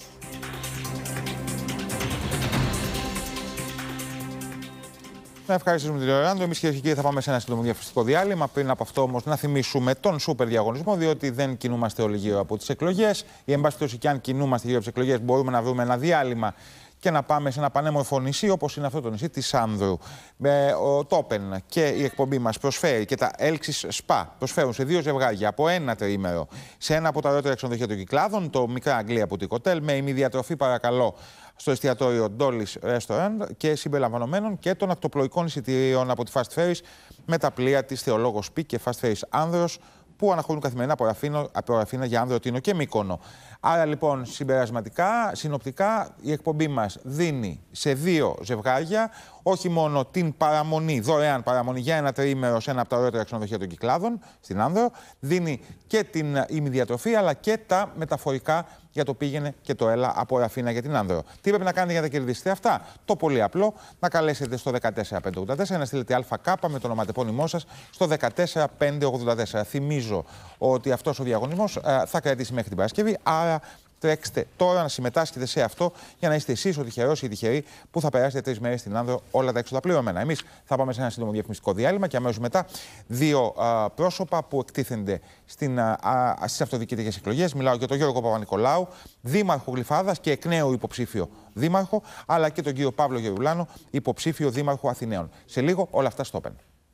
Να ευχαριστήσουμε την Λεωράνδο. Εμείς, κυρίες και κύριοι, θα πάμε σε ένα σύντομο διαφημιστικό διάλειμμα. Πριν από αυτό, όμως, να θυμίσουμε τον σούπερ διαγωνισμό, διότι δεν κινούμαστε όλοι γύρω από τις εκλογές. Ή, εν πάση περιπτώσει, και αν κινούμαστε γύρω από τις εκλογές, μπορούμε να βρούμε ένα διάλειμμα και να πάμε σε ένα πανέμορφο νησί, όπως είναι αυτό το νησί της Άνδρου. Το Open και η εκπομπή μας προσφέρει και τα Έλξης Σπα προσφέρουν σε 2 ζευγάρια από 1 τριήμερο σε ένα από τα ωραιότερα ξενοδοχεία των Κυκλάδων, το Μικρά Αγγλία Boutique Hotel, με ημιδιατροφή, παρακαλώ, στο εστιατόριο Dolly's Restaurant και συμπεριλαμβανομένων και των ακτοπλοϊκών εισιτηρίων από τη Fast Ferries με τα πλοία της Θεολόγος Π και Fast Ferries Άνδρος, που αναχωρούν καθημερινά από Αθήνα για Άνδρο, Τίνο και Μύκονο. Άρα λοιπόν, συμπερασματικά, συνοπτικά, η εκπομπή μας δίνει σε 2 ζευγάρια όχι μόνο την παραμονή, δωρεάν παραμονή για 1 τριήμερο σε ένα από τα ωραιότερα ξενοδοχεία των Κυκλάδων, στην Άνδρο, δίνει και την ημιδιατροφή αλλά και τα μεταφορικά για το πήγαινε και το έλα από Αθήνα για την Άνδρο. Τι πρέπει να κάνετε για να κερδίσετε αυτά? Το πολύ απλό, να καλέσετε στο 14584, να στείλετε ΑΚ με το ονοματεπώνυμό σας στο 14584. Θυμίζω ότι αυτός ο διαγωνισμός θα κρατήσει μέχρι την Παρασκευή, άρα τρέξτε τώρα να συμμετάσχετε σε αυτό για να είστε εσείς ο τυχερός ή η τυχερή που θα περάσετε 3 μέρες στην Άνδρο, όλα τα έξοδα πληρωμένα. Εμείς θα πάμε σε ένα σύντομο διαφημιστικό διάλειμμα και αμέσως μετά 2 πρόσωπα που εκτίθενται στις αυτοδιοικητικές εκλογές. Μιλάω για τον Γιώργο Παπα-Νικολάου, δήμαρχο Γλυφάδας και εκ νέου υποψήφιο δήμαρχο, αλλά και τον κύριο Παύλο Γερουλάνο, υποψήφιο δήμαρχο Αθηναίων. Σε λίγο όλα αυτά στο Open.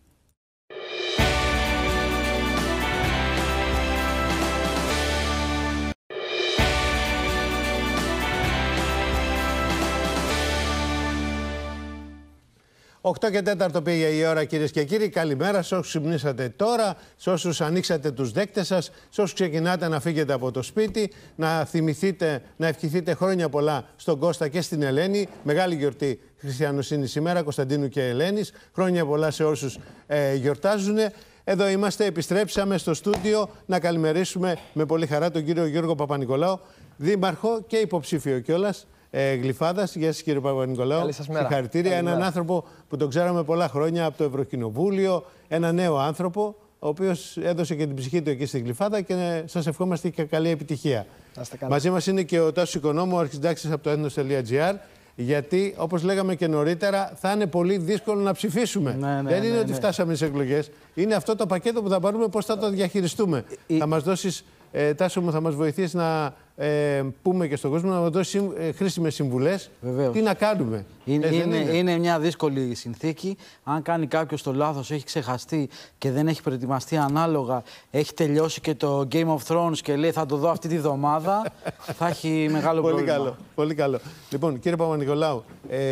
8 και 4 πήγε η ώρα, κυρίες και κύριοι. Καλημέρα σε όσους ξυπνήσατε τώρα, σε όσους ανοίξατε τους δέκτες σας, σε όσους ξεκινάτε να φύγετε από το σπίτι, να θυμηθείτε, να ευχηθείτε χρόνια πολλά στον Κώστα και στην Ελένη. Μεγάλη γιορτή Χριστιανοσύνη σήμερα, Κωνσταντίνου και Ελένης. Χρόνια πολλά σε όσους γιορτάζουν. Εδώ είμαστε, επιστρέψαμε στο στούντιο να καλημερίσουμε με πολύ χαρά τον κύριο Γιώργο Παπα-Νικολάου, δήμαρχο και υποψήφιο κιόλας. Γλυφάδας. Γεια σας, κύριε Παπα-Νικολάου. Καλή σας μέρα. Συγχαρητήρια. Έναν άνθρωπο που τον ξέραμε πολλά χρόνια από το Ευρωκοινοβούλιο. Ένα νέο άνθρωπο, ο οποίος έδωσε και την ψυχή του εκεί στη Γλυφάδα και σας ευχόμαστε και καλή επιτυχία. Μαζί μας είναι και ο Τάσος Οικονόμου, ο αρχισυντάκτης από το ethnos.gr. Γιατί, όπως λέγαμε και νωρίτερα, θα είναι πολύ δύσκολο να ψηφίσουμε. Δεν είναι ότι φτάσαμε στις εκλογές. Είναι αυτό το πακέτο που θα πάρουμε, πώς θα το διαχειριστούμε. Θα μας δώσεις, Τάσο μου, θα μας βοηθήσει να πούμε και στον κόσμο, να μας δώσει χρήσιμες συμβουλές. Τι να κάνουμε. Είναι μια δύσκολη συνθήκη. Αν κάνει κάποιος το λάθος, έχει ξεχαστεί και δεν έχει προετοιμαστεί ανάλογα, έχει τελειώσει και το Game of Thrones και λέει θα το δω αυτή τη βδομάδα, θα έχει μεγάλο πρόβλημα. Καλό, πολύ καλό. Λοιπόν, κύριε Παπα-Νικολάου,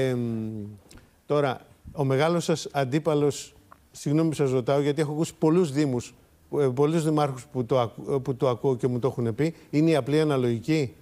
τώρα ο μεγάλος σας αντίπαλος, συγγνώμη που σας ρωτάω, γιατί έχω ακούσει πολλούς δήμους, πολλούς δημάρχους που το ακούω και μου το έχουν πει, είναι η απλή αναλογική.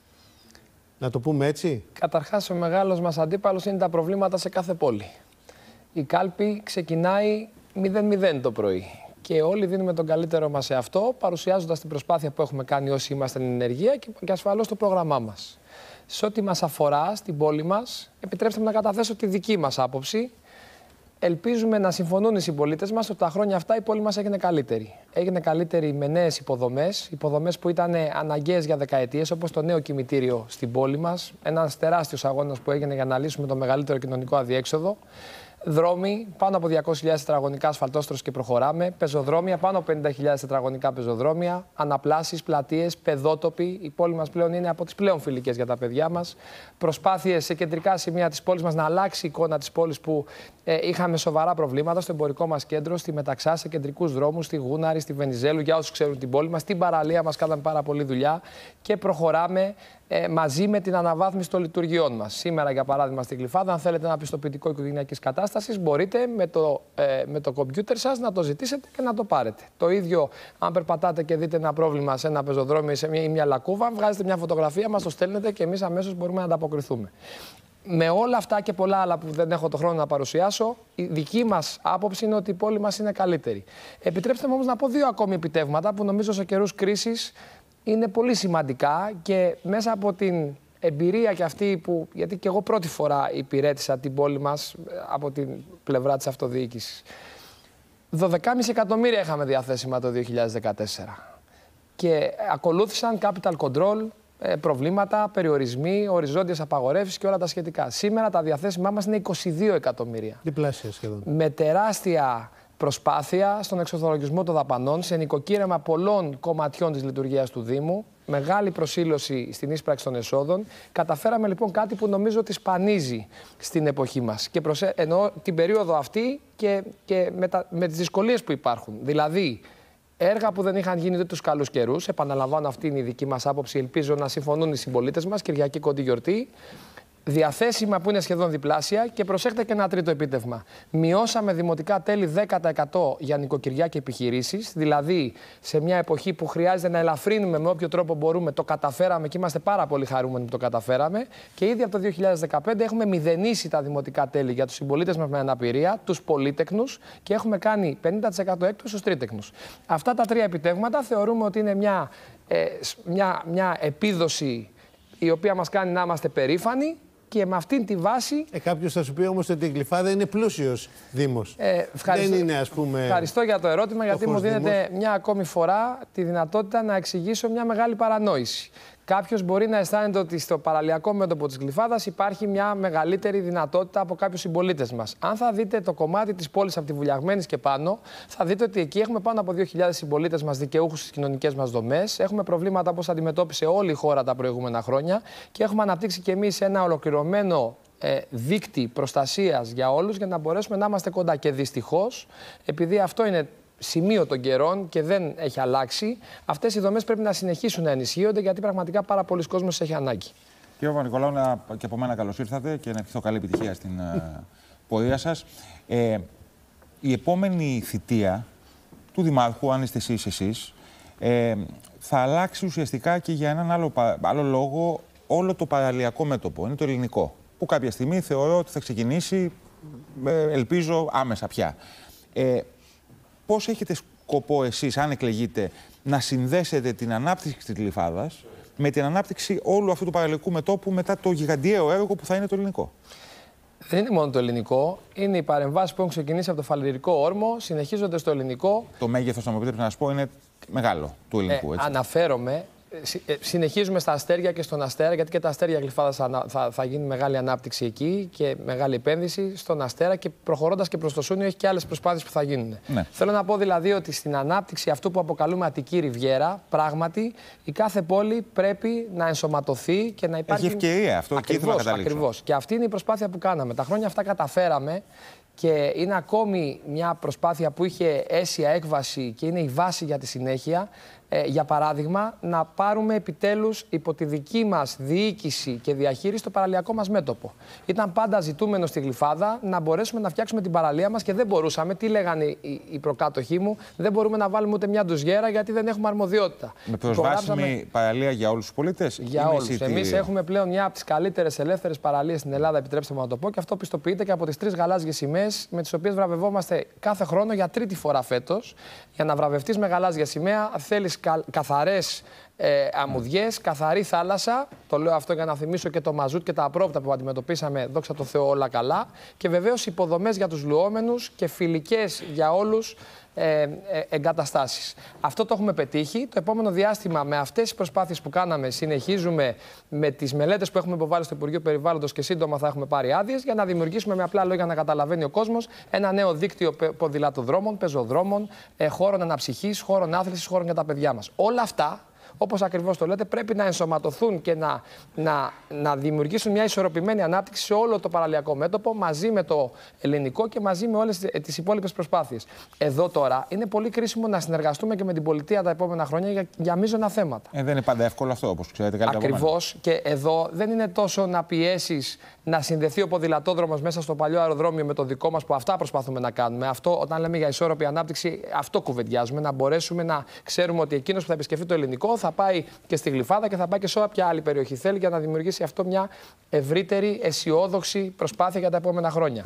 Να το πούμε έτσι. Καταρχάς, ο μεγάλος μας αντίπαλος είναι τα προβλήματα σε κάθε πόλη. Η κάλπη ξεκινάει 0-0 το πρωί. Και όλοι δίνουμε τον καλύτερο μας σε αυτό, παρουσιάζοντας την προσπάθεια που έχουμε κάνει όσοι είμαστε στην ενεργεία και ασφαλώς το πρόγραμμά μας. Σε ό,τι μας αφορά στην πόλη μας, επιτρέψτε μου να καταθέσω τη δική μας άποψη. Ελπίζουμε να συμφωνούν οι συμπολίτες μας ότι τα χρόνια αυτά η πόλη μας έγινε καλύτερη. Έγινε καλύτερη με νέες υποδομές, υποδομές που ήταν αναγκαίες για δεκαετίες, όπως το νέο κημητήριο στην πόλη μας. Ένας τεράστιος αγώνας που έγινε για να λύσουμε το μεγαλύτερο κοινωνικό αδιέξοδο. Δρόμοι, πάνω από 200.000 τετραγωνικά ασφαλτόστρος και προχωράμε. Πεζοδρόμια, πάνω από 50.000 τετραγωνικά πεζοδρόμια. Αναπλάσεις, πλατείες, παιδότοποι. Η πόλη μας πλέον είναι από τις πλέον φιλικές για τα παιδιά μας. Προσπάθειες σε κεντρικά σημεία της πόλης μας να αλλάξει η εικόνα της πόλης που Είχαμε σοβαρά προβλήματα στο εμπορικό μας κέντρο, στη Μεταξά, σε κεντρικούς δρόμους, στη Γούναρη, στη Βενιζέλου. Για όσους ξέρουν την πόλη μας, στην παραλία μας κάναμε πάρα πολλή δουλειά και προχωράμε μαζί με την αναβάθμιση των λειτουργιών μας. Σήμερα, για παράδειγμα, στην Γλυφάδα, αν θέλετε ένα πιστοποιητικό οικογενειακής κατάστασης, μπορείτε με το κομπιούτερ σας να το ζητήσετε και να το πάρετε. Το ίδιο, αν περπατάτε και δείτε ένα πρόβλημα σε ένα πεζοδρόμιο ή μια λακκούβα, βγάζετε μια φωτογραφία, μας το στέλνετε και εμείς αμέσως μπορούμε να ανταποκριθούμε. Με όλα αυτά και πολλά άλλα που δεν έχω το χρόνο να παρουσιάσω, η δική μας άποψη είναι ότι η πόλη μας είναι καλύτερη. Επιτρέψτε μου όμως να πω δύο ακόμη επιτεύγματα που νομίζω σε καιρούς κρίσης είναι πολύ σημαντικά και μέσα από την εμπειρία και αυτή που, γιατί και εγώ πρώτη φορά υπηρέτησα την πόλη μας από την πλευρά της αυτοδιοίκησης. 12,5 εκατομμύρια είχαμε διαθέσιμα το 2014 και ακολούθησαν capital control, προβλήματα, περιορισμοί, οριζόντιες απαγορεύσεις και όλα τα σχετικά. Σήμερα τα διαθέσιμά μας είναι 22 εκατομμύρια. Διπλάσια σχεδόν. Με τεράστια προσπάθεια στον εξορθολογισμό των δαπανών, σε νοικοκύρεμα πολλών κομματιών της λειτουργίας του Δήμου, μεγάλη προσήλωση στην ίσπραξη των εσόδων. Καταφέραμε λοιπόν κάτι που νομίζω ότι σπανίζει στην εποχή μας. Και εννοώ την περίοδο αυτή και με τις δυσκολίες που υπάρχουν. Δηλαδή, έργα που δεν είχαν γίνει ούτε τους καλούς καιρούς. Επαναλαμβάνω, αυτή είναι η δική μας άποψη. Ελπίζω να συμφωνούν οι συμπολίτες μας. Κυριακή κοντή γιορτή. Διαθέσιμα που είναι σχεδόν διπλάσια. Και προσέχτε και ένα τρίτο επίτευγμα. Μειώσαμε δημοτικά τέλη 10% για νοικοκυριά και επιχειρήσεις. Δηλαδή, σε μια εποχή που χρειάζεται να ελαφρύνουμε με όποιο τρόπο μπορούμε, το καταφέραμε και είμαστε πάρα πολύ χαρούμενοι που το καταφέραμε. Και ήδη από το 2015 έχουμε μηδενίσει τα δημοτικά τέλη για τους συμπολίτες μας με αναπηρία, τους πολύτεκνους και έχουμε κάνει 50% έκπτωση στους τρίτεκνους. Αυτά τα τρία επιτεύγματα θεωρούμε ότι είναι μια επίδοση η οποία μας κάνει να είμαστε περήφανοι. Και με αυτήν τη βάση. Κάποιος θα σου πει όμως ότι η Γλυφάδα είναι πλούσιος Δήμος. Δεν είναι, ας πούμε. Ευχαριστώ για το ερώτημα, γιατί μου δίνετε μια ακόμη φορά τη δυνατότητα να εξηγήσω μια μεγάλη παρανόηση. Κάποιος μπορεί να αισθάνεται ότι στο παραλιακό μέτωπο της Γλυφάδας υπάρχει μια μεγαλύτερη δυνατότητα από κάποιους συμπολίτες μας. Αν θα δείτε το κομμάτι της πόλης από τη Βουλιαγμένης και πάνω, θα δείτε ότι εκεί έχουμε πάνω από 2.000 συμπολίτες μας δικαιούχους στις κοινωνικές μας δομές. Έχουμε προβλήματα όπως αντιμετώπισε όλη η χώρα τα προηγούμενα χρόνια και έχουμε αναπτύξει και εμείς ένα ολοκληρωμένο δίκτυ προστασίας για όλους για να μπορέσουμε να είμαστε κοντά. Και δυστυχώς, επειδή αυτό είναι σημείο των καιρών και δεν έχει αλλάξει, αυτές οι δομές πρέπει να συνεχίσουν να ενισχύονται, γιατί πραγματικά πάρα πολλοί κόσμος έχει ανάγκη. Κύριε Παπα-Νικολάου, και από μένα καλώς ήρθατε και να ευχηθώ καλή επιτυχία στην πορεία σας. Η επόμενη θητεία του Δημάρχου, αν είστε εσείς, θα αλλάξει ουσιαστικά και για έναν άλλο λόγο όλο το παραλιακό μέτωπο. Είναι το ελληνικό, που κάποια στιγμή θεωρώ ότι θα ξεκινήσει, ελπίζω άμεσα πια. Πώς έχετε σκοπό εσείς, αν εκλεγείτε, να συνδέσετε την ανάπτυξη της Γλυφάδας με την ανάπτυξη όλου αυτού του παραλιακού μετώπου μετά το γιγαντιαίο έργο που θα είναι το ελληνικό? Δεν είναι μόνο το ελληνικό. Είναι οι παρεμβάσεις που έχουν ξεκινήσει από το φαλιρικό όρμο, συνεχίζονται στο ελληνικό. Το μέγεθος, να μου επιτρέψετε να σας πω, είναι μεγάλο του ελληνικού. Έτσι. Αναφέρομαι. Συνεχίζουμε στα αστέρια και στον Αστέρα, γιατί και τα αστέρια Γλυφάδας θα γίνει μεγάλη ανάπτυξη εκεί και μεγάλη επένδυση στον Αστέρα, και προχωρώντας και προς το Σούνιο έχει και άλλες προσπάθειες που θα γίνουν. Ναι. Θέλω να πω δηλαδή ότι στην ανάπτυξη αυτού που αποκαλούμε Αττική Ριβιέρα, πράγματι η κάθε πόλη πρέπει να ενσωματωθεί και να υπάρχει. Έχει ευκαιρία αυτό, και ήθελα να καταλήξω. Ακριβώς. Και αυτή είναι η προσπάθεια που κάναμε. Τα χρόνια αυτά καταφέραμε. Και είναι ακόμη μια προσπάθεια που είχε αίσια έκβαση και είναι η βάση για τη συνέχεια. Για παράδειγμα, να πάρουμε επιτέλους υπό τη δική μας διοίκηση και διαχείριση το παραλιακό μας μέτωπο. Ήταν πάντα ζητούμενο στη Γλυφάδα να μπορέσουμε να φτιάξουμε την παραλία μας και δεν μπορούσαμε. Τι λέγανε οι προκάτοχοί μου, δεν μπορούμε να βάλουμε ούτε μια ντουζιέρα γιατί δεν έχουμε αρμοδιότητα. Με προσβάσιμη παραλία για όλους τους πολίτες? Για όλους. Εμείς έχουμε πλέον μια από τις καλύτερες ελεύθερες παραλίες στην Ελλάδα, επιτρέψτε μου να το πω, και αυτό πιστοποιείται και από τις 3 γαλάζιες σημαίες με τις οποίες βραβευόμαστε κάθε χρόνο για 3η φορά φέτος. Για να βραβευτείς με γαλάζια σημαία θέλεις καθαρές αμμουδιές, καθαρή θάλασσα. Το λέω αυτό για να θυμίσω και το μαζούτ και τα απρόπτα που αντιμετωπίσαμε, δόξα τω Θεώ, όλα καλά. Και βεβαίως υποδομές για τους λουόμενους και φιλικές για όλους εγκαταστάσεις. Αυτό το έχουμε πετύχει. Το επόμενο διάστημα, με αυτές τις προσπάθειες που κάναμε, συνεχίζουμε με τις μελέτες που έχουμε υποβάλει στο Υπουργείο Περιβάλλοντος και σύντομα θα έχουμε πάρει άδειες για να δημιουργήσουμε, με απλά λόγια να καταλαβαίνει ο κόσμος, ένα νέο δίκτυο ποδηλατοδρόμων, πεζοδρόμων, χώρων αναψυχής, χώρων άθλησης, χώρων για τα παιδιά μας. Όλα αυτά όπως ακριβώς το λέτε, πρέπει να ενσωματωθούν και να δημιουργήσουν μια ισορροπημένη ανάπτυξη σε όλο το παραλιακό μέτωπο, μαζί με το ελληνικό και μαζί με όλες τις υπόλοιπες προσπάθειες. Εδώ τώρα είναι πολύ κρίσιμο να συνεργαστούμε και με την πολιτεία τα επόμενα χρόνια για μείζωνα θέματα. Δεν είναι πάντα εύκολο αυτό, όπως ξέρετε καλύτερα. Ακριβώς. Και εδώ δεν είναι τόσο να πιέσεις να συνδεθεί ο ποδηλατόδρομος μέσα στο παλιό αεροδρόμιο με το δικό μας, που αυτά προσπαθούμε να κάνουμε. Αυτό, όταν λέμε για ισόρροπη ανάπτυξη, αυτό κουβεντιάζουμε. Να μπορέσουμε να ξέρουμε ότι εκείνος που θα επισκεφτεί το ελληνικό θα πάει και στη Γλυφάδα και θα πάει και σε όποια άλλη περιοχή θέλει, για να δημιουργήσει αυτό μια ευρύτερη, αισιόδοξη προσπάθεια για τα επόμενα χρόνια.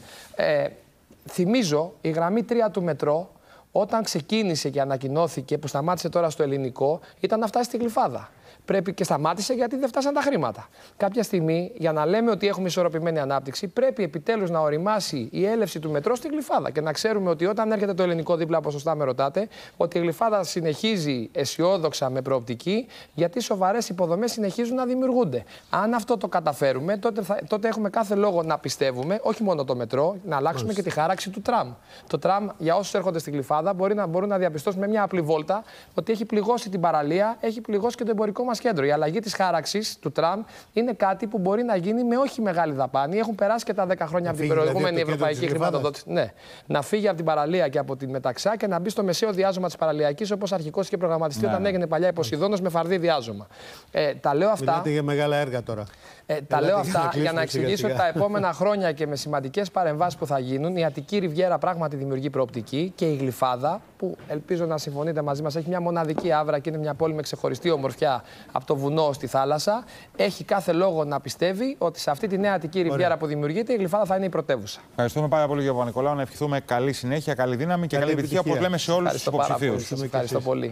Θυμίζω, η γραμμή 3 του μετρό, όταν ξεκίνησε και ανακοινώθηκε, που σταμάτησε τώρα στο ελληνικό, ήταν να φτάσει στη Γλυφάδα. Πρέπει και σταμάτησε γιατί δεν φτάσαν τα χρήματα. Κάποια στιγμή, για να λέμε ότι έχουμε ισορροπημένη ανάπτυξη, πρέπει επιτέλους να οριμάσει η έλευση του μετρό στη Γλυφάδα. Και να ξέρουμε ότι όταν έρχεται το ελληνικό δίπλα, όπως σωστά με ρωτάτε, ότι η Γλυφάδα συνεχίζει αισιόδοξα με προοπτική, γιατί σοβαρές υποδομές συνεχίζουν να δημιουργούνται. Αν αυτό το καταφέρουμε, τότε έχουμε κάθε λόγο να πιστεύουμε, όχι μόνο το μετρό, να αλλάξουμε και τη χάραξη του τραμ. Το τραμ, για όσους έρχονται στη Γλυφάδα, μπορούν να διαπιστώσουν με μια απλή βόλτα ότι έχει πληγώσει την παραλία, έχει πληγώσει και το εμπορικό μας κέντρο. Η αλλαγή της χάραξης του τραμ είναι κάτι που μπορεί να γίνει με όχι μεγάλη δαπάνη. Έχουν περάσει και τα 10 χρόνια από την προηγούμενη ευρωπαϊκή χρηματοδότηση. Ναι. Να φύγει από την παραλία και από τη μεταξά και να μπει στο μεσαίο διάζωμα της παραλιακής, όπως αρχικώς είχε προγραμματιστεί όταν έγινε παλιά η Ποσειδώνος με φαρδί διάζωμα. Τα λέω αυτά. Μιλάτε για μεγάλα έργα τώρα. Τα λέω αυτά για να εξηγήσω ότι τα επόμενα χρόνια και με σημαντικές παρεμβάσεις που θα γίνουν, η Αττική Ριβιέρα πράγματι δημιουργεί προοπτική και η Γλυφάδα, που ελπίζω να συμφωνείτε μαζί μας, έχει μια μοναδική άβρα και είναι μια πόλη με ξεχωριστή ομορφιά από το βουνό στη θάλασσα. Έχει κάθε λόγο να πιστεύει ότι σε αυτή τη νέα Αττική Ριβιέρα που δημιουργείται, η Γλυφάδα θα είναι η πρωτεύουσα. Ευχαριστούμε πάρα πολύ, κύριε Παπα-Νικολάου. Να ευχηθούμε καλή συνέχεια, καλή δύναμη και καλή επιτυχία, όπως λέμε σε όλους τους υποψηφίους. Ευχαριστώ πολύ.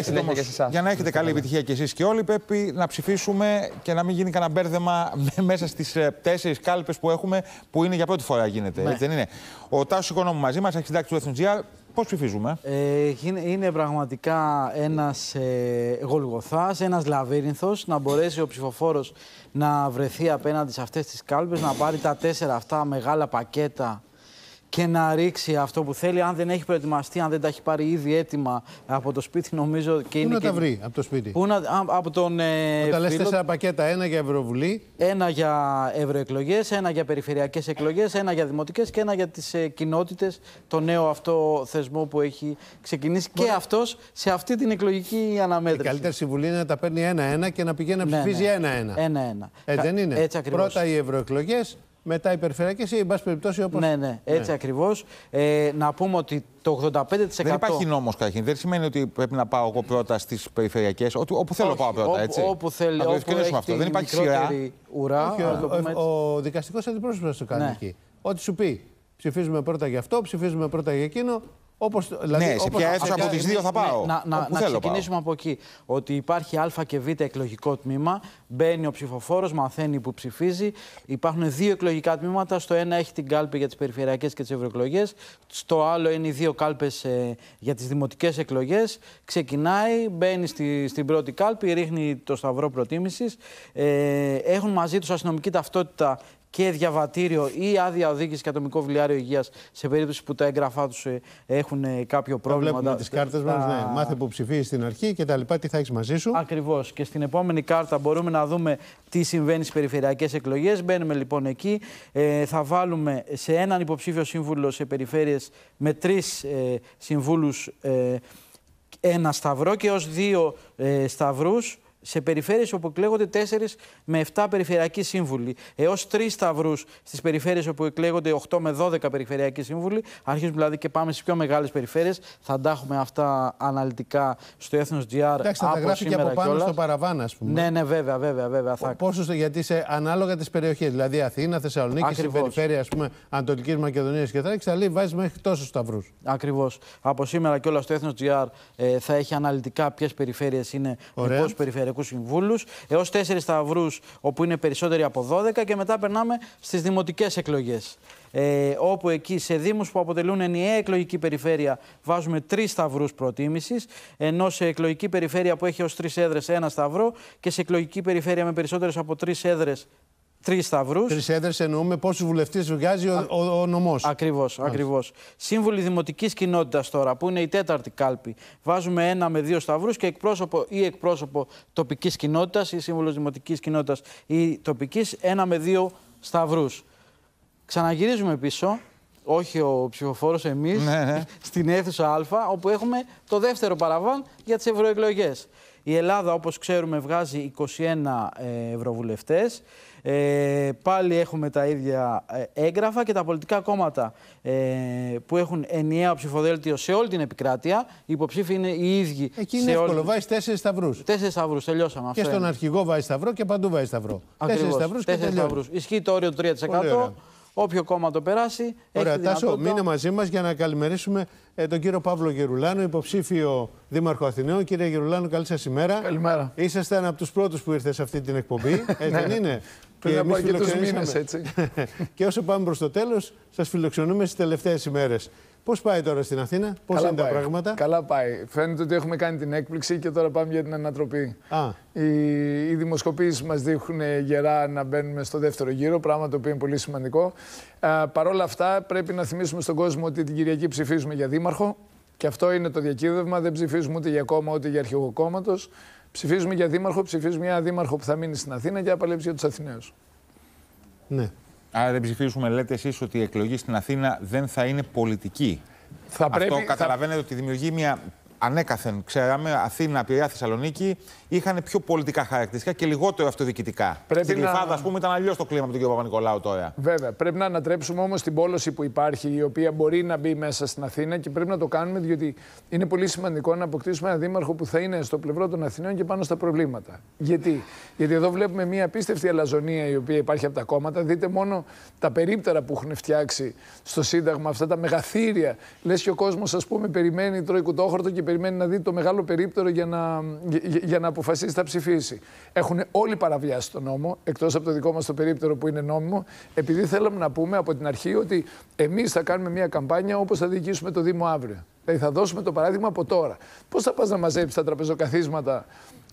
Για να έχετε καλή επιτυχία κι εσείς και όλοι, πρέπει να ψηφίσουμε και να μην γίνει κανένα μπέρδεμα μέσα στις 4 κάλπες που έχουμε, που είναι για πρώτη φορά γίνεται. Έτσι δεν είναι? Ο Τάσος Οικονόμου μαζί μας, έχει συντάξει του Ethnos.gr. Πώς ψηφίζουμε? Είναι πραγματικά ένας γολγοθάς, ένας λαβύρινθος, να μπορέσει ο ψηφοφόρος να βρεθεί απέναντι σε αυτές τις κάλπες, να πάρει τα 4 αυτά μεγάλα πακέτα και να ρίξει αυτό που θέλει. Αν δεν έχει προετοιμαστεί, αν δεν τα έχει πάρει ήδη έτοιμα από το σπίτι, νομίζω. Και πού να τα βρει από το σπίτι? Από τον. Όταν λες 4 πακέτα, ένα για Ευρωβουλή, ένα για ευρωεκλογές, ένα για περιφερειακές εκλογές, ένα για δημοτικές και ένα για τις κοινότητες. Το νέο αυτό θεσμό που έχει ξεκινήσει και αυτός σε αυτή την εκλογική αναμέτρηση. Η καλύτερη συμβουλή είναι να τα παίρνει ένα-ένα και να πηγαίνει να ψηφίζει ένα-ένα. Ένα-ένα. Δεν είναι? Έτσι ακριβώς. Πρώτα οι ευρωεκλογές, μετά οι περιφερειακές ή εν πάση περιπτώσει όπως. Ναι, έτσι ακριβώς. Να πούμε ότι το 85%. Δεν υπάρχει νόμος καταρχήν. Δεν σημαίνει ότι πρέπει να πάω εγώ πρώτα στις περιφερειακές. Όπου θέλω πάω πρώτα. Έτσι. Όπου θέλει. Να το ευκρινίσουμε αυτό. Δεν υπάρχει σειρά. Ουρά, ο δικαστικός αντιπρόσωπος το κάνει εκεί. Ό,τι σου πει. Ψηφίζουμε πρώτα για αυτό, ψηφίζουμε πρώτα για εκείνο. Όπως, δηλαδή, ναι, σε ποια αίθουσα από τις δύο θα πάω. Να ξεκινήσουμε από εκεί. Ότι υπάρχει Α και Β εκλογικό τμήμα. Μπαίνει ο ψηφοφόρος, μαθαίνει που ψηφίζει. Υπάρχουν 2 εκλογικά τμήματα. Στο ένα έχει την κάλπη για τις περιφερειακές και τις ευρωεκλογές. Στο άλλο είναι οι 2 κάλπες για τις δημοτικές εκλογές. Ξεκινάει, μπαίνει στην πρώτη κάλπη, ρίχνει το σταυρό προτίμησης. Έχουν μαζί τους αστυνομική ταυτότητα και διαβατήριο ή άδεια οδήγηση και ατομικό βιβλιάριο υγείας σε περίπτωση που τα έγγραφά τους έχουν κάποιο πρόβλημα. Βλέπουμε τις κάρτες μας, ναι. Μάθε που ψηφίζεις στην αρχή και τα λοιπά, τι θα έχεις μαζί σου. Ακριβώς. Και στην επόμενη κάρτα μπορούμε να δούμε τι συμβαίνει στις περιφερειακές εκλογές. Μπαίνουμε λοιπόν εκεί. Θα βάλουμε σε έναν υποψήφιο σύμβουλο σε περιφέρειες με 3 συμβούλους 1 σταυρό και ως 2 σταυρούς σε περιφέρειες όπου εκλέγονται 4 με 7 περιφερειακοί σύμβουλοι. Έως 3 σταυρούς στις περιφέρειες όπου εκλέγονται 8 με 12 περιφερειακοί σύμβουλοι. Αρχίζουμε δηλαδή και πάμε στις πιο μεγάλες περιφέρειες. Θα τα έχουμε αυτά αναλυτικά στο Ethnos.gr. Εντάξει, θα τα γράφει και από πάνω στο παραβάν, ας πούμε. Ναι, βέβαια. Πόσο, γιατί ανάλογα τις περιοχές. Δηλαδή Αθήνα, Θεσσαλονίκη, στην περιφέρεια Ανατολικής Μακεδονίας και θα λέει βάζει μέχρι τόσους σταυρούς. Ακριβώς. Από σήμερα κιόλας στο Ethnos.gr θα έχει αναλυτικά ποιες περιφέρειες είναι με πόσους περιφερειακούς συμβούλους, έως 4 σταυρούς όπου είναι περισσότεροι από 12 και μετά περνάμε στις δημοτικές εκλογές. Όπου εκεί σε δήμους που αποτελούν ενιαία εκλογική περιφέρεια βάζουμε 3 σταυρούς προτίμησης, ενώ σε εκλογική περιφέρεια που έχει ως 3 έδρες 1 σταυρό και σε εκλογική περιφέρεια με περισσότερες από 3 έδρες 3 σταυρούς. 3 έδρες εννοούμε πόσους βουλευτές βγάζει ο νομός. Ακριβώς. Σύμβουλοι δημοτικής κοινότητας τώρα, που είναι η 4η κάλπη, βάζουμε 1 με 2 σταυρούς και εκπρόσωπο τοπικής κοινότητας ή σύμβουλος δημοτικής κοινότητας ή τοπικής, 1 με 2 σταυρούς. Ξαναγυρίζουμε πίσω, όχι ο ψηφοφόρος, εμείς, στην αίθουσα Α, όπου έχουμε το δεύτερο παραβάν για τις ευρωεκλογές. Η Ελλάδα, όπως ξέρουμε, βγάζει 21 ευρωβουλευτές. Πάλι έχουμε τα ίδια έγγραφα και τα πολιτικά κόμματα που έχουν ενιαίο ψηφοδέλτιο σε όλη την επικράτεια. Οι υποψήφοι είναι οι ίδιοι. Εκεί είναι εύκολο, βάζει 4 σταυρούς. 4 σταυρούς, τελειώσαμε. Και στον αρχηγό βάζει σταυρό και παντού βάζει σταυρό. 4 σταυρούς και τελειώνει. Ισχύει το όριο του 3%. Όποιο κόμμα το περάσει. Ωραία, Τάσο, μείνε μαζί μας για να καλημερίσουμε τον κύριο Παύλο Γερουλάνο, υποψήφιο Δήμαρχο Αθηναίων. Κύριε Γερουλάνο, καλή σας ημέρα. Καλημέρα. Ήσασταν από τους πρώτους που ήρθε σε αυτή την εκπομπή, δεν είναι? Πριν από αρκετούς μήνες, έτσι. Και όσο πάμε προς το τέλος, σας φιλοξενούμε στις τελευταίες ημέρες. Πώς πάει τώρα στην Αθήνα, πώς είναι τα πράγματα? Καλά πάει. Φαίνεται ότι έχουμε κάνει την έκπληξη και τώρα πάμε για την ανατροπή. Οι δημοσκοπήσεις μας δείχνουν γερά να μπαίνουμε στο δεύτερο γύρο, πράγμα το οποίο είναι πολύ σημαντικό. Παρ' όλα αυτά, πρέπει να θυμίσουμε στον κόσμο ότι την Κυριακή ψηφίζουμε για δήμαρχο. Και αυτό είναι το διακύβευμα. Δεν ψηφίζουμε ούτε για κόμμα ούτε για αρχηγό κόμματος. Ψηφίζουμε για δήμαρχο, ψηφίζουμε για δήμαρχο που θα μείνει στην Αθήνα και θα παλέψει για τους Αθηναίους. Ναι. Άρα δεν ψηφίσουμε, λέτε εσείς, ότι η εκλογή στην Αθήνα δεν θα είναι πολιτική. Αυτό καταλαβαίνετε ότι δημιουργεί μια... Ανέκαθεν, ξέραμε, Αθήνα, Πειραιά, Θεσσαλονίκη είχαν πιο πολιτικά χαρακτηριστικά και λιγότερο αυτοδιοικητικά. Στην Γλυφάδα, ας πούμε, ήταν αλλιώς το κλίμα με τον κ. Παπα-Νικολάου τώρα. Βέβαια. Πρέπει να ανατρέψουμε όμως την πόλωση που υπάρχει, η οποία μπορεί να μπει μέσα στην Αθήνα και πρέπει να το κάνουμε, διότι είναι πολύ σημαντικό να αποκτήσουμε ένα δήμαρχο που θα είναι στο πλευρό των Αθηναίων και πάνω στα προβλήματα. Γιατί εδώ βλέπουμε μια απίστευτη αλαζονία η οποία υπάρχει από τα κόμματα. Δείτε μόνο τα περίπτερα που έχουν φτιάξει στο Σύνταγμα, αυτά τα μεγαθύρια. Λες και ο κόσμος, ας πούμε, περιμένει, τρώει κουτόχορτο και περιμένει να δει το μεγάλο περίπτερο για να αποφασίσει θα ψηφίσει. Έχουν όλοι παραβιάσει τον νόμο, εκτός από το δικό μας το περίπτερο που είναι νόμιμο, επειδή θέλαμε να πούμε από την αρχή ότι εμείς θα κάνουμε μια καμπάνια όπως θα διοικήσουμε το Δήμο αύριο. Δηλαδή θα δώσουμε το παράδειγμα από τώρα. Πώς θα πας να μαζέψεις τα τραπεζοκαθίσματα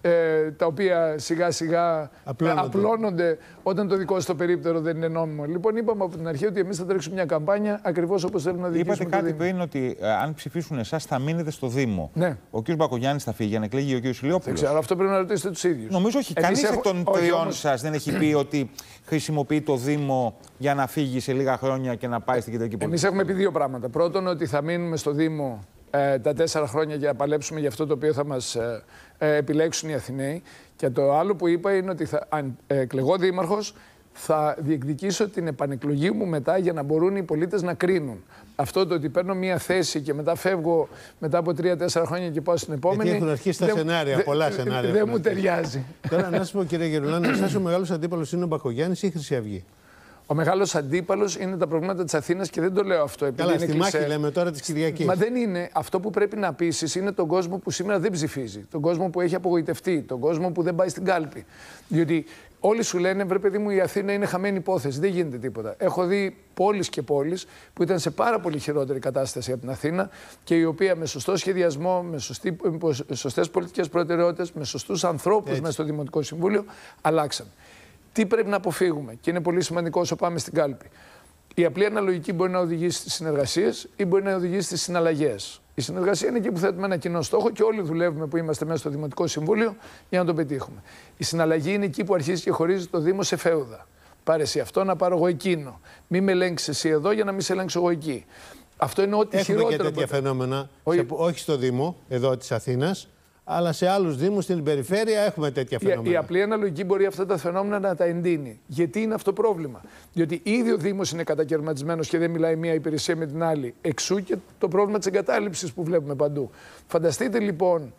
τα οποία σιγά σιγά απλώνονται όταν το δικό σου το περίπτερο δεν είναι νόμιμο. Λοιπόν, είπαμε από την αρχή ότι εμείς θα τρέξουμε μια καμπάνια ακριβώς όπως θέλουμε να διοικήσουμε. Είπατε κάτι πριν ότι αν ψηφίσουν εσάς θα μείνετε στο Δήμο. Ναι. Ο κ. Μπακογιάννης θα φύγει για να εκλέγει ο κ. Ηλιόπουλος. Δεν ξέρω, αυτό πρέπει να ρωτήσετε τους ίδιους. Νομίζω όχι. Κανείς εκ των τριών σας δεν έχει πει ότι χρησιμοποιεί το Δήμο για να φύγει σε λίγα χρόνια και να πάει στην κεντρική πολιτική. Εμείς έχουμε πει δύο πράγματα. Πρώτον, ότι θα μείνουμε στο Δήμο τα 4 χρόνια για να παλέψουμε για αυτό το οποίο θα μας επιλέξουν οι Αθηναίοι. Και το άλλο που είπα είναι ότι αν εκλεγώ δήμαρχος, θα διεκδικήσω την επανεκλογή μου μετά για να μπορούν οι πολίτες να κρίνουν. Αυτό το ότι παίρνω μία θέση και μετά φεύγω μετά από 3-4 χρόνια και πάω στην επόμενη. Γιατί έχουν αρχίσει τα σενάρια, πολλά σενάρια. Δεν μου ταιριάζει. Τώρα να σας πω, κύριε Γερουλάνο, εσάς ο μεγάλος αντίπαλος είναι ο Μπακογιάννης ή η Χρυσή Αυγή? Ο μεγάλος αντίπαλος είναι τα προβλήματα της Αθήνας και δεν το λέω αυτό επειδή καλά, είναι στη μάχη λέμε τώρα της Κυριακής. Μα δεν είναι. Αυτό που πρέπει να πείσεις είναι τον κόσμο που σήμερα δεν ψηφίζει. Τον κόσμο που έχει απογοητευτεί. Τον κόσμο που δεν πάει στην κάλπη. Διότι όλοι σου λένε, βρε παιδί μου, η Αθήνα είναι χαμένη υπόθεση. Δεν γίνεται τίποτα. Έχω δει πόλεις και πόλεις που ήταν σε πάρα πολύ χειρότερη κατάσταση από την Αθήνα και η οποία με σωστό σχεδιασμό, με σωστές πολιτικές προτεραιότητες, με σωστούς ανθρώπους μέσα στο Δημοτικό Συμβούλιο αλλάξαν. Τι πρέπει να αποφύγουμε, και είναι πολύ σημαντικό όσο πάμε στην κάλπη. Η απλή αναλογική μπορεί να οδηγήσει στις συνεργασίες ή μπορεί να οδηγήσει στις συναλλαγές. Η συνεργασία είναι εκεί που θέτουμε ένα κοινό στόχο και όλοι δουλεύουμε που είμαστε μέσα στο Δημοτικό Συμβούλιο για να τον πετύχουμε. Η συναλλαγή είναι εκεί που αρχίζει και χωρίζει το Δήμο σε φέουδα. Πάρε εσύ αυτό, να πάρω εγώ εκείνο. Μην με ελέγξεις εσύ εδώ για να μην σε ελέγξω εγώ εκεί. Αυτό είναι ό,τι χειρότερο. Έχουμε και τέτοια φαινόμενα, όχι στο Δήμο εδώ της Αθήνας, αλλά σε άλλους δήμους στην περιφέρεια έχουμε τέτοια φαινόμενα. Η απλή αναλογική μπορεί αυτά τα φαινόμενα να τα εντείνει. Γιατί είναι αυτό το πρόβλημα? Διότι ήδη ο Δήμος είναι κατακαιρματισμένος και δεν μιλάει μία υπηρεσία με την άλλη. Εξού και το πρόβλημα της εγκατάλειψης που βλέπουμε παντού. Φανταστείτε λοιπόν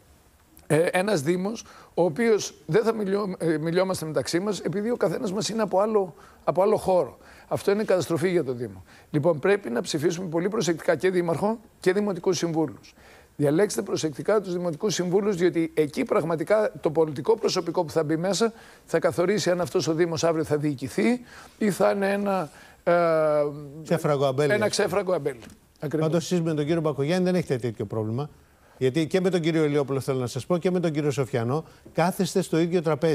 ένας Δήμος, ο οποίος δεν θα μιλιόμαστε μεταξύ μας, επειδή ο καθένας μας είναι από άλλο χώρο. Αυτό είναι καταστροφή για το Δήμο. Λοιπόν, πρέπει να ψηφίσουμε πολύ προσεκτικά και δήμαρχο και δημοτικούς συμβούλους. Διαλέξτε προσεκτικά τους δημοτικούς συμβούλους, διότι εκεί πραγματικά το πολιτικό προσωπικό που θα μπει μέσα θα καθορίσει αν αυτός ο Δήμος αύριο θα διοικηθεί ή θα είναι ένα ξέφραγκο αμπέλι. Πάντως εσείς με τον κύριο Μπακογιάννη δεν έχετε τέτοιο πρόβλημα. Γιατί και με τον κύριο Ηλιόπουλο, θέλω να σας πω, και με τον κύριο Σοφιανό κάθεστε στο ίδιο τραπέζι.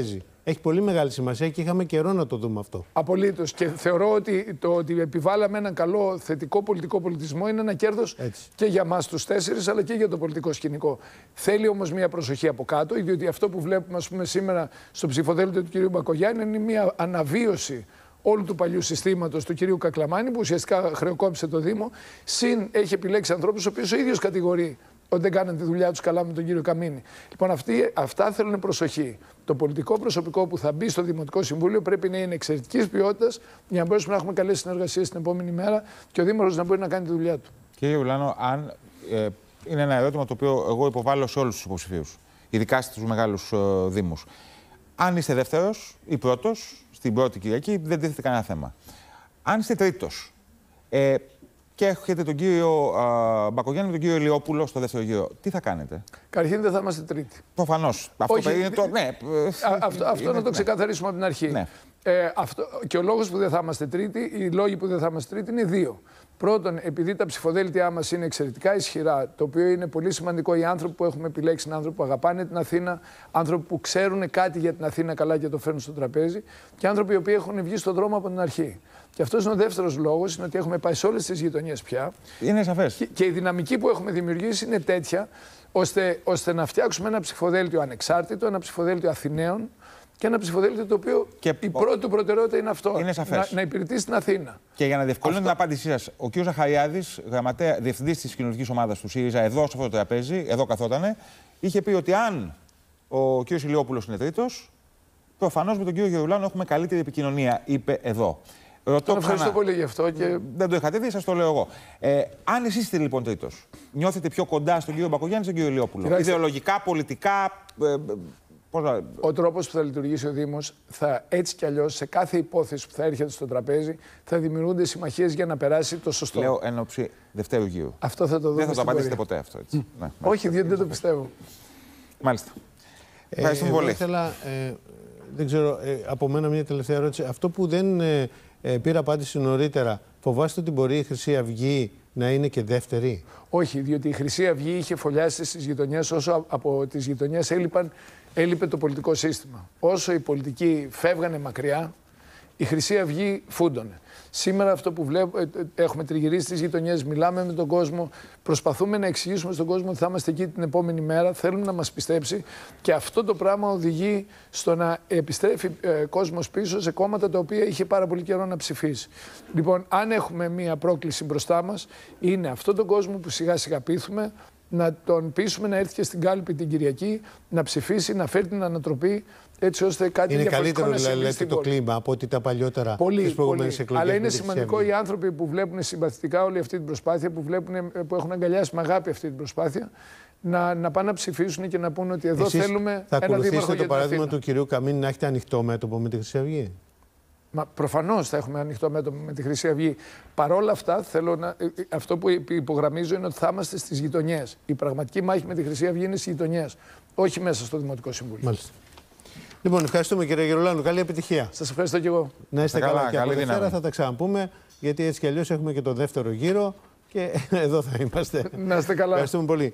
έχει πολύ μεγάλη σημασία και είχαμε καιρό να το δούμε αυτό. Απολύτως. Και θεωρώ ότι το ότι επιβάλαμε έναν καλό θετικό πολιτικό πολιτισμό είναι ένα κέρδος και για εμάς τους 4, αλλά και για το πολιτικό σκηνικό. Θέλει όμως μια προσοχή από κάτω, διότι αυτό που βλέπουμε, ας πούμε, σήμερα στο ψηφοδέλτιο του κ. Μπακογιάννη είναι μια αναβίωση όλου του παλιού συστήματος του κυρίου Κακλαμάνη, που ουσιαστικά χρεοκόπησε το Δήμο, συν έχει επιλέξει ανθρώπους, ο οποίος ο ίδιος κατηγορεί ότι δεν κάναν τη δουλειά τους καλά με τον κύριο Καμίνη. Λοιπόν, αυτά θέλουν προσοχή. Το πολιτικό προσωπικό που θα μπει στο Δημοτικό Συμβούλιο πρέπει να είναι εξαιρετικής ποιότητας για να μπορέσουμε να έχουμε καλές συνεργασίες την επόμενη μέρα και ο Δήμαρχος να μπορεί να κάνει τη δουλειά του. Κύριε Ιουλάνο, είναι ένα ερώτημα το οποίο εγώ υποβάλλω σε όλους τους υποψηφίους, ειδικά στους μεγάλους δήμους. Αν είστε δεύτερος ή πρώτος, στην πρώτη Κυριακή δεν τίθεται κανένα θέμα. Αν είστε τρίτος και έχετε τον κύριο Μπακογιάννη με τον κύριο Ηλιόπουλο στο δεύτερο γύρο, τι θα κάνετε? Καταρχήν δεν θα είμαστε τρίτοι. Προφανώς. Αυτό είναι το. Ναι, αυτό να το ξεκαθαρίσουμε από την αρχή. Ναι. Και ο λόγος που δεν θα είμαστε τρίτοι, οι λόγοι που δεν θα είμαστε τρίτοι είναι δύο. Πρώτον, επειδή τα ψηφοδέλτια μας είναι εξαιρετικά ισχυρά, το οποίο είναι πολύ σημαντικό, οι άνθρωποι που έχουμε επιλέξει είναι άνθρωποι που αγαπάνε την Αθήνα, άνθρωποι που ξέρουν κάτι για την Αθήνα καλά και το φέρνουν στο τραπέζι και άνθρωποι οι οποίοι έχουν βγει στον δρόμο από την αρχή. Και αυτός είναι ο δεύτερος λόγος, είναι ότι έχουμε πάει σε όλες τις γειτονιές πια. Είναι σαφές. Και η δυναμική που έχουμε δημιουργήσει είναι τέτοια, ώστε να φτιάξουμε ένα ψηφοδέλτιο ανεξάρτητο, ένα ψηφοδέλτιο Αθηναίων. Και ένα ψηφοδέλτιο το οποίο η πρώτη του προτεραιότητα είναι αυτό. Είναι σαφές. Να υπηρετήσει την Αθήνα. Και για να διευκολύνω την απάντησή σας, ο κ. Ζαχαριάδης, διευθυντής της κοινωνικής ομάδας του ΣΥΡΙΖΑ, εδώ σε αυτό το τραπέζι, εδώ καθότανε, είχε πει ότι αν ο κ. Ηλιόπουλος είναι τρίτος, προφανώς με τον κ. Γερουλάνο έχουμε καλύτερη επικοινωνία, είπε εδώ. Τον ευχαριστώ πολύ γι' αυτό. Και... Δεν το είχατε δει, σας το λέω εγώ. Αν εσείς είστε λοιπόν τρίτος, νιώθετε πιο κοντά στον κ. Μπακογιάννη ή στον κ. Ηλιόπουλο? Ιδεολογικά, πολιτικά. Ο τρόπος που θα λειτουργήσει ο Δήμος θα έτσι κι αλλιώς σε κάθε υπόθεση που θα έρχεται στο τραπέζι θα δημιουργούνται συμμαχίες για να περάσει το σωστό. Λέω εν ώψη δευτέρου γύρου. Αυτό θα το δούμε. Δεν θα το απαντήσετε ποτέ αυτό. Έτσι. Ναι, όχι, διότι δεν το πιστεύω. Μάλιστα. Ευχαριστούμε πολύ. Ήθελα, δεν ξέρω, από μένα μια τελευταία ερώτηση. Αυτό που δεν πήρα απάντηση νωρίτερα, φοβάστε ότι μπορεί η Χρυσή Αυγή να είναι και δεύτερη? Όχι, διότι η Χρυσή Αυγή είχε φωλιάσει στις γειτονιές όσο από τις γειτονιές έλειπε το πολιτικό σύστημα. Όσο οι πολιτικοί φεύγανε μακριά, η Χρυσή Αυγή φούντωνε. Σήμερα αυτό που έχουμε τριγυρίσει στις γειτονιές, μιλάμε με τον κόσμο, προσπαθούμε να εξηγήσουμε στον κόσμο ότι θα είμαστε εκεί την επόμενη μέρα, θέλουμε να μας πιστέψει και αυτό το πράγμα οδηγεί στο να επιστρέφει κόσμος πίσω σε κόμματα τα οποία είχε πάρα πολύ καιρό να ψηφίσει. Λοιπόν, αν έχουμε μία πρόκληση μπροστά μας, είναι αυτόν τον κόσμο που σιγά σιγά πείθουμε, να τον πείσουμε να έρθει και στην κάλπη την Κυριακή, να ψηφίσει, να φέρει την ανατροπή, έτσι ώστε κάτι διαφορετικό να συμβεί. Είναι καλύτερο το κλίμα από ό,τι τα παλιότερα τις προηγούμενες εκλογές. Αλλά είναι σημαντικό οι άνθρωποι που βλέπουν συμπαθητικά όλη αυτή την προσπάθεια, που έχουν αγκαλιάσει με αγάπη αυτή την προσπάθεια, να πάνε να ψηφίσουν και να πούνε ότι εδώ θέλουμε ένα δήμαρχο. Θα ακολουθήσετε το παράδειγμα του κυρίου Καμίνη να έχετε ανοιχτό μέτωπο με τη Χρυσή Αυγή? Προφανώς θα έχουμε ανοιχτό μέτωπο με τη Χρυσή Αυγή. Παρ' όλα αυτά, αυτό που υπογραμμίζω είναι ότι θα είμαστε στις γειτονιές. Η πραγματική μάχη με τη Χρυσή Αυγή είναι στις γειτονιές, όχι μέσα στο Δημοτικό Συμβούλιο. Μάλιστα. Λοιπόν, ευχαριστούμε κύριε Γερουλάνου. Καλή επιτυχία. Σας ευχαριστώ και εγώ. Να είστε καλά. Και από Δευτέρα θα τα ξαναπούμε, γιατί έτσι κι αλλιώς έχουμε και το δεύτερο γύρο και εδώ θα είμαστε. Να είστε καλά. Ευχαριστούμε πολύ.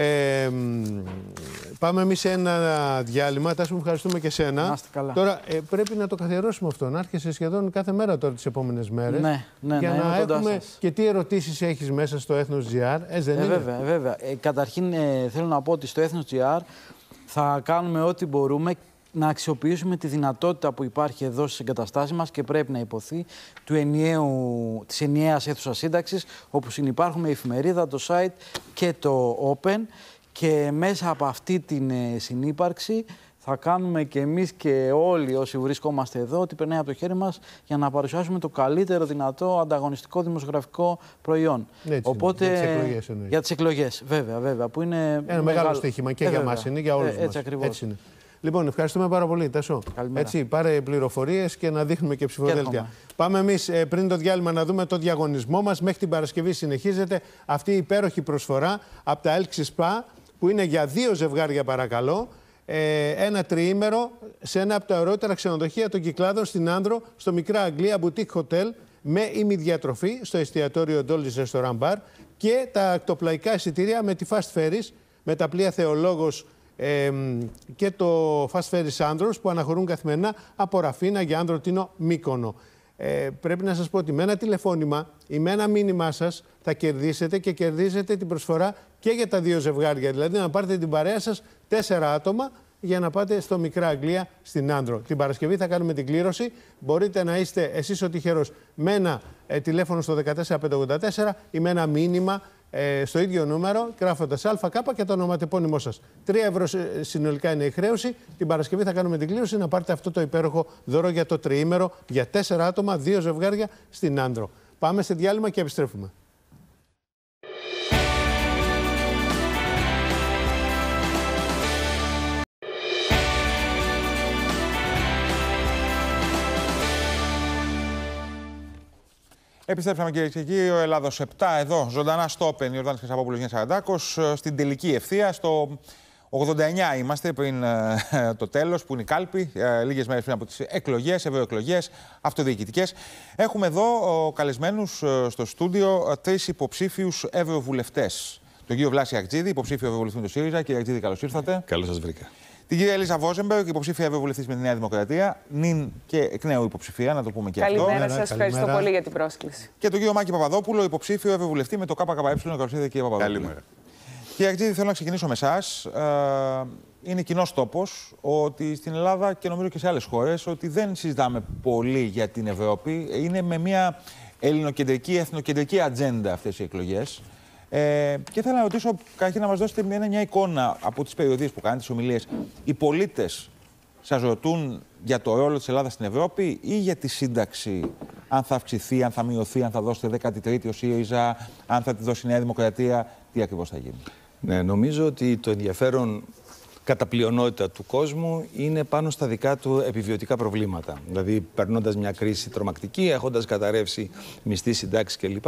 Πάμε εμείς σε ένα διάλειμμα. Τάσο, μου ευχαριστούμε και σένα. Τώρα πρέπει να το καθιερώσουμε αυτό. Να έρχεσαι σχεδόν κάθε μέρα τώρα τις επόμενες μέρες. Ναι, για να έχουμε και τι ερωτήσεις έχεις μέσα στο Ethnos.gr. Δεν είναι? Βέβαια. Καταρχήν θέλω να πω ότι στο Ethnos.gr θα κάνουμε ό,τι μπορούμε να αξιοποιήσουμε τη δυνατότητα που υπάρχει εδώ στις εγκαταστάσεις μας και πρέπει να υποθεί της ενιαίας αίθουσας σύνταξης, όπου συνυπάρχουν η εφημερίδα, το site και το Open, και μέσα από αυτή την συνύπαρξη θα κάνουμε και εμείς και όλοι όσοι βρισκόμαστε εδώ ό,τι περνάει από το χέρι μας για να παρουσιάσουμε το καλύτερο δυνατό ανταγωνιστικό δημοσιογραφικό προϊόν. Έτσι, οπότε, για τις εκλογές εννοείς. Για τις εκλογές, βέβαια, που είναι ένα μεγάλο στοίχημα και για μας είναι, για όλους μας. Έτσι ακριβώς. Έτσι είναι. Λοιπόν, ευχαριστούμε πάρα πολύ, Τάσο. Έτσι, πάρε πληροφορίες και να δείχνουμε και ψηφοδέλτια. Πάμε εμείς πριν το διάλειμμα να δούμε το διαγωνισμό μας. Μέχρι την Παρασκευή συνεχίζεται αυτή η υπέροχη προσφορά από τα Elxi Spa, που είναι για 2 ζευγάρια, παρακαλώ. Ένα τριήμερο σε ένα από τα ωραιότερα ξενοδοχεία των Κυκλάδων στην Άνδρο, στο Μικρά Αγγλία Boutique Hotel, με ημιδιατροφή στο εστιατόριο Dolly's Restaurant Bar και τα ακτοπλαϊκά εισιτήρια με τη Fast Ferries, με τα πλοία Θεολόγος και το Fast Ferries Άνδρος που αναχωρούν καθημερινά από Ραφίνα για Άνδρο Τίνο Μύκονο. Πρέπει να σας πω ότι με ένα τηλεφώνημα ή με ένα μήνυμά σας θα κερδίσετε και κερδίζετε την προσφορά και για τα 2 ζευγάρια. Δηλαδή να πάρετε την παρέα σας 4 άτομα για να πάτε στο Μικρά Αγγλία στην Άνδρο. Την Παρασκευή θα κάνουμε την κλήρωση. Μπορείτε να είστε εσείς ο τυχερός με ένα τηλέφωνο στο 14584 ή με ένα μήνυμα στο ίδιο νούμερο, γράφοντας ΑΚ και το ονοματεπώνυμό σας. 3 ευρώ συνολικά είναι η χρέωση. Την Παρασκευή θα κάνουμε την κλήρωση να πάρετε αυτό το υπέροχο δώρο για το τριήμερο για 4 άτομα, 2 ζευγάρια στην Άνδρο. Πάμε σε διάλειμμα και επιστρέφουμε. Επιστρέψαμε κυρίες και κύριοι, ο Ελλάδος 7 εδώ, ζωντανά στο Open, Ιορδάνης Χρυσαπόπουλος, Γιάννης Σαραντάκος, στην τελική ευθεία, στο 89 είμαστε πριν το τέλος, που είναι η κάλπη, λίγες μέρες πριν από τις εκλογές, ευρωεκλογές, αυτοδιοικητικές. Έχουμε εδώ καλεσμένους στο στούντιο 3 υποψήφιους ευρωβουλευτές. Τον κύριο Βλάση Αγτζίδη, υποψήφιο ευρωβουλευτή του ΣΥΡΙΖΑ. Κύριε Αγτζίδη, καλώς ήρθατε. Καλώς σας βρήκα. Την κυρία Ελίζα Βόζεμπεργκ, υποψήφια ευρωβουλευτής με τη Νέα Δημοκρατία, νυν και εκ νέου υποψηφία, να το πούμε και αυτό. Καλημέρα σας, ευχαριστώ πολύ για την πρόσκληση. Και τον κύριο Μάκη Παπαδόπουλο, υποψήφιο ευρωβουλευτή με το ΚΚΕ. Καλώς ήρθατε, κύριε Παπαδόπουλο. Καλημέρα. Κύριε Αγτζίδη, θέλω να ξεκινήσω με εσάς. Είναι κοινός τόπος ότι στην Ελλάδα και νομίζω και σε άλλες χώρες ότι δεν συζητάμε πολύ για την Ευρώπη. Είναι με μια ελληνοκεντρική, εθνοκεντρική ατζέντα αυτές οι εκλογές. Και θέλω να ρωτήσω καταρχήν να μας δώσετε μια εικόνα από τις περιοδίες που κάνετε, τις ομιλίες. Οι πολίτες σας ρωτούν για το ρόλο της Ελλάδας στην Ευρώπη ή για τη σύνταξη, αν θα αυξηθεί, αν θα μειωθεί, αν θα δώσετε 13η ο ΣΥΡΙΖΑ, αν θα τη δώσει η Νέα Δημοκρατία, τι ακριβώς θα γίνει? Ναι, νομίζω ότι το ενδιαφέρον κατά πλειονότητα του κόσμου είναι πάνω στα δικά του επιβιωτικά προβλήματα. Δηλαδή, περνώντας μια κρίση τρομακτική, έχοντας καταρρεύσει μισθοί, συντάξεις κλπ.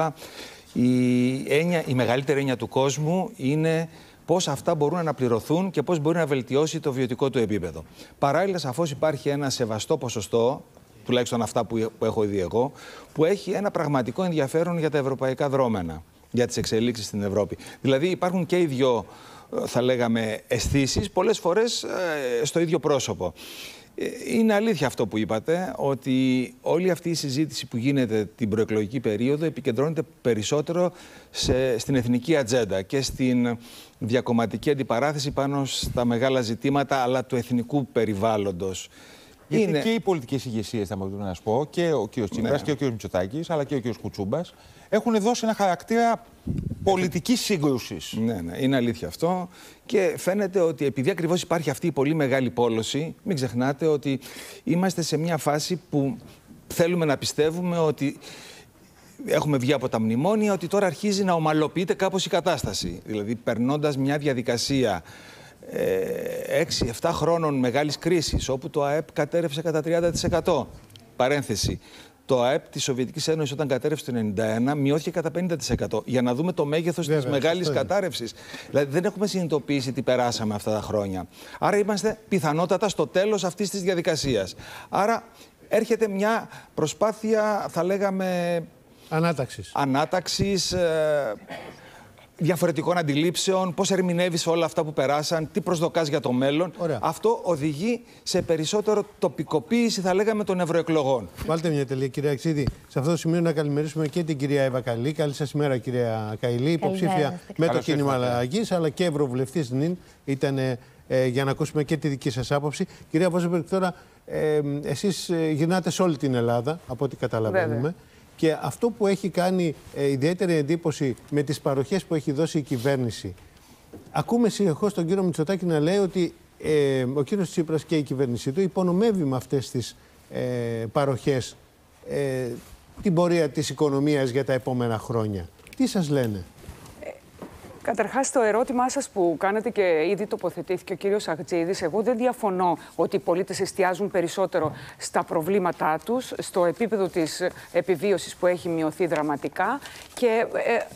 Η μεγαλύτερη έννοια του κόσμου είναι πώς αυτά μπορούν να αναπληρωθούν και πώς μπορεί να βελτιώσει το βιωτικό του επίπεδο. Παράλληλα, σαφώς υπάρχει ένα σεβαστό ποσοστό, τουλάχιστον αυτά που έχω δει εγώ, που έχει ένα πραγματικό ενδιαφέρον για τα ευρωπαϊκά δρόμενα, για τις εξελίξεις στην Ευρώπη. Δηλαδή, υπάρχουν και οι δυο, θα λέγαμε, αισθήσεις, πολλές φορές στο ίδιο πρόσωπο. Είναι αλήθεια αυτό που είπατε, ότι όλη αυτή η συζήτηση που γίνεται την προεκλογική περίοδο επικεντρώνεται περισσότερο στην εθνική ατζέντα και στην διακομματική αντιπαράθεση πάνω στα μεγάλα ζητήματα, αλλά του εθνικού περιβάλλοντος. Γιατί και οι πολιτικές ηγεσίες, θα μπορούσα να σας πω, και ο κ. Τσίπρας και ο κ. Μητσοτάκης, αλλά και ο κ. Κουτσούμπας, έχουν δώσει ένα χαρακτήρα πολιτικής σύγκρουσης. Ναι, είναι αλήθεια αυτό. Και φαίνεται ότι επειδή ακριβώς υπάρχει αυτή η πολύ μεγάλη πόλωση, μην ξεχνάτε ότι είμαστε σε μια φάση που θέλουμε να πιστεύουμε ότι έχουμε βγει από τα μνημόνια, ότι τώρα αρχίζει να ομαλοποιείται κάπως η κατάσταση. Δηλαδή, περνώντας μια διαδικασία 6-7 χρόνων μεγάλης κρίσης, όπου το ΑΕΠ κατέρευσε κατά 30%. Παρένθεση. Το ΑΕΠ της Σοβιετικής Ένωσης όταν κατέρευσε το 1991 μειώθηκε κατά 50%. Για να δούμε το μέγεθος της μεγάλης κατάρρευσης. Δηλαδή δεν έχουμε συνειδητοποιήσει τι περάσαμε αυτά τα χρόνια. Άρα είμαστε πιθανότατα στο τέλος αυτής της διαδικασίας. Άρα έρχεται μια προσπάθεια, θα λέγαμε, ανάταξης διαφορετικών αντιλήψεων, πώς ερμηνεύεις όλα αυτά που περάσαν, τι προσδοκάς για το μέλλον. Ωραία. Αυτό οδηγεί σε περισσότερο τοπικοποίηση, θα λέγαμε, των ευρωεκλογών. Βάλτε μια τελεία, κυρία Αξίδη. Σε αυτό το σημείο να καλημερίσουμε και την κυρία Εύα Καηλή. Καλή σας ημέρα, κυρία Καηλή. Υποψήφια με το κίνημα αλλαγής, αλλά και ευρωβουλευτής νυν. Ήταν για να ακούσουμε και τη δική σας άποψη. Κυρία Βόζεμπεργκ, τώρα εσείς γυρνάτε σε όλη την Ελλάδα, από ό,τι καταλαβαίνουμε. Βέβαια. Και αυτό που έχει κάνει ιδιαίτερη εντύπωση με τις παροχές που έχει δώσει η κυβέρνηση. Ακούμε συνεχώς τον κύριο Μητσοτάκη να λέει ότι ο κύριος Τσίπρας και η κυβέρνησή του υπονομεύει με αυτές τις παροχές την πορεία της οικονομίας για τα επόμενα χρόνια. Τι σας λένε? Καταρχάς, το ερώτημά σας που κάνετε και ήδη τοποθετήθηκε ο κύριος Αγτζίδης, εγώ δεν διαφωνώ ότι οι πολίτες εστιάζουν περισσότερο στα προβλήματά τους, στο επίπεδο της επιβίωσης που έχει μειωθεί δραματικά και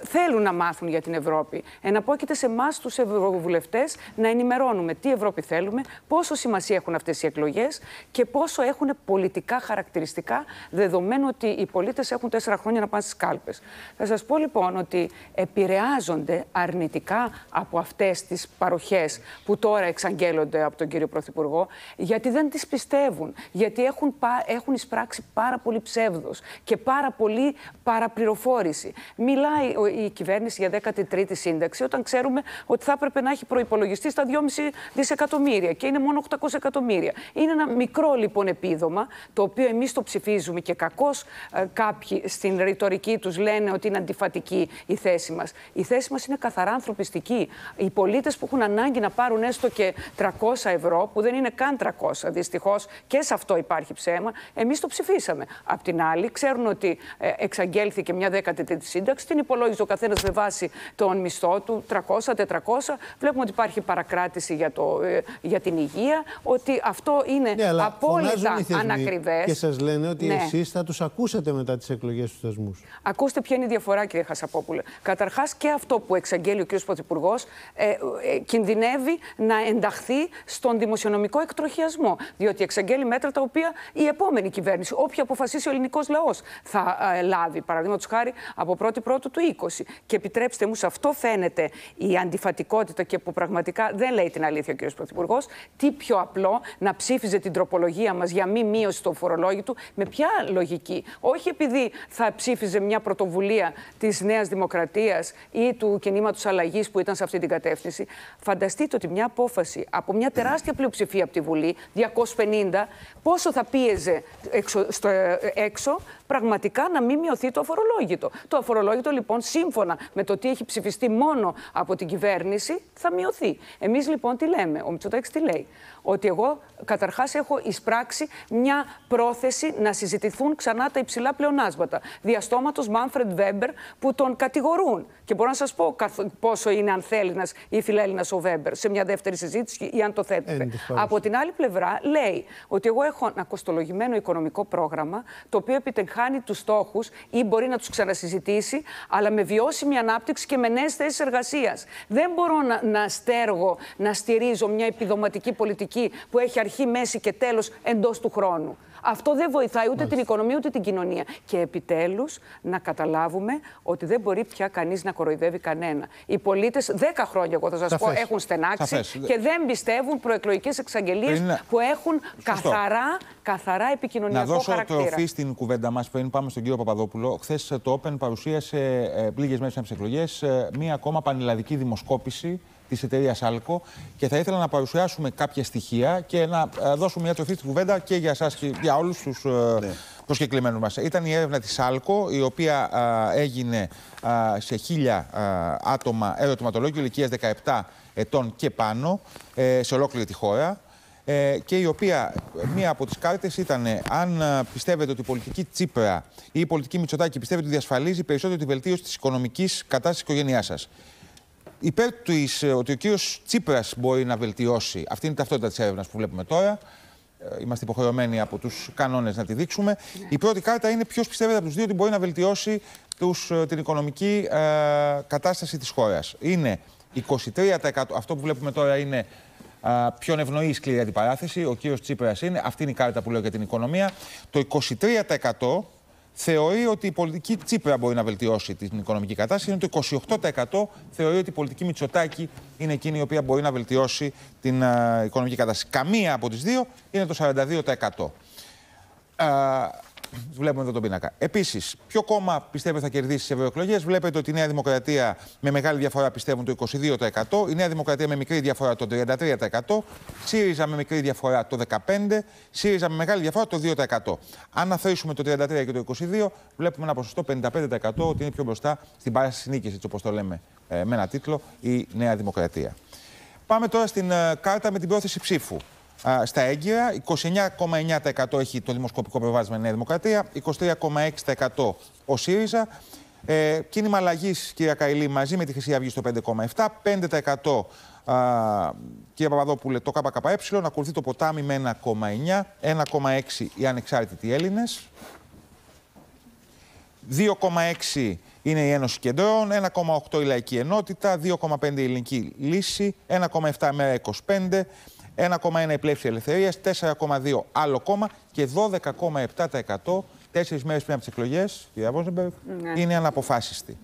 θέλουν να μάθουν για την Ευρώπη. Εναπόκειται σε εμάς τους ευρωβουλευτές να ενημερώνουμε τι Ευρώπη θέλουμε, πόσο σημασία έχουν αυτές οι εκλογές και πόσο έχουν πολιτικά χαρακτηριστικά, δεδομένου ότι οι πολίτες έχουν 4 χρόνια να πάνε στις κάλπες. Θα σας πω λοιπόν ότι επηρεάζονται αρνητικά από αυτές τις παροχές που τώρα εξαγγέλλονται από τον κύριο Πρωθυπουργό, γιατί δεν τις πιστεύουν, γιατί έχουν εισπράξει πάρα πολύ ψεύδος και πάρα πολύ παραπληροφόρηση. Μιλάει η κυβέρνηση για 13η σύνταξη, όταν ξέρουμε ότι θα έπρεπε να έχει προϋπολογιστεί στα 2,5 δισεκατομμύρια και είναι μόνο 800 εκατομμύρια. Είναι ένα μικρό λοιπόν επίδομα, το οποίο εμείς το ψηφίζουμε και κακώς κάποιοι στην ρητορική τους λένε ότι είναι αντιφατική η θέση μας. Η θέση μας είναι καθαρά ανθρωπιστική. Οι πολίτες που έχουν ανάγκη να πάρουν έστω και 300 ευρώ, που δεν είναι καν 300, δυστυχώς και σε αυτό υπάρχει ψέμα, εμείς το ψηφίσαμε. Απ' την άλλη, ξέρουν ότι εξαγγέλθηκε μια 13η σύνταξη, την υπολόγιζε ο καθένας με βάση τον μισθό του, 300-400. Βλέπουμε ότι υπάρχει παρακράτηση για την υγεία, ότι αυτό είναι απόλυτα ανακριβές. Και σας λένε ότι εσείς θα τους ακούσατε μετά τις εκλογές του θεσμούς. Ακούστε ποια είναι η διαφορά, κύριε Χασαπόπουλε. Καταρχάς, και αυτό που εξαγγέλει ο κ. Πρωθυπουργός κινδυνεύει να ενταχθεί στον δημοσιονομικό εκτροχιασμό. Διότι εξαγγέλει μέτρα τα οποία η επόμενη κυβέρνηση, όποια αποφασίσει ο ελληνικός λαός, θα λάβει. Παραδείγματος χάρη από 1η Πρώτου του 20. Και επιτρέψτε μου, σε αυτό φαίνεται η αντιφατικότητα και που πραγματικά δεν λέει την αλήθεια ο κ. Πρωθυπουργός. Τι πιο απλό να ψήφιζε την τροπολογία μας για μη μείωση των φορολόγητου, με ποια λογική? Όχι επειδή θα ψήφιζε μια πρωτοβουλία της Νέας Δημοκρατίας ή του κινήματος αλλαγής που ήταν σε αυτή την κατεύθυνση. Φανταστείτε ότι μια απόφαση από μια τεράστια πλειοψηφία από τη Βουλή, 250, πόσο θα πίεζε έξω πραγματικά να μην μειωθεί το αφορολόγητο. Το αφορολόγητο λοιπόν, σύμφωνα με το τι έχει ψηφιστεί μόνο από την κυβέρνηση, θα μειωθεί. Εμείς λοιπόν τι λέμε? Ο Μητσοτάκης τι λέει? Ότι εγώ καταρχάς έχω εισπράξει μια πρόθεση να συζητηθούν ξανά τα υψηλά πλεονάσματα. Διαστόματος Μάνφρεντ Βέμπερ, που τον κατηγορούν. Και μπορώ να σας πω πόσο είναι ανθέλληνας ή φιλέλληνας ο Βέμπερ σε μια δεύτερη συζήτηση ή αν το θέτετε. Από την άλλη πλευρά λέει ότι εγώ έχω ένα κοστολογημένο οικονομικό πρόγραμμα, το οποίο επιτυγχάνει τους στόχους ή μπορεί να τους ξανασυζητήσει, αλλά με βιώσιμη ανάπτυξη και με νέες θέσεις εργασίας. Δεν μπορώ να στέργω, να στηρίζω μια επιδοματική πολιτική που έχει αρχή, μέση και τέλος εντός του χρόνου. Αυτό δεν βοηθάει ούτε την οικονομία ούτε την κοινωνία. Και επιτέλους να καταλάβουμε ότι δεν μπορεί πια κανείς να κοροϊδεύει κανένα. Οι πολίτες 10 χρόνια, εγώ θα σας πω, έχουν στενάξει και δεν πιστεύουν προεκλογικές εξαγγελίες που έχουν καθαρά επικοινωνιακό χαρακτήρα. Να δώσω τροφή στην κουβέντα μας πριν πάμε στον κύριο Παπαδόπουλο. Χθες το Open παρουσίασε λίγες μέρες από τις εκλογές μία ακόμα πανελλαδική δημοσκόπηση της εταιρείας Άλκο και θα ήθελα να παρουσιάσουμε κάποια στοιχεία και να δώσουμε μια τροφή στην κουβέντα και για εσάς και για όλους τους προσκεκλημένους μας. Ήταν η έρευνα της Άλκο, η οποία έγινε σε 1.000 άτομα ερωτηματολόγιο ηλικίας 17 ετών και πάνω σε ολόκληρη τη χώρα. Και η οποία, μία από τις κάρτες ήταν αν πιστεύετε ότι η πολιτική Τσίπρα ή η πολιτική Μητσοτάκη πιστεύετε ότι διασφαλίζει περισσότερο τη βελτίωση της οικονομικής κατάστασης της οικογένειάς σας. Υπέρ ότι ο κύριος Τσίπρας μπορεί να βελτιώσει, αυτή είναι η ταυτότητα της έρευνας που βλέπουμε τώρα. Είμαστε υποχρεωμένοι από τους κανόνες να τη δείξουμε. Η πρώτη κάρτα είναι ποιος πιστεύετε από τους δύο ότι μπορεί να βελτιώσει την οικονομική κατάσταση της χώρας. Είναι 23%. Αυτό που βλέπουμε τώρα είναι ποιον ευνοεί η σκληρή αντιπαράθεση. Ο κύριος Τσίπρας είναι. Αυτή είναι η κάρτα που λέω για την οικονομία. Το 23% θεωρεί ότι η πολιτική Τσίπρα μπορεί να βελτιώσει την οικονομική κατάσταση, ενώ το 28% θεωρεί ότι η πολιτική Μητσοτάκη είναι εκείνη η οποία μπορεί να βελτιώσει την οικονομική κατάσταση. Καμία από τις δύο είναι το 42%. Βλέπουμε εδώ τον πίνακα. Επίσης, ποιο κόμμα πιστεύετε θα κερδίσει στις ευρωεκλογές? Βλέπετε ότι η Νέα Δημοκρατία με μεγάλη διαφορά πιστεύουν το 22%, η Νέα Δημοκρατία με μικρή διαφορά το 33%, ΣΥΡΙΖΑ με μικρή διαφορά το 15%, ΣΥΡΙΖΑ με μεγάλη διαφορά το 2%. Αν αφήσουμε το 33% και το 22%, βλέπουμε ένα ποσοστό 55% ότι είναι πιο μπροστά στην παράσταση νίκης, έτσι όπως το λέμε με ένα τίτλο, η Νέα Δημοκρατία. Πάμε τώρα στην κάρτα με την πρόθεση ψήφου. Στα έγκυρα, 29,9% έχει το δημοσκοπικό προβάδισμα η Νέα Δημοκρατία, 23,6% ο ΣΥΡΙΖΑ. Κίνημα αλλαγής, κυρία Καηλή, μαζί με τη Χρυσή Αυγή στο 5,7%, 5% κύριε Παπαδόπουλε το ΚΚΕ, ακολουθεί το Ποτάμι με 1,9%, 1,6% οι ανεξάρτητοι Έλληνες, 2,6% είναι η Ένωση Κεντρών, 1,8 η Λαϊκή Ενότητα, 2,5 η Ελληνική Λύση, 1,7 Μέρα 25, 1,1 η Πλεύση Ελευθερίας, 4,2 άλλο κόμμα και 12,7%, 4 μέρες πριν από τις εκλογές, κυρία Βόζεμπεργκ, είναι αναποφάσιστη.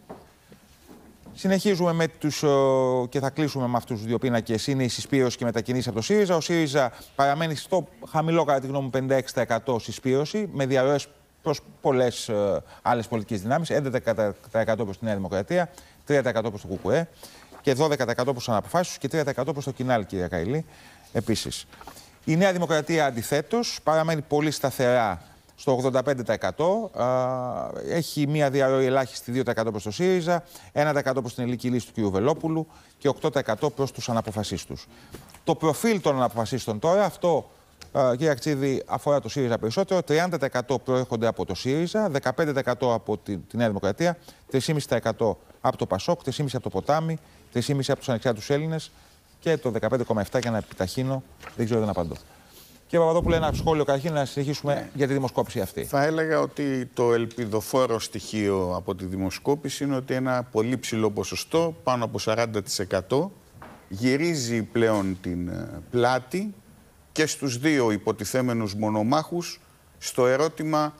Συνεχίζουμε με τους, και θα κλείσουμε με αυτούς τους δύο πίνακες. Είναι η συσπήρωση και μετακινήσεις από το ΣΥΡΙΖΑ. Ο ΣΥΡΙΖΑ παραμένει στο χαμηλό, κατά τη γνώμη μου, 56% συσπήρωση, με διαρροές προς πολλές άλλες πολιτικές δυνάμεις. 11% προς τη Νέα Δημοκρατία, 3% προς το ΚΚΕ και 12% προς τους αναποφάσεις και 3% προς το Κινάλ, κυρία Καηλή. Επίσης, η Νέα Δημοκρατία αντιθέτως παραμένει πολύ σταθερά στο 85%, έχει μία διαρροή ελάχιστη 2% προς το ΣΥΡΙΖΑ, 1% προς την Ελληνική Λύση του κ. Βελόπουλου και 8% προς τους αναποφασίστους. Το προφίλ των αναποφασίστων τώρα, αυτό, κύριε Αξίδη, αφορά το ΣΥΡΙΖΑ περισσότερο. 30% προέρχονται από το ΣΥΡΙΖΑ, 15% από τη Νέα Δημοκρατία, 3,5% από το ΠΑΣΟΚ, 3,5% από το Ποτάμι, 3,5% από τους ανεξάρτητους Έλληνες και το 15,7% για να επιταχύνω, δεν ξέρω, δεν απαντώ. Κύριε Παπαδόπουλε, ένα σχόλιο καταρχήν να συνεχίσουμε για τη δημοσκόπηση αυτή. Θα έλεγα ότι το ελπιδοφόρο στοιχείο από τη δημοσκόπηση είναι ότι ένα πολύ ψηλό ποσοστό, πάνω από 40%, γυρίζει πλέον την πλάτη και στους δύο υποτιθέμενους μονομάχους στο ερώτημα,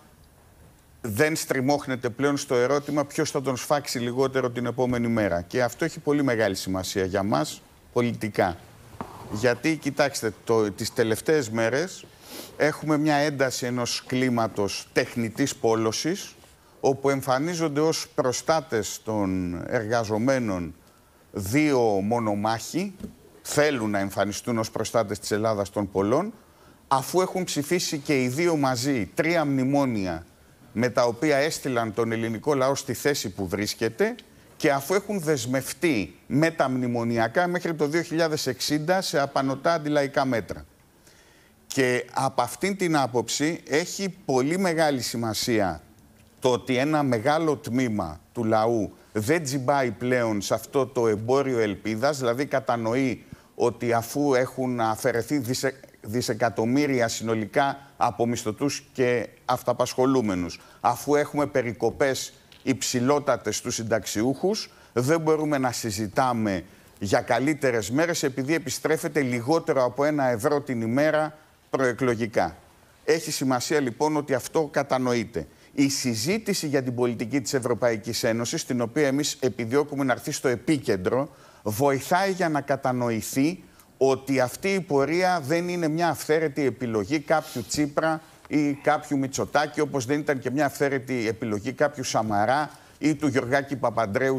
δεν στριμώχνεται πλέον στο ερώτημα ποιος θα τον σφάξει λιγότερο την επόμενη μέρα. Και αυτό έχει πολύ μεγάλη σημασία για μας πολιτικά. Γιατί, κοιτάξτε, τις τελευταίες μέρες έχουμε μια ένταση ενός κλίματος τεχνητής πόλωσης, όπου εμφανίζονται ως προστάτες των εργαζομένων δύο μονομάχοι, θέλουν να εμφανιστούν ως προστάτες της Ελλάδας των πολλών, αφού έχουν ψηφίσει και οι δύο μαζί 3 μνημόνια με τα οποία έστειλαν τον ελληνικό λαό στη θέση που βρίσκεται, και αφού έχουν δεσμευτεί με τα μνημονιακά μέχρι το 2060 σε απανωτά αντιλαϊκά μέτρα. Και από αυτήν την άποψη έχει πολύ μεγάλη σημασία το ότι ένα μεγάλο τμήμα του λαού δεν τζιμπάει πλέον σε αυτό το εμπόριο ελπίδας, δηλαδή κατανοεί ότι αφού έχουν αφαιρεθεί δισεκατομμύρια συνολικά από μισθωτούς και αυταπασχολούμενους, αφού έχουμε περικοπές υψηλότατες στους συνταξιούχους, δεν μπορούμε να συζητάμε για καλύτερες μέρες επειδή επιστρέφεται λιγότερο από 1 ευρώ την ημέρα προεκλογικά. Έχει σημασία λοιπόν ότι αυτό κατανοείται. Η συζήτηση για την πολιτική της Ευρωπαϊκής Ένωσης, την οποία εμείς επιδιώκουμε να έρθει στο επίκεντρο, βοηθάει για να κατανοηθεί ότι αυτή η πορεία δεν είναι μια αυθαίρετη επιλογή κάποιου Τσίπρα ή κάποιου Μητσοτάκη, όπως δεν ήταν και μια αυθαίρετη επιλογή κάποιου Σαμαρά ή του Γιωργάκη Παπαντρέου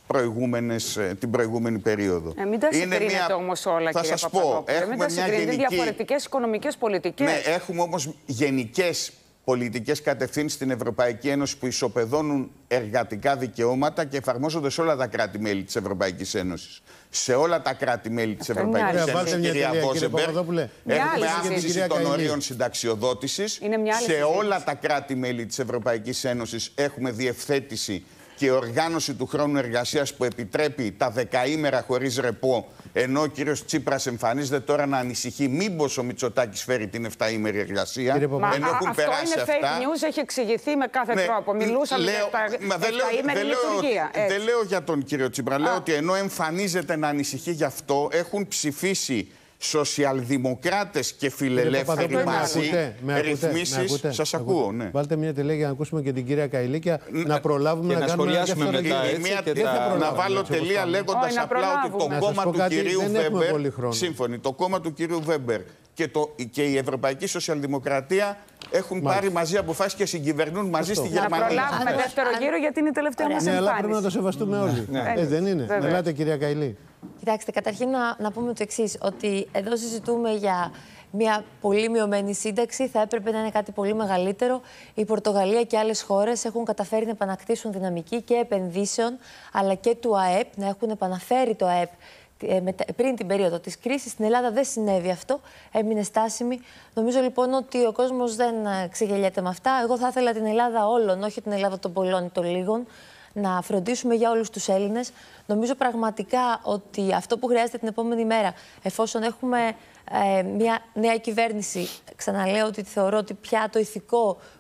την προηγούμενη περίοδο. Μην τα συγκρίνετε όμως όλα, θα κύριε Παπαδόπουλε. Μην τα συγκρίνετε, διαφορετικές οικονομικές πολιτικές. Ναι, έχουμε όμως γενικές πολιτικές κατευθύνσεις στην Ευρωπαϊκή Ένωση που ισοπεδώνουν εργατικά δικαιώματα και εφαρμόζονται σε όλα τα κράτη-μέλη της Ευρωπαϊκής Ένωσης. Σε όλα τα κράτη-μέλη της Ευρωπαϊκής Ένωσης, κυρία Βόζεμπεργκ, έχουμε αύξηση των ορίων συνταξιοδότησης. Σε όλα τα κράτη-μέλη της Ευρωπαϊκής Ένωσης έχουμε διευθέτηση και οργάνωση του χρόνου εργασίας που επιτρέπει τα 10ημερα χωρίς ρεπό, ενώ ο κύριος Τσίπρας εμφανίζεται τώρα να ανησυχεί μήπως ο Μητσοτάκης φέρει την 7ημερη εργασία. Αυτό είναι fake news, έχει εξηγηθεί με κάθε τρόπο. Μιλούσαμε για τα 7ημερη λειτουργία. Δεν λέω για τον κύριο Τσίπρα, λέω ότι ενώ εμφανίζεται να ανησυχεί γι' αυτό, έχουν ψηφίσει σοσιαλδημοκράτες και φιλελεύθεροι μαζί ρυθμίσεις. Σας ακούω, ναι. Βάλτε μια τελεία για να ακούσουμε και την κυρία Καηλίκια, να προλάβουμε να σχολιάσουμε μετά. Να βάλω τελεία λέγοντας απλά ότι το κόμμα του κυρίου Βέμπερ, σύμφωνοι, το κόμμα του κυρίου Βέμπερ και η Ευρωπαϊκή Σοσιαλδημοκρατία έχουν πάρει μαζί αποφάσεις και συγκυβερνούν μαζί στη Γερμανία. Να προλάβουμε δεύτερο γύρο γιατί είναι η τελευταία μας εμφάνιση. Ναι, αλλά πρέπει να το σεβαστούμε όλοι. Δεν είναι. Ελάτε, κυρία Καηλή. Κοιτάξτε, καταρχήν να πούμε το εξής, ότι εδώ συζητούμε για μια πολύ μειωμένη σύνταξη, θα έπρεπε να είναι κάτι πολύ μεγαλύτερο. Η Πορτογαλία και άλλες χώρες έχουν καταφέρει να επανακτήσουν δυναμική και επενδύσεων, αλλά και του ΑΕΠ, να έχουν επαναφέρει το ΑΕΠ πριν την περίοδο της κρίσης. Στην Ελλάδα δεν συνέβη αυτό, έμεινε στάσιμη. Νομίζω λοιπόν ότι ο κόσμος δεν ξεγελιέται με αυτά. Εγώ θα ήθελα την Ελλάδα όλων, όχι την Ελλάδα των πολλών ή των λίγων, να φροντίσουμε για όλους τους Έλληνες. Νομίζω πραγματικά ότι αυτό που χρειάζεται την επόμενη μέρα, εφόσον έχουμε μια νέα κυβέρνηση, ξαναλέω ότι θεωρώ ότι πια το ηθικό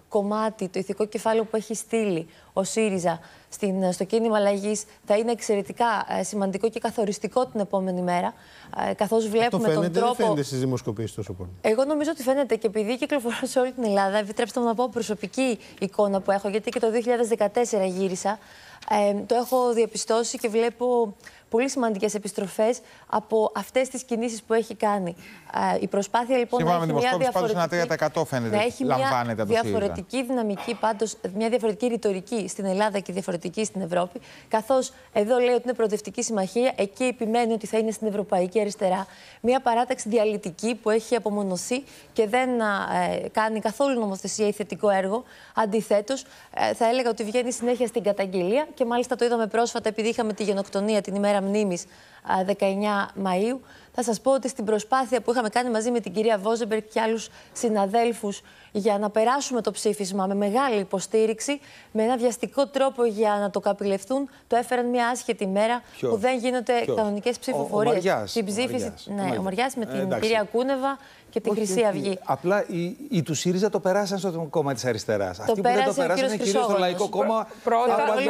κομμάτι, το ηθικό κεφάλαιο που έχει στείλει ο ΣΥΡΙΖΑ στο κίνημα αλλαγής θα είναι εξαιρετικά σημαντικό και καθοριστικό την επόμενη μέρα. Καθώς βλέπουμε τον τρόπο. Δεν φαίνεται στις δημοσκοπήσεις τόσο πολύ. Εγώ νομίζω ότι φαίνεται, και επειδή κυκλοφορώ σε όλη την Ελλάδα, επιτρέψτε μου να πω προσωπική εικόνα που έχω, γιατί και το 2014 γύρισα. Το έχω διαπιστώσει και βλέπω πολύ σημαντικές επιστροφές από αυτές τις κινήσεις που έχει κάνει. Η προσπάθεια λοιπόν να έχει μια διαφορετική δυναμική, πάντως μια διαφορετική ρητορική στην Ελλάδα και διαφορετική στην Ευρώπη, καθώς εδώ λέει ότι είναι προοδευτική συμμαχία, εκεί επιμένει ότι θα είναι στην ευρωπαϊκή αριστερά. Μια παράταξη διαλυτική που έχει απομονωθεί και δεν κάνει καθόλου νομοθεσία ή θετικό έργο. Αντιθέτως, θα έλεγα ότι βγαίνει συνέχεια στην καταγγελία και μάλιστα το είδαμε πρόσφατα, επειδή είχαμε τη γενοκτονία την ημέρα μνήμης 19 Μαΐου. Θα σας πω ότι στην προσπάθεια που είχαμε κάνει μαζί με την κυρία Βόζεμπεργκ και άλλους συναδέλφους για να περάσουμε το ψήφισμα με μεγάλη υποστήριξη, με ένα βιαστικό τρόπο για να το καπηλευτούν, το έφεραν μια άσχετη μέρα που δεν γίνονται κανονικές ψηφοφορίες. Την ψήφιση, ο Μαριάς με την κυρία Κούνεβα και την Χρυσή Αυγή. Απλά οι του ΣΥΡΙΖΑ το περάσαν στο κόμμα της αριστεράς. Αυτοί που δεν το περάσαν είναι κυρίως το Λαϊκό Κόμμα. Πρώτα,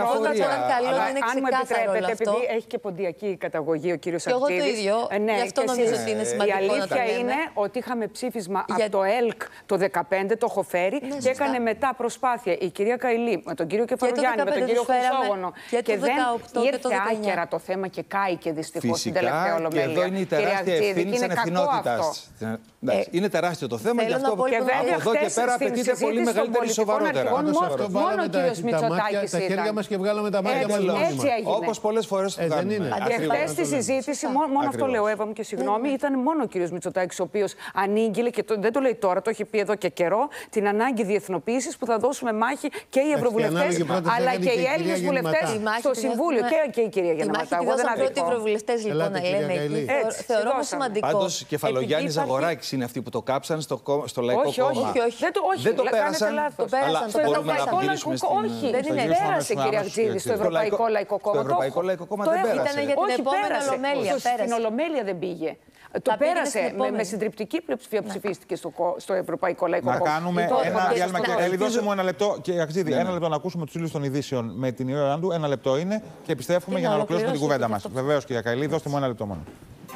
αν μου επιτρέπετε, επειδή έχει και ποντιακή καταγωγή ο κύριος Ακτίδης. Και εγώ το ίδιο, γι' αυτό νομίζω ότι είναι σημαντικό. Η αλήθεια είναι ότι είχαμε ψήφισμα από το ΕΛΚ το 2015, το έχω φέρει, και έκανε μετά προσπάθεια η κυρία Καηλή με τον κύριο Κεφαλογιάννη, με τον κύριο Χρυσόγονο. Και δεν ήρθε άκερα το θέμα και κάηκε δυστυχώς στην τελευταία Ολομέλεια. Και εδώ είναι η τεράστια ευθύνη της ανευθυνότητας. Είναι τεράστιο το θέμα και αυτό από εδώ και πέρα απαιτείται πολύ μεγαλύτερη σοβαρότητα. Μόνο ο κύριος Μητσοτάκης τα χέρια μας και βγάλαμε τα μάτια μας. Όπως πολλές φορές το κάνουμε. Χθες στη συζήτηση, μόνο αυτό λέω, Εύα μου, και συγγνώμη, ήταν μόνο ο κύριος Μητσοτάκης ο οποίος ανήγγειλε, και δεν το λέει τώρα, το έχει πει εδώ και καιρό, την ανάγκη διεθνοποίησης που θα δώσουμε μάχη και οι ευρωβουλευτές, αλλά και οι Έλληνες βουλευτές στο Συμβούλιο και η κυρία Γεννηματά. Εγώ δεν αδικώ. Οι ευρωβουλευτές λοιπόν να λέμε εκεί. Θεωρώ σημαντικό. Πάντως Κεφαλογιάννης Ζαγοράκης είναι αυτοί που το κάψαν στο Λαϊκό Κόμμα. Δεν το πέρασαν. Στο Ευρωπαϊκό Λαϊκό Κόμμα. Όχι, δεν πέρασε, κυρία Ακτίδη, στο Ευρωπαϊκό Λαϊκό Κόμμα. Το Ευρωπαϊκό Λαϊκό Κόμμα δεν πέρασε. Ήταν για την επόμενη Ολομέλεια. Στην Ολομέλεια δεν πήγε. Το πέρασε με συντριπτική πλειοψηφία, ψηφίστηκε στο Ευρωπαϊκό Λαϊκό Κόμμα. Να κάνουμε ένα διάλειμμα. Και δώστε μου ένα λεπτό, και Ακτίδη, ένα λεπτό να ακούσουμε τους φίλους των ειδήσεων με την Ιωάννου. Ένα λεπτό είναι και επιστρέφουμε για να ολοκληρώσουμε την κουβέντα μας. Βεβαίως, κυρία Καηλή, δώστε μου ένα λεπτό μόνο.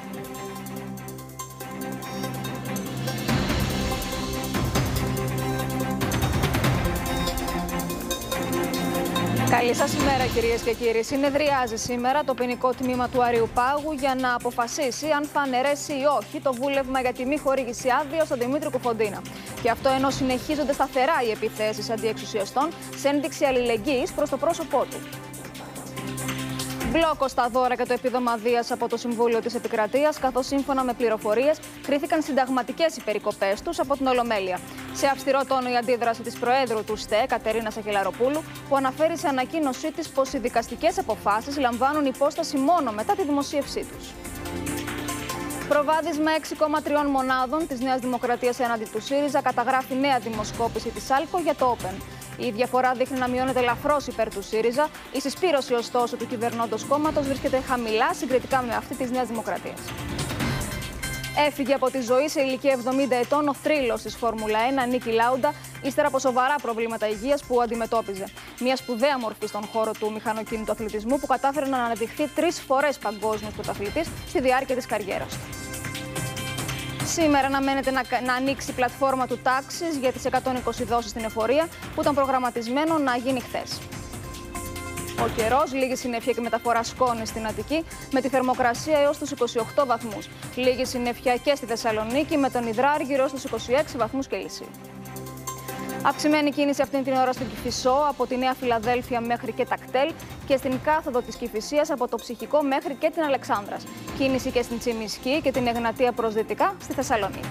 Καλή σας ημέρα, κυρίες και κύριοι. Συνεδριάζει σήμερα το ποινικό τμήμα του Αριουπάγου για να αποφασίσει αν θα αναιρέσει ή όχι το βούλευμα για τη μη χορήγηση άδεια στον Δημήτρη Κουφοντίνα. Και αυτό ενώ συνεχίζονται σταθερά οι επιθέσεις αντιεξουσιαστών σε ένδειξη αλληλεγγύης προς το πρόσωπό του. Μπλόκο στα δώρα και το επίδομα Δίας από το Συμβούλιο της Επικρατείας, καθώς σύμφωνα με πληροφορίες κρίθηκαν συνταγματικές οι περικοπές τους από την Ολομέλεια. Σε αυστηρό τόνο η αντίδραση της Προέδρου του ΣΤΕ, Κατερίνας Σακελαροπούλου, που αναφέρει σε ανακοίνωσή της πως οι δικαστικές αποφάσεις λαμβάνουν υπόσταση μόνο μετά τη δημοσίευσή τους. Προβάδισμα 6,3 μονάδων της Νέας Δημοκρατίας έναντι του ΣΥΡΙΖΑ καταγράφει νέα δημοσκόπηση της ΣΑΛΚΟ για το Open. Η διαφορά δείχνει να μειώνεται ελαφρώς υπέρ του ΣΥΡΙΖΑ. Η συσπήρωση, ωστόσο, του κυβερνώντος κόμματος βρίσκεται χαμηλά συγκριτικά με αυτή της Νέας Δημοκρατίας. Έφυγε από τη ζωή σε ηλικία 70 ετών ο θρύλος της Φόρμουλα 1, Νίκη Λάουντα, ύστερα από σοβαρά προβλήματα υγείας που αντιμετώπιζε. Μια σπουδαία μορφή στον χώρο του μηχανοκίνητου αθλητισμού που κατάφερε να αναδειχθεί 3 φορές παγκόσμιος πρωταθλητής στη διάρκεια της καριέρας του. Σήμερα αναμένεται να ανοίξει η πλατφόρμα του τάξης για τις 120 δόσεις στην εφορία που ήταν προγραμματισμένο να γίνει χθες. Ο καιρός, λίγη συννεφιά και μεταφορά σκόνης στην Αττική, με τη θερμοκρασία έως τους 28 βαθμούς. Λίγη συννεφιά και στη Θεσσαλονίκη, με τον Ιδράργυρο στους 26 βαθμούς Κελσίου. Αυξημένη κίνηση αυτήν την ώρα στην Κηφισό, από τη Νέα Φιλαδέλφια μέχρι και τα Κτέλ, και στην κάθοδο της Κηφισίας από το Ψυχικό μέχρι και την Αλεξάνδρας. Κίνηση και στην Τσιμισκή και την Εγνατία προς δυτικά στη Θεσσαλονίκη.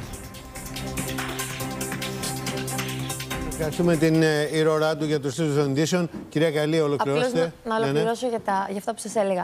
Ευχαριστούμε την Ιροράντου για τους τίτλους των ειδήσεων. Κυρία Καηλή, ολοκληρώστε. Απλώς να ολοκληρώσω για αυτά που σας έλεγα.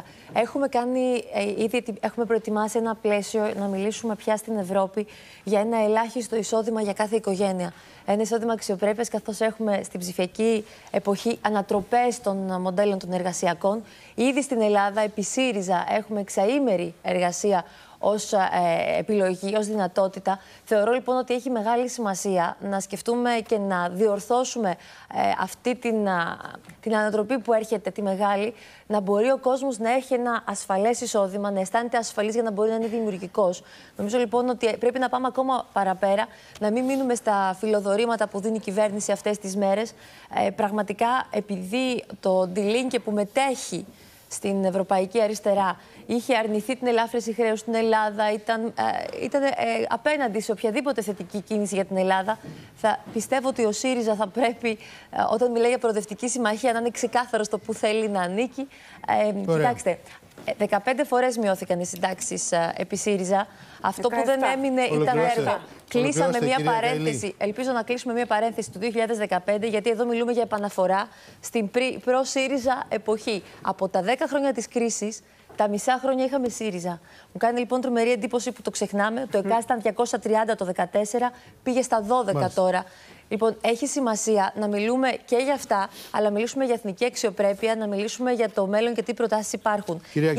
Έχουμε προετοιμάσει ένα πλαίσιο να μιλήσουμε πια στην Ευρώπη για ένα ελάχιστο εισόδημα για κάθε οικογένεια. Ένα εισόδημα αξιοπρέπειας, καθώς έχουμε στην ψηφιακή εποχή ανατροπές των μοντέλων των εργασιακών. Ήδη στην Ελλάδα, επί ΣΥΡΙΖΑ, έχουμε εξαήμερη εργασία ως επιλογή, ως δυνατότητα. Θεωρώ λοιπόν ότι έχει μεγάλη σημασία να σκεφτούμε και να διορθώσουμε αυτή την ανατροπή που έρχεται, τη μεγάλη, να μπορεί ο κόσμος να έχει ένα ασφαλές εισόδημα, να αισθάνεται ασφαλής για να μπορεί να είναι δημιουργικός. Νομίζω λοιπόν ότι πρέπει να πάμε ακόμα παραπέρα, να μην μείνουμε στα φιλοδορήματα που δίνει η κυβέρνηση αυτές τις μέρες. Πραγματικά, επειδή το Ντιλίνκε που μετέχει στην Ευρωπαϊκή Αριστερά είχε αρνηθεί την ελάφρυνση χρέους στην Ελλάδα, ήταν απέναντι σε οποιαδήποτε θετική κίνηση για την Ελλάδα, πιστεύω ότι ο ΣΥΡΙΖΑ θα πρέπει, όταν μιλάει για προοδευτική συμμαχία, να είναι ξεκάθαρο στο που θέλει να ανήκει. Κοιτάξτε, 15 φορές μειώθηκαν οι συντάξεις επί síriζα. Αυτό που δεν έμεινε ήταν έργο. Κλείσαμε μια παρένθεση. Ελπίζω να κλείσουμε μια παρένθεση του 2015, γιατί εδώ μιλούμε για επαναφορά στην προ-ΣΥΡΙΖΑ εποχή. Από τα 10 χρόνια της κρίσης, τα μισά χρόνια είχαμε ΣΥΡΙΖΑ. Μου κάνει λοιπόν τρομερή εντύπωση που το ξεχνάμε. Το ΕΚΑΣ ήταν 230 το 2014, πήγε στα 12 τώρα. Λοιπόν, έχει σημασία να μιλούμε και για αυτά, αλλά να μιλήσουμε για εθνική αξιοπρέπεια, να μιλήσουμε για το μέλλον και τι προτάσεις υπάρχουν.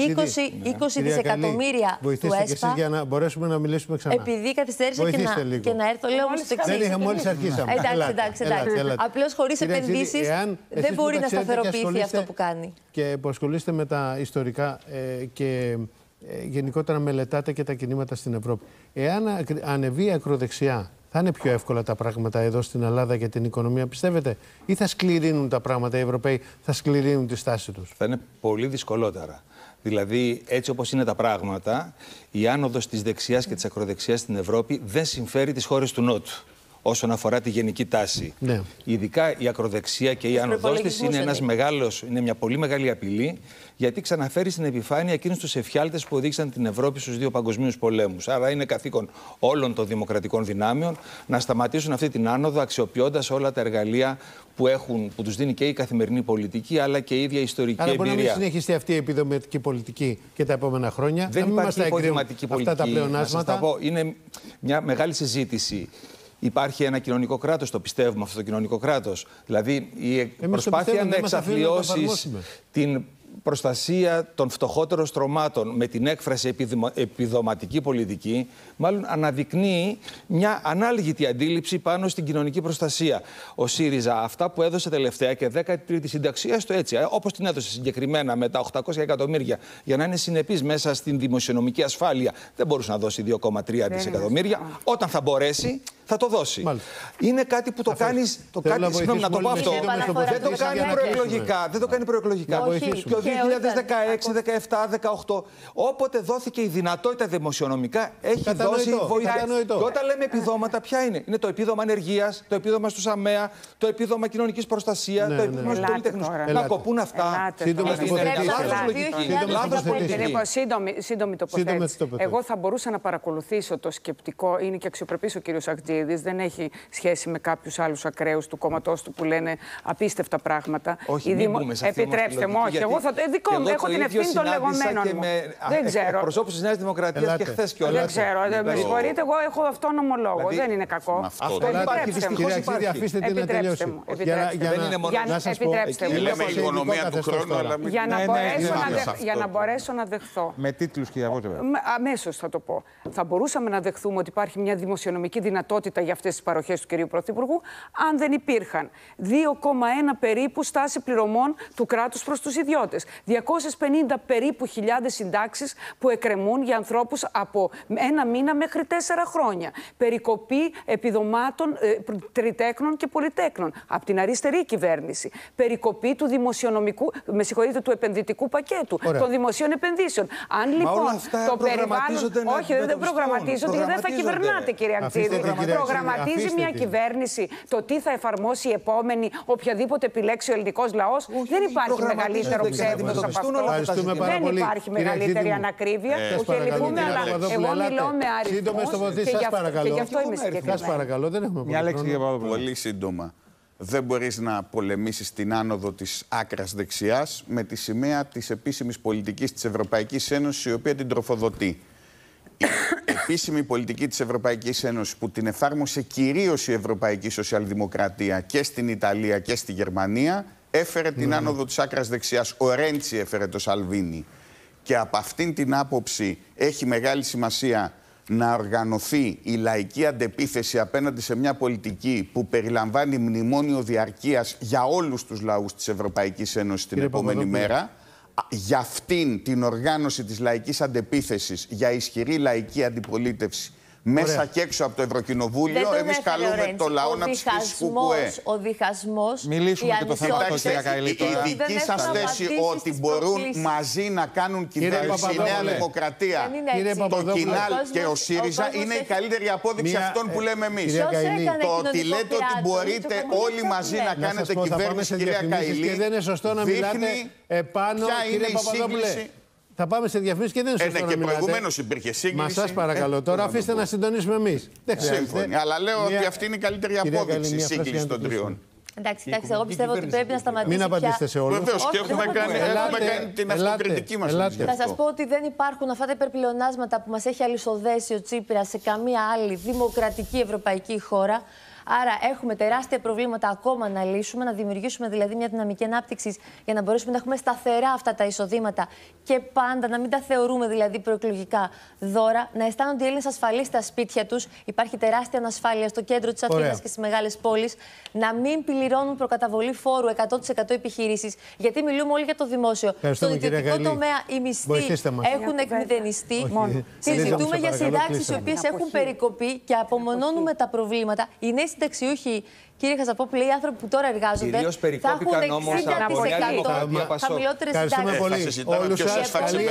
20 δισεκατομμύρια του ΕΣΠΑ. Και εσείς για να μπορέσουμε να μιλήσουμε ξανά. Επειδή καθυστέρησα και να έρθω, λέω όμως το εξής. Δεν είχα, μόλις αρχίσαμε. Εντάξει. Απλώς χωρίς επενδύσεις δεν μπορεί να σταθεροποιηθεί αυτό που κάνει. Και που ασχολείστε με τα ιστορικά και γενικότερα μελετάτε και τα κινήματα στην Ευρώπη. Εάν ανεβεί η ακροδεξιά, θα είναι πιο εύκολα τα πράγματα εδώ στην Ελλάδα για την οικονομία, πιστεύετε, ή θα σκληρύνουν τα πράγματα οι Ευρωπαίοι, θα σκληρύνουν τη στάση τους? Θα είναι πολύ δυσκολότερα. Δηλαδή, έτσι όπως είναι τα πράγματα, η άνοδος της δεξιάς και της ακροδεξιάς στην Ευρώπη δεν συμφέρει τις χώρες του Νότου όσον αφορά τη γενική τάση. Ναι. Ειδικά η ακροδεξιά και η άνοδός της είναι μια πολύ μεγάλη απειλή, γιατί ξαναφέρει στην επιφάνεια εκείνους τους εφιάλτες που οδήγησαν την Ευρώπη στους δύο παγκοσμίους πολέμους. Άρα είναι καθήκον όλων των δημοκρατικών δυνάμεων να σταματήσουν αυτή την άνοδο, αξιοποιώντας όλα τα εργαλεία που τους δίνει και η καθημερινή πολιτική, αλλά και η ίδια ιστορική εμπειρία. Αλλά μπορεί να μην συνεχιστεί αυτή η επιδοματική πολιτική και τα επόμενα χρόνια. Δεν υπάρχει επιδοματική πολιτική. Αυτά τα πλεονάσματα. Είναι μια μεγάλη συζήτηση. Υπάρχει ένα κοινωνικό κράτος, το πιστεύουμε αυτό το κοινωνικό κράτος. Δηλαδή η προσπάθεια να εξαθλιώσεις την προστασία των φτωχότερων στρωμάτων με την έκφραση επιδοματική πολιτική, μάλλον αναδεικνύει μια ανάλγητη αντίληψη πάνω στην κοινωνική προστασία. Ο ΣΥΡΙΖΑ αυτά που έδωσε τελευταία και 13η συνταξία του έτσι, όπως την έδωσε συγκεκριμένα με τα 800 εκατομμύρια, για να είναι συνεπής μέσα στην δημοσιονομική ασφάλεια, δεν μπορούσε να δώσει 2,3 δισεκατομμύρια. Όταν θα μπορέσει, θα το δώσει. Μάλιστα. Είναι κάτι που το κάνεις. Συγγνώμη, να το πω αυτό. Δεν το κάνει προεκλογικά. Δεν το κάνει προεκλογικά. Το 2016, 17, 18, όποτε δόθηκε η δυνατότητα δημοσιονομικά, έχει δώσει βοήθεια. Και όταν λέμε επιδόματα, ποια είναι? Είναι το επίδομα ανεργίας, το επίδομα στους ΑΜΕΑ, το επίδομα κοινωνικής προστασίας, το επίδομα στους πολυτεχνούς. Να κοπούν αυτά. Σύντομη τοποθέτηση. Εγώ θα μπορούσα να παρακολουθήσω το σκεπτικό. Είναι και αξιοπρεπής ο κύριος Αχτζίδης. Δεν έχει σχέση με κάποιους άλλους ακραίους του κόμματός του που λένε απίστευτα πράγματα. Επιτρέψτε μου, όχι. Εγώ δικό μου, έχω την ευθύνη των λεγόμενων. Δεν ξέρω. Προσώπους της Νέας Δημοκρατίας και χθες κιόλας. Δεν ξέρω. Με συγχωρείτε, εγώ έχω αυτόνομο λόγο. Δεν είναι κακό. Επιτρέψτε μου. Επιτρέψτε μου. Λέμε οικονομία του χρόνου, αλλά για να μπορέσω να δεχθώ. Με τίτλους, κυρία Βόζεβα. Αμέσως θα το πω. Θα μπορούσαμε να δεχθούμε ότι υπάρχει μια δημοσιονομική δυνατότητα για αυτές τις παροχές του κυρίου Πρωθυπουργού, αν δεν υπήρχαν 2,1 περίπου στάση πληρωμών του κράτους προς τους ιδιώτες. 250 περίπου χιλιάδες συντάξεις που εκκρεμούν για ανθρώπους από 1 μήνα μέχρι 4 χρόνια. Περικοπή επιδομάτων τριτέκνων και πολυτέκνων από την αριστερή κυβέρνηση. Περικοπή του δημοσιονομικού, του επενδυτικού πακέτου, των δημοσίων επενδύσεων. Αν λοιπόν το περιβάλλον. Όχι, δεν προγραμματίζονται, δεν θα κυβερνάτε, κύριε Αχτζίδη. Προγραμματίζει μια κυβέρνηση το τι θα εφαρμόσει η επόμενη, οποιαδήποτε επιλέξει ο ελληνικός λαός. Δεν υπάρχει μεγαλύτερο ψεύδος από αυτό. Δεν υπάρχει μεγαλύτερη ανακρίβεια. Που λυπούμε, αλλά εγώ μιλώ με αριθμούς και γι' αυτό είμαι συγκεκριμένη. Σας παρακαλώ, δεν έχουμε μια λέξη για Παπαδοπούλου. Πολύ σύντομα. Δεν μπορείς να πολεμήσεις την άνοδο της άκρας δεξιάς με τη σημαία της επίσημης πολιτικής της Ευρωπαϊκής Ένωσης, η οποία την τροφοδοτεί. Η επίσημη πολιτική της Ευρωπαϊκής Ένωσης, που την εφάρμοσε κυρίως η Ευρωπαϊκή Σοσιαλδημοκρατία και στην Ιταλία και στη Γερμανία, έφερε την άνοδο της άκρας δεξιάς. Ο Ρέντσι έφερε το Σαλβίνι. Και από αυτήν την άποψη έχει μεγάλη σημασία να οργανωθεί η λαϊκή αντεπίθεση απέναντι σε μια πολιτική που περιλαμβάνει μνημόνιο διαρκείας για όλους τους λαούς της Ευρωπαϊκής Ένωσης την επόμενη μέρα. Για αυτήν την οργάνωση της λαϊκής αντεπίθεσης, για ισχυρή λαϊκή αντιπολίτευση, μέσα και έξω από το Ευρωκοινοβούλιο, εμείς καλούμε το λαό να ψηφίσει ΚΚΕ. Ο διχασμός, μιλήσουμε και το θέμα αυτό, κυρία Καηλή. Η δική σας θέση ότι μπορούν μαζί να κάνουν κυβέρνηση η Νέα Δημοκρατία, το Κινάλ και ο ΣΥΡΙΖΑ είναι η καλύτερη απόδειξη αυτών που λέμε εμείς. Το ότι λέτε ότι μπορείτε όλοι μαζί να κάνετε κυβέρνηση, κυρία Καηλή, δεν είναι σωστό να μιλάτε επάνω, κύριε Παπαδόπουλε. Θα πάμε σε διαφήμιση και δεν είναι σωστό να μιλάτε. Και προηγουμένως υπήρχε σύγκληση. Μα σας παρακαλώ, τώρα αφήστε να συντονίσουμε εμείς. Δεν χρειάζεται. Αλλά λέω ότι αυτή είναι η καλύτερη απόδειξη, η σύγκληση των τριών. Εντάξει, εγώ πιστεύω ότι πρέπει να σταματήσει. Μην απαντήσετε σε όλους. Βεβαίως, και έχουμε κάνει την αυτοκριτική μας. Θα σας πω ότι δεν υπάρχουν αυτά τα υπερπλεονάσματα που μας έχει αλυσοδέσει ο Τσίπρας σε καμία άλλη δημοκρατική ευρωπαϊκή χώρα. Άρα έχουμε τεράστια προβλήματα ακόμα να λύσουμε, να δημιουργήσουμε δηλαδή μια δυναμική ανάπτυξη για να μπορέσουμε να έχουμε σταθερά αυτά τα εισοδήματα και πάντα να μην τα θεωρούμε δηλαδή προεκλογικά δώρα, να αισθάνονται οι Έλληνες ασφαλείς στα σπίτια τους. Υπάρχει τεράστια ανασφάλεια στο κέντρο της Αθήνας και στις μεγάλες πόλεις. Να μην πληρώνουν προκαταβολή φόρου 100% επιχειρήσεις, γιατί μιλούμε όλοι για το δημόσιο. Στον ιδιωτικό τομέα οι μισθοί έχουν εκμηδενιστεί. Συζητούμε για συντάξεις οι οποίες έχουν περικοπεί και απομονώνουμε τα προβλήματα. Συνταξιούχοι, κύριε Χαζαπόπουλε, οι άνθρωποι που τώρα εργάζονται θα έχουν 60% χαμηλότερες συντάξεις. Όλους σας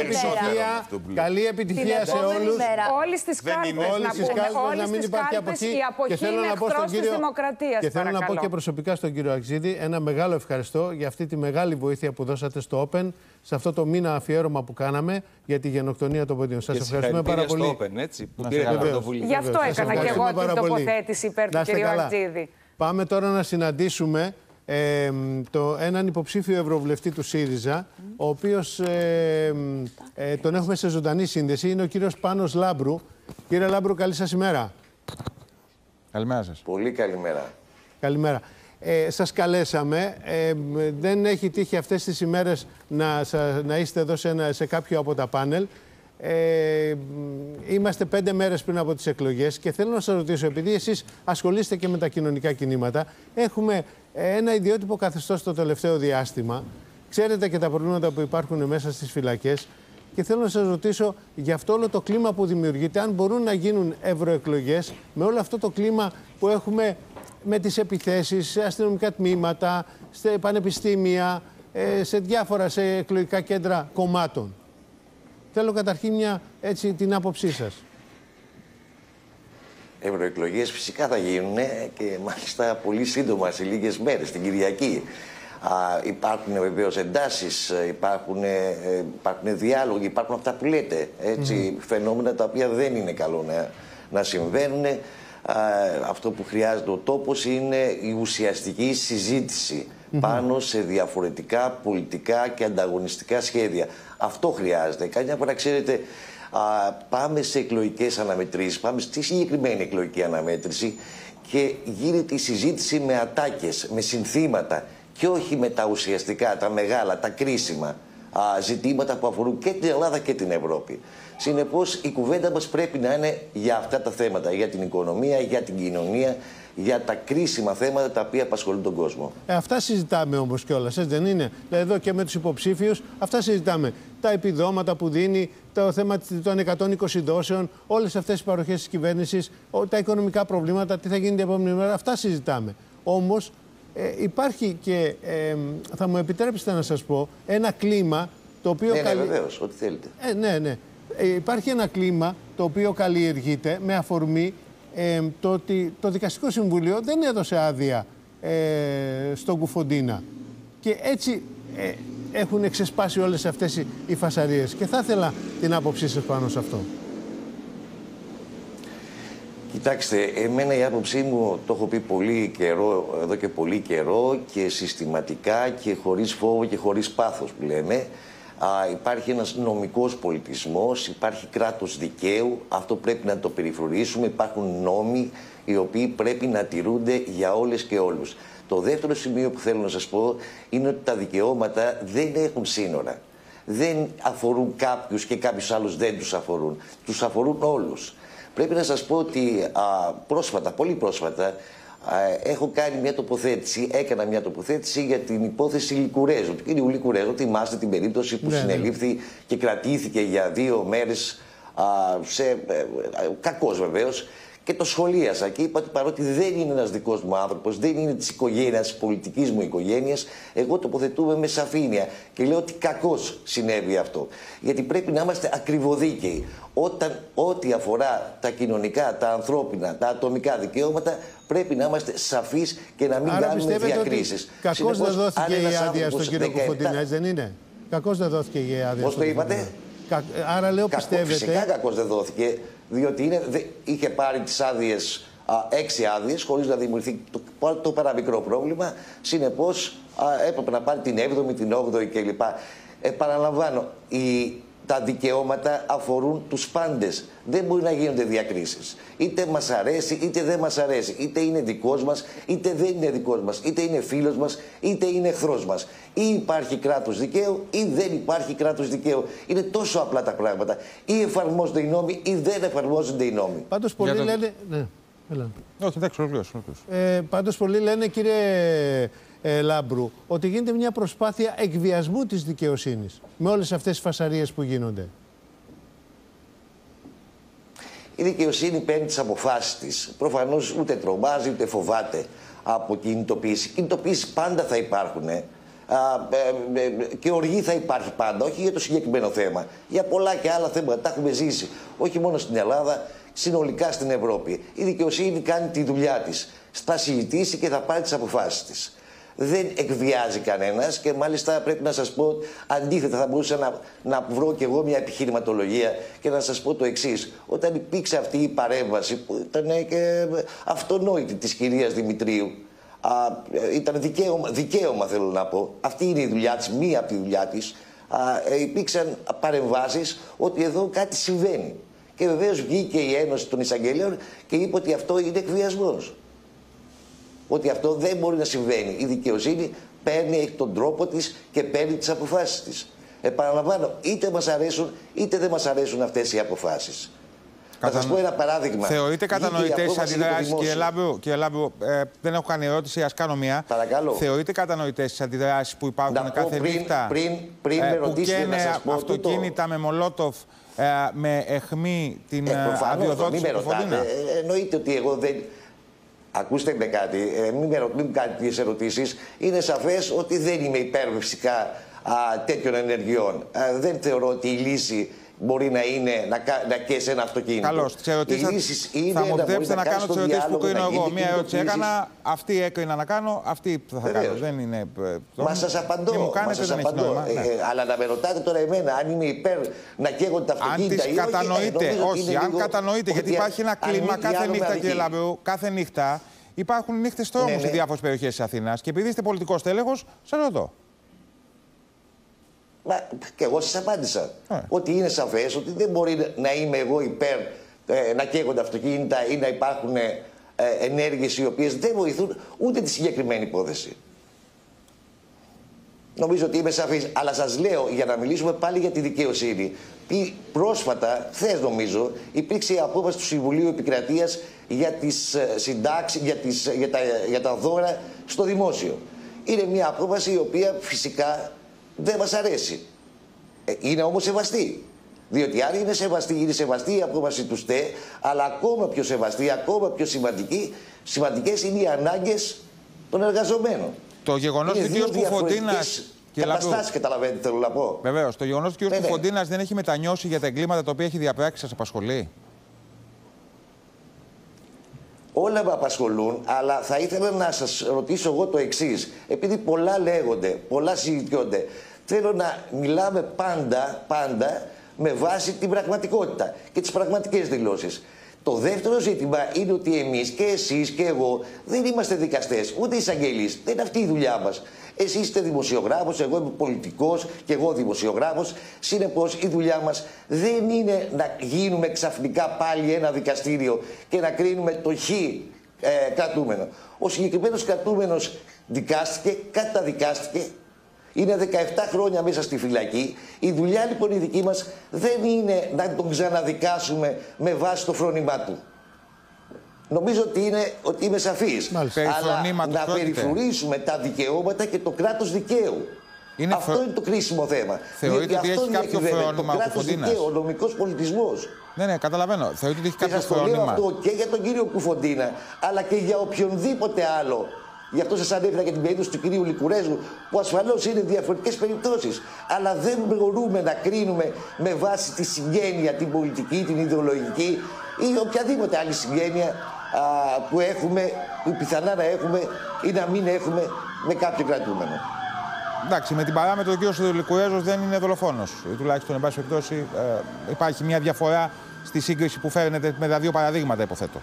καλή επιτυχία σε όλους. Όλες τις κάλπες να μην υπάρχει αποχή. Η αποχή είναι εχθρός της δημοκρατίας. Και θέλω να πω και προσωπικά στον κύριο Αξίδη ένα μεγάλο ευχαριστώ για αυτή τη μεγάλη βοήθεια που δώσατε στο Open, σε αυτό το μήνα αφιέρωμα που κάναμε για τη γενοκτονία των παιδιών. Σας ευχαριστούμε πάρα πολύ. Γι' αυτό έκανα και εγώ την τοποθέτηση υπέρ του κυρίου Αξίδη. Πάμε τώρα να συναντήσουμε έναν υποψήφιο ευρωβουλευτή του ΣΥΡΙΖΑ, ο οποίος τον έχουμε σε ζωντανή σύνδεση. Είναι ο κύριος Πάνος Λάμπρου. Κύριε Λάμπρου, καλή σας ημέρα. Καλημέρα σας. Πολύ καλημέρα. Καλημέρα. Σας καλέσαμε. Δεν έχει τύχει αυτές τις ημέρες να είστε εδώ σε κάποιο από τα πάνελ. Είμαστε 5 μέρες πριν από τις εκλογές και θέλω να σας ρωτήσω, επειδή εσείς ασχολείστε και με τα κοινωνικά κινήματα, έχουμε ένα ιδιότυπο καθεστώς το τελευταίο διάστημα. Ξέρετε και τα προβλήματα που υπάρχουν μέσα στις φυλακές και θέλω να σας ρωτήσω για αυτό όλο το κλίμα που δημιουργείται, αν μπορούν να γίνουν ευρωεκλογές με όλο αυτό το κλίμα που έχουμε με τις επιθέσεις σε αστυνομικά τμήματα, σε πανεπιστήμια, σε διάφορα εκλογικά κέντρα κομμάτων. Θέλω καταρχήν την άποψή σας. Ευρωεκλογές φυσικά θα γίνουν και μάλιστα πολύ σύντομα, σε λίγες μέρες, την Κυριακή. Υπάρχουν βεβαίως εντάσεις, υπάρχουν διάλογοι, υπάρχουν αυτά που λέτε. Φαινόμενα τα οποία δεν είναι καλό να συμβαίνουν. Αυτό που χρειάζεται ο τόπος είναι η ουσιαστική συζήτηση πάνω σε διαφορετικά πολιτικά και ανταγωνιστικά σχέδια. Αυτό χρειάζεται. Καμιά φορά, ξέρετε, πάμε σε εκλογικές αναμετρήσεις, πάμε στη συγκεκριμένη εκλογική αναμέτρηση και γίνεται η συζήτηση με ατάκες, με συνθήματα και όχι με τα ουσιαστικά, τα μεγάλα, τα κρίσιμα ζητήματα που αφορούν και την Ελλάδα και την Ευρώπη. Συνεπώς, η κουβέντα μας πρέπει να είναι για αυτά τα θέματα, για την οικονομία, για την κοινωνία, για τα κρίσιμα θέματα τα οποία απασχολούν τον κόσμο. Αυτά συζητάμε όμως κιόλας, έτσι δεν είναι? Εδώ και με τους υποψήφιους, αυτά συζητάμε. Τα επιδόματα που δίνει, το θέμα των 120 δόσεων, όλες αυτές οι παροχές της κυβέρνησης, τα οικονομικά προβλήματα, τι θα γίνει την επόμενη μέρα, αυτά συζητάμε. Όμως υπάρχει και, θα μου επιτρέψετε να σας πω, ένα κλίμα το οποίο... Ναι, βεβαίως, ό,τι θέλετε. Ναι. Υπάρχει ένα κλίμα το οποίο καλλιεργείται με αφορμή το ότι το Δικαστικό Συμβούλιο δεν έδωσε άδεια στον Κουφοντίνα. Και έτσι έχουν ξεσπάσει όλες αυτές οι φασαρίες. Και θα ήθελα την άποψή σας πάνω σε αυτό. Κοιτάξτε, εμένα η άποψή μου, το έχω πει πολύ καιρό, εδώ και πολύ καιρό και συστηματικά και χωρίς φόβο και χωρίς πάθος που λέμε. Υπάρχει ένας νομικός πολιτισμός, υπάρχει κράτος δικαίου, αυτό πρέπει να το περιφρουρήσουμε, υπάρχουν νόμοι οι οποίοι πρέπει να τηρούνται για όλες και όλους. Το δεύτερο σημείο που θέλω να σας πω είναι ότι τα δικαιώματα δεν έχουν σύνορα. δεν αφορούν κάποιους και κάποιους άλλους δεν τους αφορούν. Τους αφορούν όλους. Πρέπει να σας πω ότι πρόσφατα, πολύ πρόσφατα, έκανα μια τοποθέτηση για την υπόθεση Λικουρέζου, του κ. Λικουρέζου. Θυμάστε την περίπτωση που συνελήφθη και κρατήθηκε για 2 μέρες, κακός βεβαίως, και το σχολίασα και είπα ότι παρότι δεν είναι ένας δικός μου άνθρωπος, δεν είναι της οικογένειας, της πολιτικής μου οικογένειας, εγώ τοποθετούμαι με σαφήνεια και λέω ότι κακώς συνέβη αυτό. Γιατί πρέπει να είμαστε ακριβοδίκαιοι. Όταν ό,τι αφορά τα κοινωνικά, τα ανθρώπινα, τα ατομικά δικαιώματα, πρέπει να είμαστε σαφείς και να μην κάνουμε διακρίσεις. Κακώς δεν δόθηκε η άδεια στον κύριο Κοφοντίνα, έτσι δεν είναι? Κακώς δεν δόθηκε η άδεια. Πώς το είπατε? Άρα λέω πιστεύετε. Φυσικά κακώς δεν δόθηκε, διότι είχε πάρει τις άδειες, 6 άδειες, χωρίς να δημιουργηθεί το παραμικρό πρόβλημα. Συνεπώς έπρεπε να πάρει την 7η, την 8η κλπ. Επαναλαμβάνω, τα δικαιώματα αφορούν τους πάντες. Δεν μπορεί να γίνονται διακρίσεις. Είτε μας αρέσει είτε δεν μας αρέσει. Είτε είναι δικός μας είτε δεν είναι δικός μας. Είτε είναι φίλος μας είτε είναι εχθρός μας. Ή υπάρχει κράτος δικαίου ή δεν υπάρχει κράτος δικαίου. Είναι τόσο απλά τα πράγματα. Ή εφαρμόζονται οι νόμοι ή δεν εφαρμόζονται οι νόμοι. Πάντως πολλοί λένε... Ναι, όχι, εντάξει, ολοκλήρωσε. Πάντως πολλοί λένε, κύριε Λάμπρου, ότι γίνεται μια προσπάθεια εκβιασμού της δικαιοσύνης με όλες αυτές τις φασαρίες που γίνονται. Η δικαιοσύνη παίρνει τις αποφάσεις της. Προφανώς ούτε τρομάζει ούτε φοβάται από κινητοποίηση. Κινητοποίηση πάντα θα υπάρχουν. Και οργή θα υπάρχει πάντα, όχι για το συγκεκριμένο θέμα. Για πολλά και άλλα θέματα τα έχουμε ζήσει. Όχι μόνο στην Ελλάδα, συνολικά στην Ευρώπη. Η δικαιοσύνη κάνει τη δουλειά της. Θα συζητήσει και θα πάρει τις αποφάσεις της. Δεν εκβιάζει κανένας και μάλιστα πρέπει να σας πω, αντίθετα θα μπορούσα να βρω κι εγώ μια επιχειρηματολογία και να σας πω το εξής. Όταν υπήρξε αυτή η παρέμβαση που ήταν και αυτονόητη της κυρίας Δημητρίου, ήταν δικαίωμα θέλω να πω, αυτή είναι η δουλειά της, μία από τη δουλειά της, υπήρξαν παρεμβάσεις ότι εδώ κάτι συμβαίνει. Και βεβαίως βγήκε η Ένωση των Εισαγγελέων και είπε ότι αυτό είναι εκβιασμός. Ότι αυτό δεν μπορεί να συμβαίνει. Η δικαιοσύνη έχει τον τρόπο της και παίρνει τις αποφάσεις της. Επαναλαμβάνω, είτε μας αρέσουν είτε δεν μας αρέσουν αυτές οι αποφάσεις. Θα σας πω ένα παράδειγμα. Θεωρείτε κατανοητές τις αντιδράσεις, κύριε Λάμπρου, δεν έχω κάνει ερώτηση, ας κάνω μία. Παρακαλώ. Θεωρείτε κατανοητές τις αντιδράσεις που υπάρχουν κάθε νύχτα, πριν με ρωτήσετε να σας πω αυτοκίνητα με μολότοφ, με αιχμή την αδειοδότηση του Κοφοντίνα? Εννοείται ότι εγώ δεν... Ακούστε με κάτι, μην κάνετε τις ερωτήσεις. Είναι σαφές ότι δεν είμαι υπέρ φυσικά τέτοιων ενεργειών. Δεν θεωρώ ότι η λύση μπορεί να είναι να καίσεις ένα αυτοκίνητο. Καλώς, τις ερωτήσεις θα μου επιτρέψετε να κάνω τις ερωτήσεις που κρίνω εγώ. Μία ερώτηση έκανα, αυτή έκρινα να κάνω, αυτή θα κάνω. Δεν είναι... Μα σας απαντώ, αλλά να με ρωτάτε τώρα εμένα αν είμαι υπέρ να καίγονται τα αυτοκίνητα ή όχι. Αν τις κατανοείτε, όχι, αν κατανοείτε, γιατί υπάρχει ένα κλίμα κάθε νύχτα, κύριε Λάμπρου, κάθε νύχτα υπάρχουν νύχτες τρόμου σε διάφορες περιοχές της Αθήνας και επειδή είστε πολιτικός τέλεχος, σας ρωτώ. Και εγώ σας απάντησα ότι είναι σαφές ότι δεν μπορεί να είμαι εγώ υπέρ να καίγονται αυτοκίνητα ή να υπάρχουν ενέργειες οι οποίες δεν βοηθούν ούτε τη συγκεκριμένη υπόθεση. Νομίζω ότι είμαι σαφής, αλλά σας λέω για να μιλήσουμε πάλι για τη δικαιοσύνη. Πρόσφατα, χθες νομίζω, υπήρξε η απόφαση του Συμβουλίου Επικρατείας για τις συντάξεις, για τα δώρα στο δημόσιο. Είναι μια απόφαση η οποία φυσικά δεν μας αρέσει. Είναι όμως σεβαστή. Διότι αν είναι σεβαστή η απόφαση του ΣΤΕ, αλλά ακόμα πιο σεβαστή, ακόμα πιο σημαντικές είναι οι ανάγκες των εργαζομένων. Το γεγονός ότι ο κ. Κουφοντίνας. Καταστάσεις, καταλαβαίνετε, θέλω να πω. Βεβαίως. Το γεγονός ότι ο κ. Κουφοντίνας δεν έχει μετανιώσει για τα εγκλήματα τα οποία έχει διαπράξει, σας απασχολεί? Όλα με απασχολούν, αλλά θα ήθελα να σας ρωτήσω εγώ το εξής. Επειδή πολλά λέγονται, πολλά συζητιόνται, θέλω να μιλάμε πάντα με βάση την πραγματικότητα και τις πραγματικές δηλώσεις. Το δεύτερο ζήτημα είναι ότι εμείς και εσείς και εγώ δεν είμαστε δικαστές, ούτε εισαγγελείς. Δεν είναι αυτή η δουλειά μας. Εσείς είστε δημοσιογράφος, εγώ είμαι πολιτικός και εγώ δημοσιογράφος. Συνεπώς η δουλειά μας δεν είναι να γίνουμε ξαφνικά πάλι ένα δικαστήριο και να κρίνουμε το κρατούμενο. Ο συγκεκριμένος κρατούμενος δικάστηκε, καταδικάστηκε Είναι 17 χρόνια μέσα στη φυλακή. Η δουλειά λοιπόν η δική μας δεν είναι να τον ξαναδικάσουμε με βάση το φρόνημά του. Νομίζω ότι είμαι σαφής. Αλλά να περιφρουρήσουμε τα δικαιώματα και το κράτος δικαίου. Αυτό είναι το κρίσιμο θέμα. Θεωρείτε ότι έχει κάποιο φρόνημα το κράτος δικαίου, ο νομικός πολιτισμός. Ναι, καταλαβαίνω. Θεωρείτε ότι έχει κάποιο φρόνημα. Και σας το λέω αυτό και για τον κύριο Κουφοντίνα, αλλά και για οποιονδήποτε άλλο. Γι' αυτό σας ανέφερα και την περίπτωση του κυρίου Λικουρέζου, που ασφαλώς είναι διαφορετικές περιπτώσεις. Αλλά δεν μπορούμε να κρίνουμε με βάση τη συγγένεια, την πολιτική, την ιδεολογική ή οποιαδήποτε άλλη συγγένεια που έχουμε, που πιθανά να έχουμε ή να μην έχουμε με κάποιο κρατούμενο. Εντάξει, με την παράμετρο ο κ. Λικουρέζος δεν είναι δολοφόνος. Τουλάχιστον, εν πάση περιπτώσει, υπάρχει μια διαφορά στη σύγκριση που φέρνετε με τα δύο παραδείγματα, υποθέτω.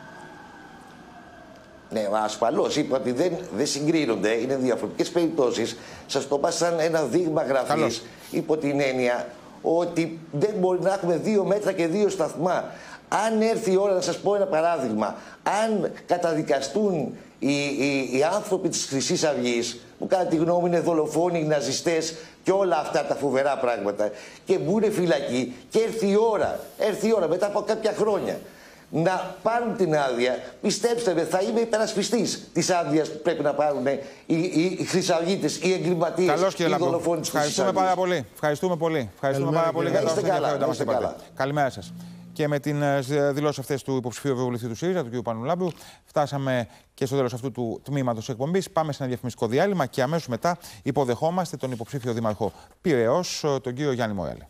Ναι, ασφαλώς είπα ότι δεν συγκρίνονται, είναι διαφορετικές περιπτώσεις. Σας το είπα σαν ένα δείγμα γραφής, υπό την έννοια ότι δεν μπορεί να έχουμε 2 μέτρα και 2 σταθμά. Αν έρθει η ώρα, να σας πω ένα παράδειγμα, αν καταδικαστούν οι άνθρωποι της Χρυσής Αυγής, που κατά τη γνώμη είναι δολοφόνοι, ναζιστές και όλα αυτά τα φοβερά πράγματα, και μπουν φυλακή και έρθει η ώρα μετά από κάποια χρόνια να πάρουν την άδεια, πιστέψτε με, θα είμαι υπερασπιστής της άδειας που πρέπει να πάρουν οι χρυσαυγίτες, οι εγκληματίες, οι δολοφόνοι της Χρυσής Αυγής. Ευχαριστούμε πολύ. Ευχαριστούμε πάρα πολύ για τα ενδιαφέροντα μας είπατε. Καλημέρα σας. Και με τις δηλώσεις αυτές του υποψηφίου ευρωβουλευτή του ΣΥΡΙΖΑ, του κ. Πανουλάμπιου, φτάσαμε και στο τέλος αυτού του τμήματος εκπομπής. Πάμε σε ένα διαφημιστικό διάλειμμα και αμέσως μετά υποδεχόμαστε τον υποψήφιο δήμαρχο Πειραιώς, τον κ. Γιάννη Μορέλη.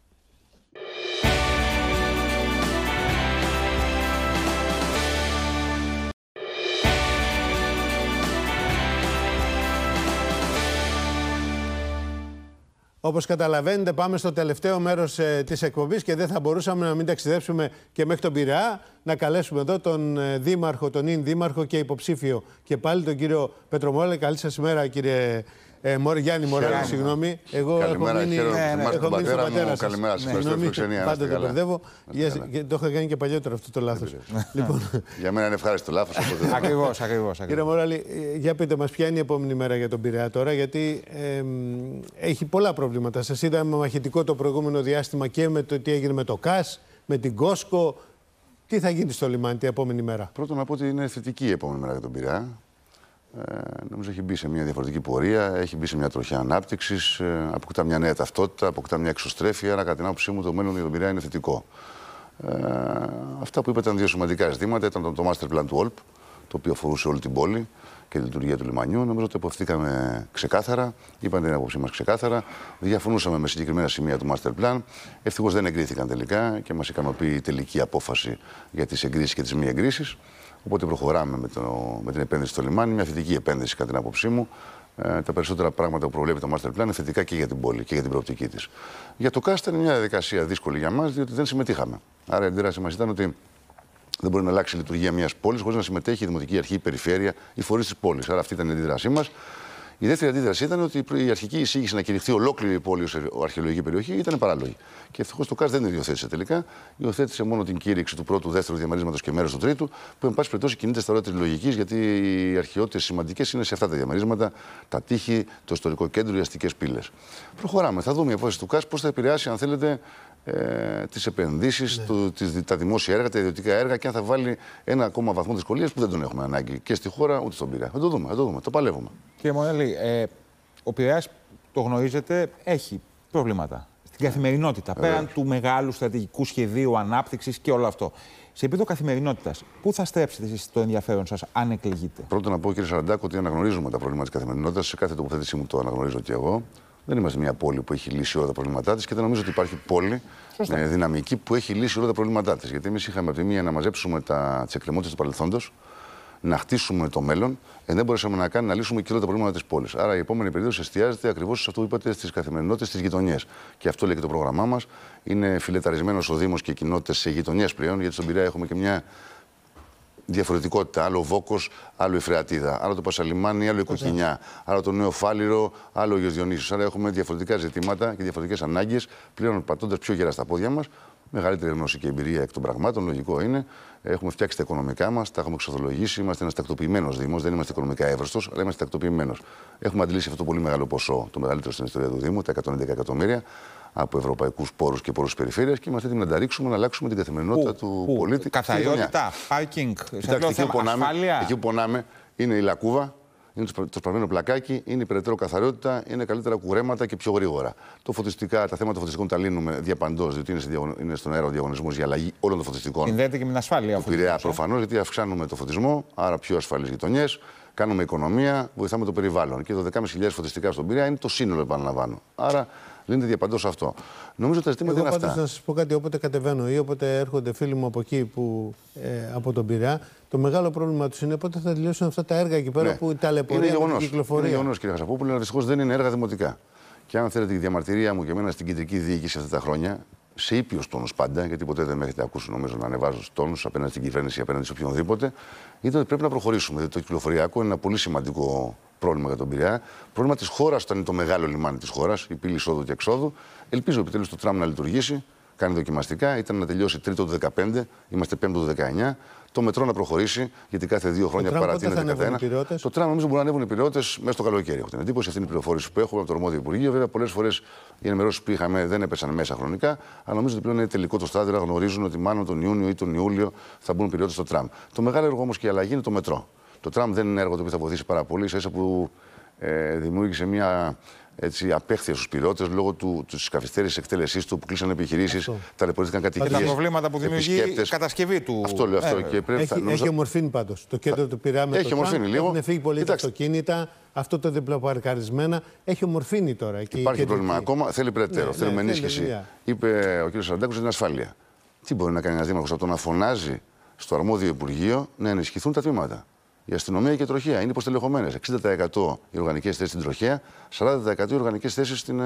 Όπως καταλαβαίνετε, πάμε στο τελευταίο μέρος της εκπομπής και δεν θα μπορούσαμε να μην ταξιδέψουμε και μέχρι τον Πειραιά, να καλέσουμε εδώ τον δήμαρχο, τον δήμαρχο και υποψήφιο και πάλι τον κύριο Πέτρο Μορέλη. Καλή σας ημέρα, κύριε Γιάννη Μορέλη, συγγνώμη. Εγώ καλημέρα, έχω μείνει στον πατέρα μου. Καλημέρα σας, ευχαριστώ φιλοξενία. Πάντα το μπερδεύω. Το είχα κάνει και παλιότερα αυτό το λάθος. Για μένα είναι ευχάριστο λάθος. Ακριβώς. Κύριε Μορέλη, για πείτε μας, ποια είναι η επόμενη μέρα για τον Πειραιά τώρα, γιατί έχει πολλά προβλήματα. Σας είδαμε μαχητικό το προηγούμενο διάστημα και με το τι έγινε με το ΚΑΣ, με την Κόσκο. Τι θα γίνει στο λιμάνι την επόμενη μέρα? Πρώτον, να πω ότι είναι θετική η επόμενη μέρα για τον Πειραιά. Νομίζω έχει μπει σε μια διαφορετική πορεία, έχει μπει σε μια τροχιά ανάπτυξης, αποκτά μια νέα ταυτότητα, αποκτά μια εξωστρέφεια. Άρα, κατά την άποψή μου, το μέλλον για τον Πειραιά είναι θετικό. Αυτά που είπατε ήταν δύο σημαντικά ζητήματα. Ήταν το master plan του ΟΛΠ, το οποίο αφορούσε όλη την πόλη και τη λειτουργία του λιμανιού. Νομίζω ότι αποφευθήκαμε ξεκάθαρα, είπαν την άποψή μας ξεκάθαρα. Διαφωνούσαμε με συγκεκριμένα σημεία του master plan. Ευτυχώς δεν εγκρίθηκαν τελικά και μας ικανοποιεί η τελική απόφαση για τις εγκρίσεις και τις μη εγκρίσεις. Οπότε προχωράμε με την επένδυση στο λιμάνι, μια θετική επένδυση κατά την άποψή μου. Τα περισσότερα πράγματα που προβλέπει το master plan είναι θετικά και για την πόλη και για την προοπτική της. Για το ΚΑΣ ήταν μια διαδικασία δύσκολη για μας, διότι δεν συμμετείχαμε. Άρα η αντίδραση μας ήταν ότι δεν μπορεί να αλλάξει η λειτουργία μιας πόλης χωρίς να συμμετέχει η Δημοτική Αρχή, η Περιφέρεια, οι φορείς της πόλης. Άρα αυτή ήταν η αντίδρασή μας. Η δεύτερη αντίδραση ήταν ότι η αρχική εισήγηση να κηρυχθεί ολόκληρη η πόλη ως αρχαιολογική περιοχή ήταν παράλογη. Και ευτυχώς το ΚΑΣ δεν την υιοθέτησε τελικά. Υιοθέτησε μόνο την κήρυξη του πρώτου, δεύτερου διαμερίσματος και μέρους του τρίτου, που εν πάση περιπτώσει κινείται στα όρια της λογικής, γιατί οι αρχαιότητες σημαντικές είναι σε αυτά τα διαμερίσματα, τα τείχη, το ιστορικό κέντρο, οι αστικές πύλες. Προχωράμε. Θα δούμε η απόφαση του ΚΑΣ πώς θα επηρεάσει, αν θέλετε, τις επενδύσεις, τα δημόσια έργα, τα ιδιωτικά έργα και αν θα βάλει ένα ακόμα βαθμό δυσκολίας που δεν τον έχουμε ανάγκη και στη χώρα ούτε στον Πειραιά. Θα το δούμε, το παλεύουμε. Κύριε Μορέλη, ο Πειραιάς, το γνωρίζετε, έχει προβλήματα στην καθημερινότητα. Πέραν του μεγάλου στρατηγικού σχεδίου ανάπτυξης και όλο αυτό. Σε επίπεδο καθημερινότητας, πού θα στρέψετε εσείς το ενδιαφέρον σας, αν εκλεγείτε? Πρώτον, να πω, κύριε Σαραντάκο, ότι αναγνωρίζουμε τα προβλήματα της καθημερινότητας. Σε κάθε τοποθέτησή μου το αναγνωρίζω και εγώ. Δεν είμαστε μια πόλη που έχει λύσει όλα τα προβλήματά της και δεν νομίζω ότι υπάρχει πόλη δυναμική που έχει λύσει όλα τα προβλήματά της. Γιατί εμείς είχαμε από τη μία να μαζέψουμε τις εκκρεμότητες του παρελθόντος, να χτίσουμε το μέλλον, δεν μπορέσαμε να λύσουμε και όλα τα προβλήματα της πόλης. Άρα η επόμενη περίοδος εστιάζεται ακριβώς σε αυτό που είπατε, στις καθημερινότητες, στις γειτονιές. Και αυτό λέει και το πρόγραμμά μας. Είναι φιλεταρισμένος ο Δήμος και οι κοινότητες σε γειτονιές πλέον, γιατί στον Πειραιά έχουμε και μια διαφορετικότητα. Άλλο Βόκος, άλλο η Φρεατίδα, άλλο το Πασαλιμάνι, άλλο η Κοκκινιά, άλλο το Νέο Φάληρο, άλλο ο Διονύσιος. Άρα έχουμε διαφορετικά ζητήματα και διαφορετικές ανάγκες, πλέον πατώντας πιο γερά στα πόδια μας, Μεγαλύτερη γνώση και εμπειρία εκ των πραγμάτων, λογικό είναι. Έχουμε φτιάξει τα οικονομικά μας, τα έχουμε εξορθολογήσει. Είμαστε ένας τακτοποιημένος Δήμος, δεν είμαστε οικονομικά εύρωστος, αλλά είμαστε τακτοποιημένος. Έχουμε αντλήσει αυτό το πολύ μεγάλο ποσό, το μεγαλύτερο στην ιστορία του Δήμου, τα 111 εκατομμύρια από ευρωπαϊκούς πόρους και πόρους περιφέρειας και είμαστε έτοιμοι να τα ρίξουμε, να αλλάξουμε την καθημερινότητα του πολίτη. Καθαριότητα, πάρκινγκ, εκεί που πονάμε είναι η λακκούβα. Είναι το σπαρμένο πλακάκι, είναι η περαιτέρω καθαριότητα, είναι καλύτερα κουρέματα και πιο γρήγορα. Τα θέματα φωτιστικών τα λύνουμε διαπαντός, διότι είναι στον αέρα ο διαγωνισμός για αλλαγή όλων των φωτιστικών. Συνδέεται και με την ασφάλεια. Του Πειραιά προφανώς, γιατί αυξάνουμε το φωτισμό, άρα πιο ασφαλείς γειτονιές, κάνουμε οικονομία, βοηθάμε το περιβάλλον. Και το 12.500 φωτιστικά στον Πειραιά είναι το σύνολο, επαναλαμβάνω. Άρα λύνεται διαπαντός αυτό. Νομίζω τα ζητήματα είναι αυτά. Να σας πω κάτι, όποτε κατεβαίνω ή όποτε έρχονται φίλοι μου από εκεί, από τον Πειραιά, το μεγάλο πρόβλημα τους είναι πότε θα τελειώσουν αυτά τα έργα εκεί πέρα που ταλαιπωρία με την κυκλοφορία. Είναι γεγονός, κύριε Χασαπόπουλο, αλλά δυστυχώς δεν είναι έργα δημοτικά. Και αν θέλετε τη διαμαρτυρία μου και εμένα στην κεντρική διοίκηση αυτά τα χρόνια, σε ήπιος τόνος πάντα, γιατί ποτέ δεν με έχετε ακούσει νομίζω να ανεβάζω τόνους απέναντι στην κυβέρνηση ή απέναντι σε οποιονδήποτε, ήταν ότι πρέπει να προχωρήσουμε. Δηλαδή, το κυκλοφοριακό είναι ένα πολύ σημαντικό πρόβλημα για τον Πειραιά. Πρόβλημα της χώρας ήταν το μεγάλο λιμάνι της χώρας, η πύλη εισόδου και εξόδου. Ελπίζω επιτέλους το τραμ να λειτουργήσει. Κάνει δοκιμαστικά. Ήταν να τελειώσει τρίτο του 2015, είμαστε πέμπτο του 19. Το μετρό να προχωρήσει, γιατί κάθε 2 χρόνια παρατείνεται κατά ένα. Το τραμ νομίζω μπορεί να ανέβουν οι πιλότες μέσα στο καλοκαίρι. Έχω την εντύπωση, αυτή είναι η πληροφόρηση που έχω από το αρμόδιο Υπουργείο. Βέβαια, πολλές φορές οι ενημερώσεις που είχαμε δεν έπεσαν μέσα χρονικά, αλλά νομίζω ότι πλέον είναι τελικό το στάδιο να γνωρίζουν ότι μάλλον τον Ιούνιο ή τον Ιούλιο θα μπουν πιλότες στο τραμ. Το μεγάλο έργο όμως και η αλλαγή είναι το μετρό. Το τραμ δεν είναι έργο το οποίο θα βοηθήσει πάρα πολύ, ίσα που δημιούργησε μια απέχθεια στους πιλότες λόγω της καθυστέρησης εκτέλεσής του που κλείσαν επιχειρήσεις, ταλαιπωρήθηκαν κατοικίες. Και τα προβλήματα που δημιουργεί η κατασκευή του. Αυτό λέω. Και πρέπει, έχει ομορφύνει πάντως. Το κέντρο του Πειραιά με το τραμ. Έχουν φύγει πολλοί τα αυτοκίνητα. Αυτό το διπλοπαρκαρισμένα έχει ομορφύνει τώρα. Υπάρχει πρόβλημα ακόμα. Θέλει περαιτέρω. Θέλουμε ενίσχυση. Είπε ο κ. Σαραντάκος για την ασφάλεια. Τι μπορεί να κάνει ένας δήμαρχος από το να φωνάζει στο αρμόδιο Υπουργείο να ενισχυθούν τα τμήματα. Η αστυνομία και η τροχέα είναι υποστελεχωμένες. 60% οι οργανικές θέσεις στην τροχέα, 40% οι οργανικές θέσεις στην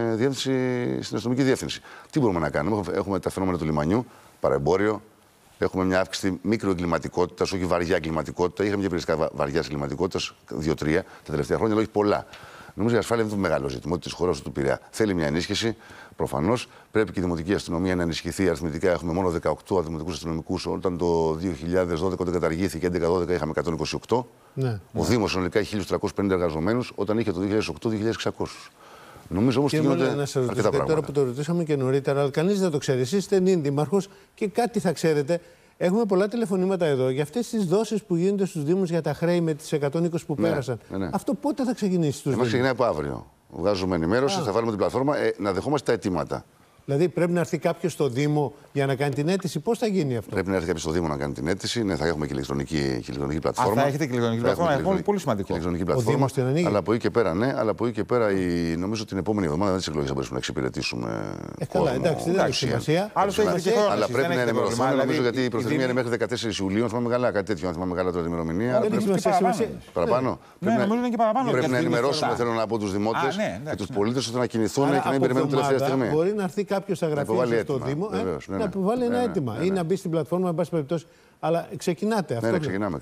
αστυνομική διεύθυνση. Τι μπορούμε να κάνουμε? Έχουμε τα φαινόμενα του λιμανιού, παραεμπόριο. Έχουμε μια αύξηση μικροεγκληματικότητας, όχι βαριά εγκληματικότητα. Είχαμε μια περιστικά βαριά εγκληματικότητας, 2-3 τα τελευταία χρόνια, αλλά όχι πολλά. Νομίζω η ασφάλεια είναι το μεγάλο ζήτημα τη χώρα του Πειραιά. Θέλει μια ενίσχυση. Προφανώς πρέπει και η δημοτική αστυνομία να ενισχυθεί. Αριθμητικά έχουμε μόνο 18 δημοτικούς αστυνομικούς. Όταν το 2012 όταν καταργήθηκε, 11-12 είχαμε 128. Ναι. Ο Δήμος συνολικά έχει 1.350 εργαζομένους, όταν είχε το 2008 2.600. Νομίζω όμως ότι γίνονται αρκετά πράγματα. Τώρα που το ρωτήσαμε και νωρίτερα, αλλά κανείς δεν το ξέρει. Εσείς είστε δήμαρχος και κάτι θα ξέρετε. Έχουμε πολλά τηλεφωνήματα εδώ για αυτές τις δόσεις που γίνονται στους Δήμους για τα χρέη με τις 120 που πέρασαν. Ναι. Αυτό πότε θα ξεκινήσει στους Δήμους? Ξεκινάει από αύριο. Βγάζουμε ενημέρωση, θα βάλουμε την πλατφόρμα να δεχόμαστε τα αιτήματα. Δηλαδή πρέπει να έρθει κάποιος στο Δήμο για να κάνει την αίτηση. Πώς θα γίνει αυτό? Πρέπει να έρθει κάποιος στο Δήμο να κάνει την αίτηση. Ναι, θα έχουμε και ηλεκτρονική πλατφόρμα. Θα έχετε και ηλεκτρονική πλατφόρμα. Είναι πολύ σημαντικό. Ηλεκτρονική πλατφόρμα. Αλλά από εκεί και πέρα, ναι, αλλά από εκεί και πέρα νομίζω την επόμενη εβδομάδα τις εκλογές θα μπορέσουμε να εξυπηρετήσουμε. Καλά, εντάξει, δεν έχει σημασία. Αλλά πρέπει να ενημερωθούμε, νομίζω, γιατί η προθεσμία είναι μέχρι 14 Ιουλίου. Αν θυμάμαι καλά, κάτι τέτοιο. Αν θυμάμαι καλά τώρα την ημερομηνία. Παραπάνω. Πρέπει να ενημερώσουμε, θέλω να πω, τους δημότες και τους πολίτες ώστε να κινηθούν και να περιμένουν τελευταία στιγμή. Μπορεί να έρθει κάποιο στα γραφεία στο Δήμο να υποβάλει ένα αίτημα ή να μπει στην πλατφόρμα, εν πάση περιπτώσει. Αλλά ξεκινάτε αυτό. Ναι, ξεκινάμε.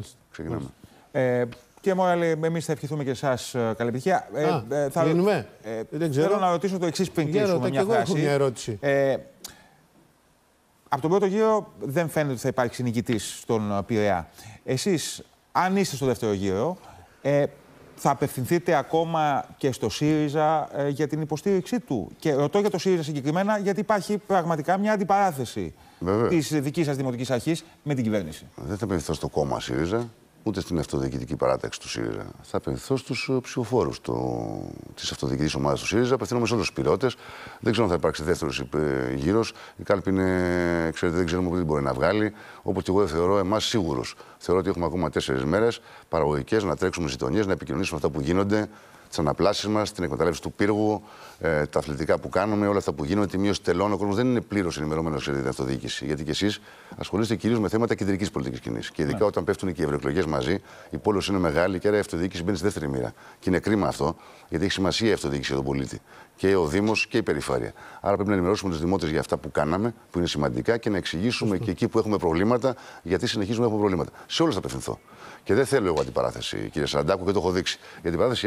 Κύριε Μόραλη, εμείς θα ευχηθούμε και εσάς καλή επιτυχία. Κλείνουμε. Θέλω να ρωτήσω το εξής πριν κλείσουμε μια φράση. Έχω μια ερώτηση. Από τον πρώτο γύρο δεν φαίνεται ότι θα υπάρξει νικητής στον Πειραιά. Εσείς, αν είστε στο δεύτερο γύρο, θα απευθυνθείτε ακόμα και στο ΣΥΡΙΖΑ για την υποστήριξή του? Και ρωτώ για το ΣΥΡΙΖΑ συγκεκριμένα, γιατί υπάρχει πραγματικά μια αντιπαράθεση της δικής σας δημοτικής αρχής με την κυβέρνηση. Δεν θα απευθυνθώ στο κόμμα ΣΥΡΙΖΑ, ούτε στην αυτοδιοικητική παράταξη του ΣΥΡΙΖΑ. Θα απευθυνθώ στους ψηφοφόρους της αυτοδιοικητικής ομάδας του ΣΥΡΙΖΑ. Απευθύνομαι σε όλους τους πυρώτες. Δεν ξέρω αν θα υπάρξει δεύτερος γύρος. Η κάλπη είναι, ξέρετε, δεν ξέρουμε πού την μπορεί να βγάλει. Όπως και εγώ δεν θεωρώ εμάς σίγουρους. Θεωρώ ότι έχουμε ακόμα 4 μέρες παραγωγικές να τρέξουμε στις γειτονιές, να επικοινωνήσουμε αυτά που γίνονται, τις αναπλάσεις μας, την εκμετάλλευση του πύργου, τα αθλητικά που κάνουμε, όλα αυτά που γίνονται, τη μείωση τελών. Ο κόσμος δεν είναι πλήρως ενημερωμένος για την αυτοδιοίκηση. Γιατί και εσείς ασχολείστε κυρίως με θέματα κεντρικής πολιτικής σκηνής. Και ειδικά όταν πέφτουν και οι ευρωεκλογές μαζί, η πόλωση είναι μεγάλη και άρα η αυτοδιοίκηση μπαίνει στη δεύτερη μοίρα. Και είναι κρίμα αυτό, γιατί έχει σημασία η αυτοδιοίκηση για τον πολίτη. Και ο Δήμος και η περιφέρεια. Άρα πρέπει να ενημερώσουμε τους δημότες για αυτά που κάναμε, που είναι σημαντικά, και να εξηγήσουμε και εκεί που έχουμε προβλήματα, γιατί συνεχίζουμε να έχουμε προβλήματα. Σε όλους θα απευθυνθώ. Και δεν θέλω εγώ αντιπαράθεση, κύριε Σαραντάκου, και το έχω δείξει. Η αντιπαράθεση έρχεται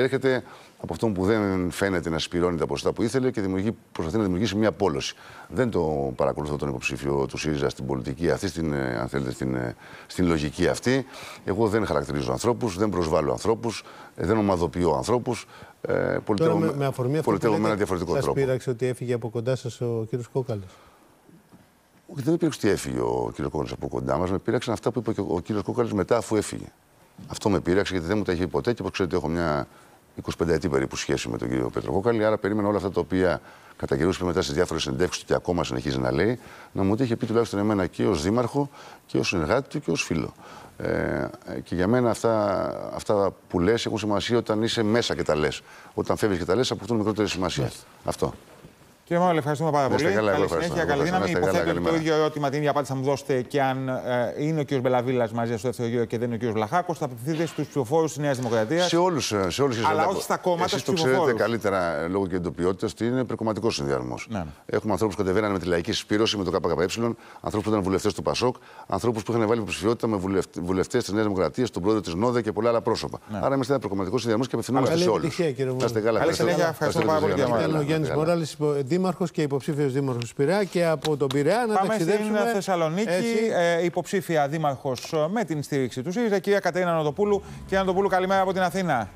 από αυτό που δεν φαίνεται να σπηρώνει τα ποσοστά που ήθελε και προσπαθεί να δημιουργήσει μια πόλωση. Δεν το παρακολουθώ τον υποψήφιο του ΣΥΡΙΖΑ στην πολιτική αυτή, αν θέλετε, στην λογική αυτή. Εγώ δεν χαρακτηρίζω ανθρώπους, δεν προσβάλλω ανθρώπους, δεν ομαδοποιώ ανθρώπους. Με αφορμή αυτό πολιτεύω με ένα διαφορετικό τρόπο. Σας πείραξε ότι έφυγε από κοντά σας ο κύριος Κόκαλης? Όχι, δεν με πείραξε ότι έφυγε ο κύριος Κόκαλης από κοντά μας. Με πείραξαν αυτά που είπε και ο κύριος Κόκαλης μετά, αφού έφυγε. Αυτό με πείραξε, γιατί δεν μου τα είχε ποτέ και όπως ξέρετε, έχω μια 25 ετή περίπου σχέση με τον κύριο Πέτρο Κόκαλη. Άρα περίμενα όλα αυτά τα οποία κατά καιρούς είπε μετά στις διάφορες συνεντεύξεις του και ακόμα συνεχίζει να λέει, να μου το είχε πει τουλάχιστον εμένα και ως δήμαρχο και ως συνεργάτη του και ως φίλο. Και για μένα αυτά που λες έχουν σημασία όταν είσαι μέσα και τα λες. Όταν φεύγεις και τα λες, αποκτούν μικρότερη σημασία. Αυτό. Κύριε Μαούλη, ευχαριστούμε πάρα πολύ. Καλή συνέχεια, καλή δύναμη. Υποθέτω ότι το ίδιο ερώτημα, την ίδια απάντηση θα μου δώσετε και αν είναι ο κ. Μπελαβίλας μαζί στο δεύτερο γύρο και δεν είναι ο κ. Βλαχάκος, θα απευθυνθείτε στους ψηφοφόρους της Νέας Δημοκρατίας. Σε όλους αλλά όχι στα κόμματα, στους ψηφοφόρους. Ξέρετε καλύτερα λόγω και εντοπιότητας ότι είναι υπερκομματικός συνδυασμός. Ναι. Έχουμε ανθρώπους που κατεβαίνανε με τη λαϊκή συσπήρωση, με το ΚΚΕ, ανθρώπους που ήταν βουλευτές του ΠΑΣΟΚ, ανθρώπους που είχαν βάλει υποψηφιότητα με βουλευτές της Νέας Δημοκρατίας, τον πρόεδρο της ΝΟΔΕ και πολλά άλλα πρόσωπα. Ναι. Άρα είμαστε ένα υπερκομματικό συνδυασμό και απευθυνόμαστε σε όλους. Καλή συνέχεια, ευχαριστώ πάρα πολύ. Ο Γιάννης Μοράλης, δήμαρχος και υποψήφιος δήμαρχος Πειραιά, και από τον Πειραιά να ταξιδέψουμε. Πάμε στην Θεσσαλονίκη, υποψήφια δήμαρχος με την στήριξη του ΣΥΡΙΖΑ, κυρία Κατερίνα Νοτοπούλου. Κυρία Νοτοπούλου, καλημέρα από την Αθήνα.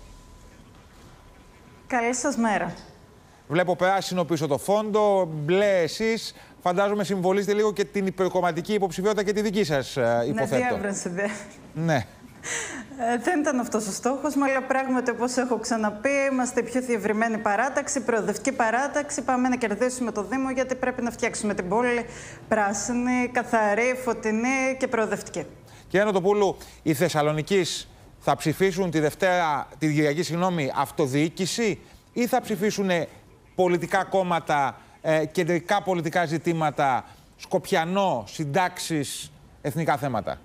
Καλή σας μέρα. Βλέπω πράσινο πίσω το φόντο, μπλε εσείς. Φαντάζομαι συμβολίζετε λίγο και την υπερκομματική υποψηφιότητα και τη δική σας, υποθέτω. Ναι, διεύρυνση. Ναι. Δεν ήταν αυτός ο στόχος μου, αλλά πράγματι, όπως έχω ξαναπεί, είμαστε η πιο διευρυμένη παράταξη, προοδευτική παράταξη. Πάμε να κερδίσουμε το Δήμο, γιατί πρέπει να φτιάξουμε την πόλη πράσινη, καθαρή, φωτεινή και προοδευτική. Κυρία Νοτοπούλου, οι Θεσσαλονικείς θα ψηφίσουν τη Κυριακή, αυτοδιοίκηση, ή θα ψηφίσουν πολιτικά κόμματα, κεντρικά πολιτικά ζητήματα, Σκοπιανό, συντάξεις, εθνικά θέματα?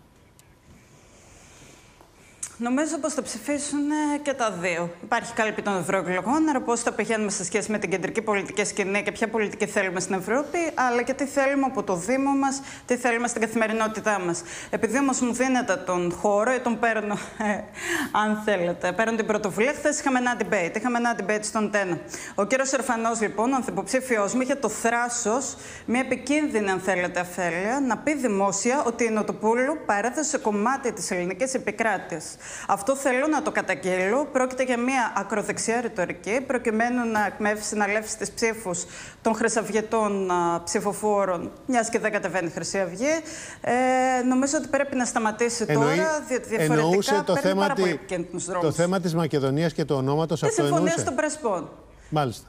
Νομίζω πως θα ψηφίσουν και τα δύο. Υπάρχει κάλπη των ευρωεκλογών, άρα πώς θα πηγαίνουμε σε σχέση με την κεντρική πολιτική σκηνή και ποια πολιτική θέλουμε στην Ευρώπη, αλλά και τι θέλουμε από το Δήμο μας, τι θέλουμε στην καθημερινότητά μας. Επειδή όμως μου δίνετε τον χώρο, ή τον παίρνω, αν θέλετε, παίρνω την πρωτοβουλία. Χθες είχαμε ένα debate. Είχαμε ένα debate στον Τένα. Ο κύριος Ερφανός, λοιπόν, ο ανθυποψήφιος μου, είχε το θράσος, μια επικίνδυνη, αν θέλετε, αφέλεια, να πει δημόσια ότι η Νοτοπούλου παρέδωσε κομμάτι της ελληνικής επικράτειας. Αυτό θέλω να το καταγγείλω. Πρόκειται για μια ακροδεξιά ρητορική, προκειμένου να εκμεύσει, να λεύσει τις ψήφους των χρυσαυγετών ψηφοφόρων, μιας και δεν κατεβαίνει η Χρυσή Αυγή. Νομίζω ότι πρέπει να σταματήσει τώρα, διότι διαφορετικά παίρνει πάρα πολύ επικίνδυνους δρόμους. Το θέμα της Μακεδονίας και του ονόματος, αυτό εννοούσε? Τη συμφωνία των Πρεσπών. Μάλιστα.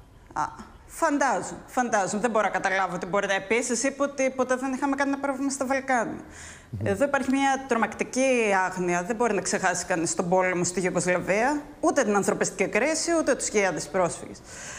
Φαντάζομαι. Δεν μπορώ να καταλάβω τι μπορεί να πει. Εσείς είπε ότι ποτέ δεν είχαμε κανένα πρόβλημα στα Βαλκάνια. Εδώ υπάρχει μια τρομακτική άγνοια. Δεν μπορεί να ξεχάσει κανείς τον πόλεμο στη Γιουγκοσλαβία, ούτε την ανθρωπιστική κρίση, ούτε τους χιλιάδες πρόσφυγες.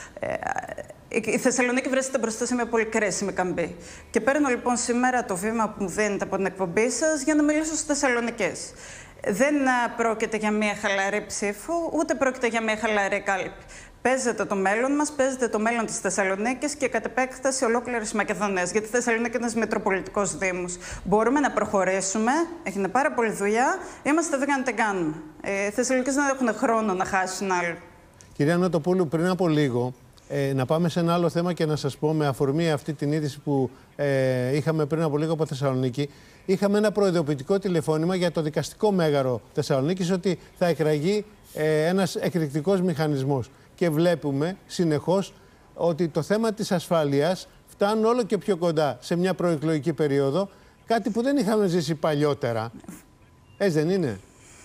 Η Θεσσαλονίκη βρίσκεται μπροστά σε μια πολύ κρίσιμη καμπή. Και παίρνω λοιπόν σήμερα το βήμα που μου δίνετε από την εκπομπή σας για να μιλήσω στους Θεσσαλονικείς. Δεν πρόκειται για μια χαλαρή ψήφο, ούτε πρόκειται για μια χαλαρή κάλπη. Παίζεται το μέλλον μας, παίζεται το μέλλον της Θεσσαλονίκης και κατ' επέκταση ολόκληρης Μακεδονίας. Γιατί η Θεσσαλονίκη είναι ένας μετροπολιτικός δήμος. Μπορούμε να προχωρήσουμε, έγινε πάρα πολλή δουλειά, είμαστε εδώ για να την κάνουμε. Οι Θεσσαλονικείς δεν έχουν χρόνο να χάσουν άλλο. Κυρία Νοτοπούλου, πριν από λίγο, να πάμε σε ένα άλλο θέμα και να σας πω, με αφορμή αυτή την είδηση που είχαμε πριν από λίγο από Θεσσαλονίκη, είχαμε ένα προειδοποιητικό τηλεφώνημα για το δικαστικό μέγαρο Θεσσαλονίκης ότι θα εκραγεί ένας εκρηκτικός μηχανισμός. Και βλέπουμε συνεχώς ότι το θέμα της ασφάλειας φτάνει όλο και πιο κοντά σε μια προεκλογική περίοδο, κάτι που δεν είχαμε ζήσει παλιότερα. Έτσι δεν είναι?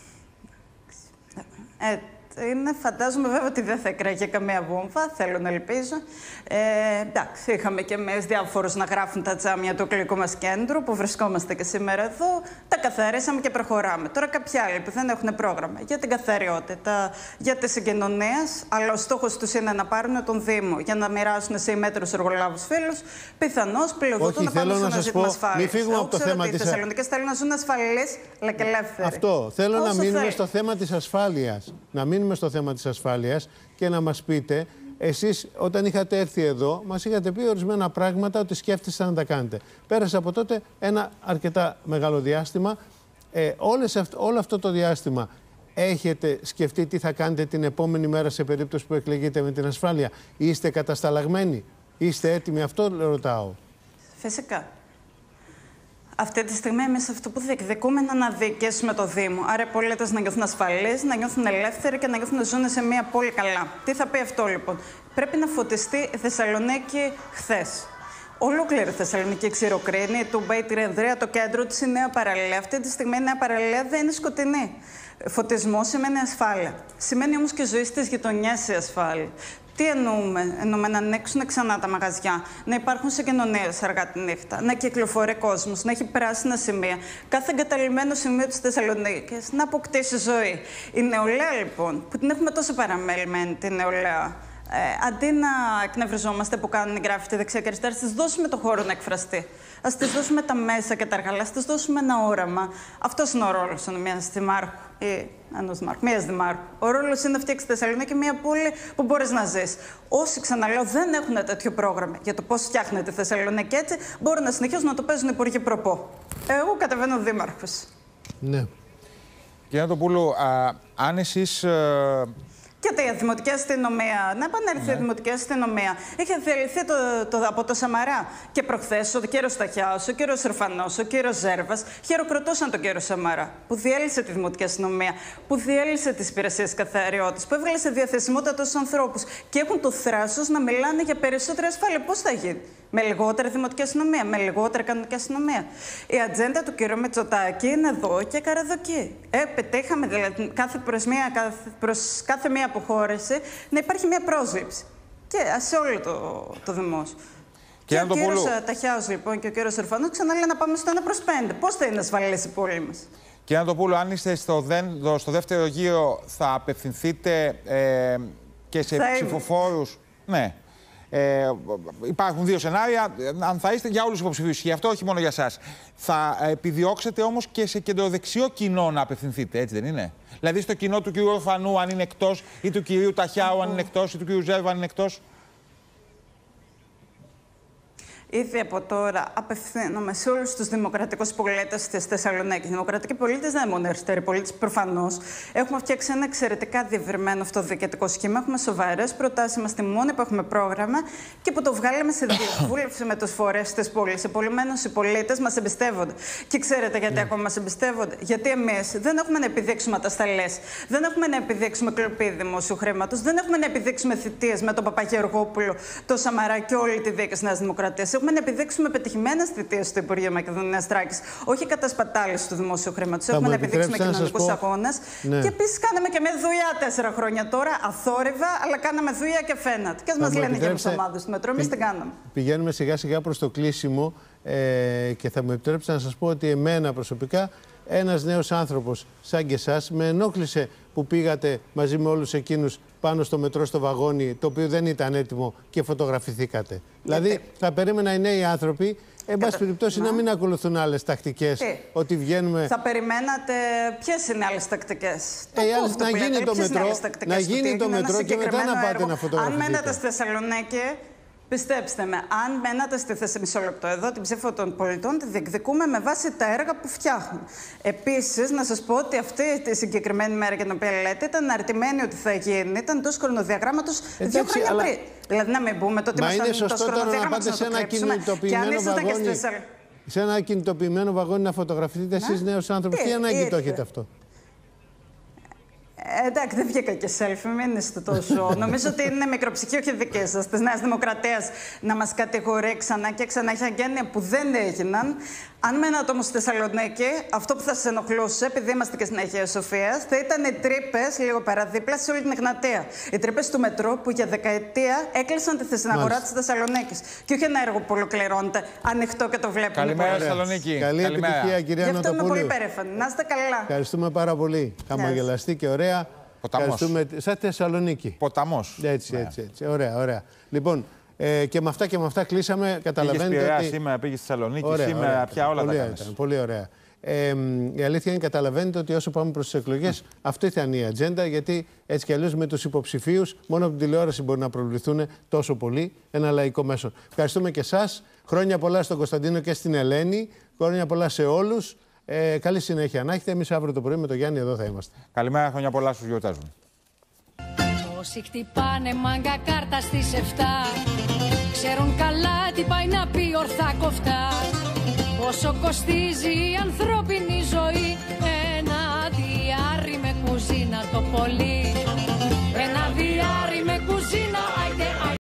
Φαντάζομαι βέβαια ότι δεν θα εκραγεί καμία βόμβα, θέλω να ελπίζω. Εντάξει, είχαμε και εμείς διάφορους να γράφουν τα τζάμια του εκλογικού μας κέντρου, που βρισκόμαστε και σήμερα εδώ. Τα καθαρίσαμε και προχωράμε. Τώρα κάποιοι άλλοι που δεν έχουν πρόγραμμα για την καθαριότητα, για τις συγκοινωνίες, αλλά ο στόχος τους είναι να πάρουν τον Δήμο για να μοιράσουν σε ημέτρους εργολάβους φίλους, πιθανώς πλειοδοτούν να πάνε σε ένα ζήτημα ασφάλειας. Μην φύγουμε από το θέμα της. Οι Θεσσαλονικείς θέλουν να ζουν ασφαλείς, αλλά και ελεύθεροι. Αυτό. Θέλω να μείνουμε στο θέμα της ασφάλειας. Να μείνουμε στο θέμα της ασφάλειας και να μας πείτε, εσείς όταν είχατε έρθει εδώ, μας είχατε πει ορισμένα πράγματα ότι σκέφτεστε να τα κάνετε. Πέρασε από τότε ένα αρκετά μεγάλο διάστημα. Όλο αυτό το διάστημα έχετε σκεφτεί τι θα κάνετε την επόμενη μέρα σε περίπτωση που εκλεγείτε με την ασφάλεια? Είστε κατασταλαγμένοι? Είστε έτοιμοι? Αυτό ρωτάω. Φυσικά. Αυτή τη στιγμή εμείς αυτό που διεκδικούμε είναι να αναδικήσουμε το Δήμο. Άρα οι πολίτες να νιώθουν ασφαλείς, να νιώθουν ελεύθεροι και να νιώθουν να ζουν σε μια πόλη καλά. Τι θα πει αυτό λοιπόν? Πρέπει να φωτιστεί η Θεσσαλονίκη χθες. Ολόκληρη Θεσσαλονίκη, Ξηροκρίνη, Τούμπα, η Τριανδρία, το κέντρο της, η Νέα Παραλία. Αυτή τη στιγμή η Νέα Παραλία δεν είναι σκοτεινή. Φωτισμό σημαίνει ασφάλεια. Σημαίνει όμως και ζωή στις γειτονιές η ασφάλεια. Τι εννοούμε? Εννοούμε να ανοίξουν ξανά τα μαγαζιά, να υπάρχουν συγκοινωνίες αργά τη νύχτα, να κυκλοφορεί κόσμος, να έχει πράσινα σημεία. Κάθε εγκαταλειμμένο σημείο της Θεσσαλονίκης να αποκτήσει ζωή. Η νεολαία λοιπόν, που την έχουμε τόσο παραμελημένη, την νεολαία, αντί να εκνευριζόμαστε που κάνουν οι γκράφιτι δεξιά και αριστερά, στις δώσουμε το χώρο να εκφραστεί. Ας της δώσουμε τα μέσα και τα εργαλεία, ας της δώσουμε ένα όραμα. Αυτός είναι ο ρόλος μιας δημάρχου ή ενός δημάρχου, μιας δημάρχου. Ο ρόλος είναι να φτιάξει τη Θεσσαλονίκη μια πόλη που μπορείς να ζεις. Όσοι, ξαναλέω, δεν έχουν τέτοιο πρόγραμμα για το πώς φτιάχνεται η Θεσσαλονίκη έτσι, μπορούν να συνεχίσουν να το παίζουν οι υπουργοί προπό. Εγώ κατεβαίνω δήμαρχος. Ναι. Κυρία Νοτοπούλου, αν εσείς... Και η δημοτική αστυνομία, να επανέλθει η δημοτική αστυνομία. Είχε διαλυθεί από το Σαμαρά. Και προχθές ο κύριος Σταχιάος, ο κύριος Ρουφανός, ο κύριος Ζέρβας χειροκροτούσαν τον κύριο Σαμαρά, που διέλυσε τη δημοτική αστυνομία, που διέλυσε τις υπηρεσίες καθαριότητας, που έβγαλε σε διαθεσιμότητα τόσους ανθρώπους. Και έχουν το θράσος να μιλάνε για περισσότερη ασφάλεια. Πώς θα γίνει? Με λιγότερη δημοτική αστυνομία, με λιγότερη κανονική αστυνομία. Η ατζέντα του κ. Μητσοτάκη είναι εδώ και καραδοκεί. Πετύχαμε δηλαδή προς κάθε μία αποχώρηση να υπάρχει μία πρόσληψη. Και σε όλο το δημόσιο. Και ο κύριος Ταχιάος λοιπόν και ο κύριος Ερφανός ξαναλέει να πάμε στο 1/5. Πώς θα είναι ασφαλής η πόλη μας? Κύριε Νοτοπούλου, αν είστε στο δεύτερο γύρο, θα απευθυνθείτε και σε ψηφοφόρους? Ναι. Υπάρχουν δύο σενάρια. Αν θα είστε για όλους τους υποψηφίους, γι' αυτό όχι μόνο για εσάς. Θα επιδιώξετε όμως και σε κεντροδεξιό κοινό να απευθυνθείτε, έτσι δεν είναι? Δηλαδή στο κοινό του κυρίου Ορφανού, αν είναι εκτός, ή του κυρίου Ταχιάου, αν είναι εκτός, ή του κυρίου Ζέρβα, αν είναι εκτός. Ήδη από τώρα απευθύνομαι σε όλους τους δημοκρατικούς πολίτες της Θεσσαλονίκης. Οι δημοκρατικοί πολίτες δεν είναι μόνο αριστεροί πολίτες, προφανώς. Έχουμε φτιάξει ένα εξαιρετικά διευρυμένο αυτοδιοικητικό σχήμα. Έχουμε σοβαρές προτάσεις. Είμαστε μόνοι που έχουμε πρόγραμμα και που το βγάλαμε σε διαβούλευση με τους φορείς της πόλης. Επομένως, οι πολίτες μας εμπιστεύονται. Και ξέρετε γιατί ακόμα μας εμπιστεύονται? Γιατί εμείς δεν έχουμε να επιδείξουμε ατασταλές, δεν έχουμε να επιδείξουμε κλοπή δημόσιου χρήματος, δεν έχουμε να επιδείξουμε θητείες με τον Παπαγεωργόπουλο, το Σαμαρά και όλη τη δίκη της Νέας Δημοκρατίας. Έχουμε να επιδείξουμε πετυχημένες θητείες στο Υπουργείο Μακεδονίας Θράκης, όχι κατασπατάληση του δημόσιου χρήματος. Έχουμε να επιδείξουμε κοινωνικούς αγώνες. Ναι. Και επίσης κάναμε και μια δουλειά 4 χρόνια τώρα, αθόρυβα, αλλά κάναμε δουλειά και φαίνεται. Και ας μας λένε για τις ομάδες του μετρό, εμείς την κάναμε. Πηγαίνουμε σιγά σιγά προς το κλείσιμο και θα μου επιτρέψετε να σας πω ότι εμένα προσωπικά ένας νέος άνθρωπος σαν και εσάς με ενόχλησε που πήγατε μαζί με όλους εκείνους πάνω στο μετρό στο βαγόνι, το οποίο δεν ήταν έτοιμο και φωτογραφηθήκατε. Δηλαδή θα περίμενα οι νέοι άνθρωποι, εν πάση περιπτώσει, να μην ακολουθούν άλλες τακτικές. Ότι βγαίνουμε... Θα περιμένατε ποιες είναι άλλες τακτικές? Να γίνει το μετρό, να γίνει το μετρό και μετά να πάτε να φωτογραφηθείτε. Αν μένατε στη Θεσσαλονίκη, πιστέψτε με, αν μένατε στη θέση, μισό λεπτό εδώ, την ψήφο των πολιτών τη διεκδικούμε με βάση τα έργα που φτιάχνουν. Επίσης, να σας πω ότι αυτή τη συγκεκριμένη μέρα για την οποία λέτε ήταν αρτημένη ότι θα γίνει, ήταν τόσο χρονοδιαγράμματος 2 χρόνια πριν. Δηλαδή, να μην πούμε το ότι ήμασταν τόσο χρονοδιαγράμματος να το κρύψουμε. Και αν ήσασταν και στη Θεσσαλονίκη. Σε ένα κινητοποιημένο βαγόνι να φωτογραφηθείτε εσείς νέος άνθρωπος, τι ανάγκη το έχετε αυτό? Εντάξει, δεν βγήκα και selfie, μην είστε τόσο. Νομίζω ότι είναι μικροψυχή, όχι δική σας, της Νέας Δημοκρατίας, να μας κατηγορεί ξανά και ξανά για γένεια που δεν έγιναν. Αν μένατε όμως στη Θεσσαλονίκη, αυτό που θα σας ενοχλούσε, επειδή είμαστε και στην Αγία Σοφία, θα ήταν οι τρύπες λίγο παραδίπλα σε όλη την Εγνατία. Οι τρύπες του μετρό που για δεκαετία έκλεισαν τη αγορά της Θεσσαλονίκης. Και όχι ένα έργο που ολοκληρώνεται ανοιχτό και το βλέπουμε. Καλημέρα, Θεσσαλονίκη. Καλή επιτυχία, κυρία Νοτοπούλου. Γι' αυτό είμαι πολύ περήφανη. Να είστε καλά. Ευχαριστούμε πάρα πολύ. Χαμογελαστή και ωραία. Ποταμός. Σαν Θεσσαλονίκη. Ποταμός. Έτσι. Ωραία. Λοιπόν, και με αυτά κλείσαμε. Καταλαβαίνετε. Πήγες Πειραιά σήμερα, πήγες στη Θεσσαλονίκη, σήμερα πια όλα τα κάνεις. Πολύ ωραία. Η αλήθεια είναι, καταλαβαίνετε ότι όσο πάμε προς τις εκλογές, αυτή ήταν η ατζέντα, γιατί έτσι κι αλλιώς με τους υποψηφίους, μόνο από την τηλεόραση μπορεί να προβληθούν τόσο πολύ ένα λαϊκό μέσο. Ευχαριστούμε και εσάς. Χρόνια πολλά στον Κωνσταντίνο και στην Ελένη. Χρόνια πολλά σε όλους. Καλή συνέχεια να έχετε. Εμείς αύριο το πρωί με τον Γιάννη εδώ θα είμαστε. Καλημέρα, χρόνια πολλά στους γιορτάζουν. Όσοι χτυπάνε μάγκα κάρτα στις 7 ξέρουν καλά τι πάει να πει ορθά κοφτά. Πόσο κοστίζει η ανθρώπινη ζωή. Ένα διάρρη με κουζίνα το πολύ. Ένα διάρρη με κουζίνα.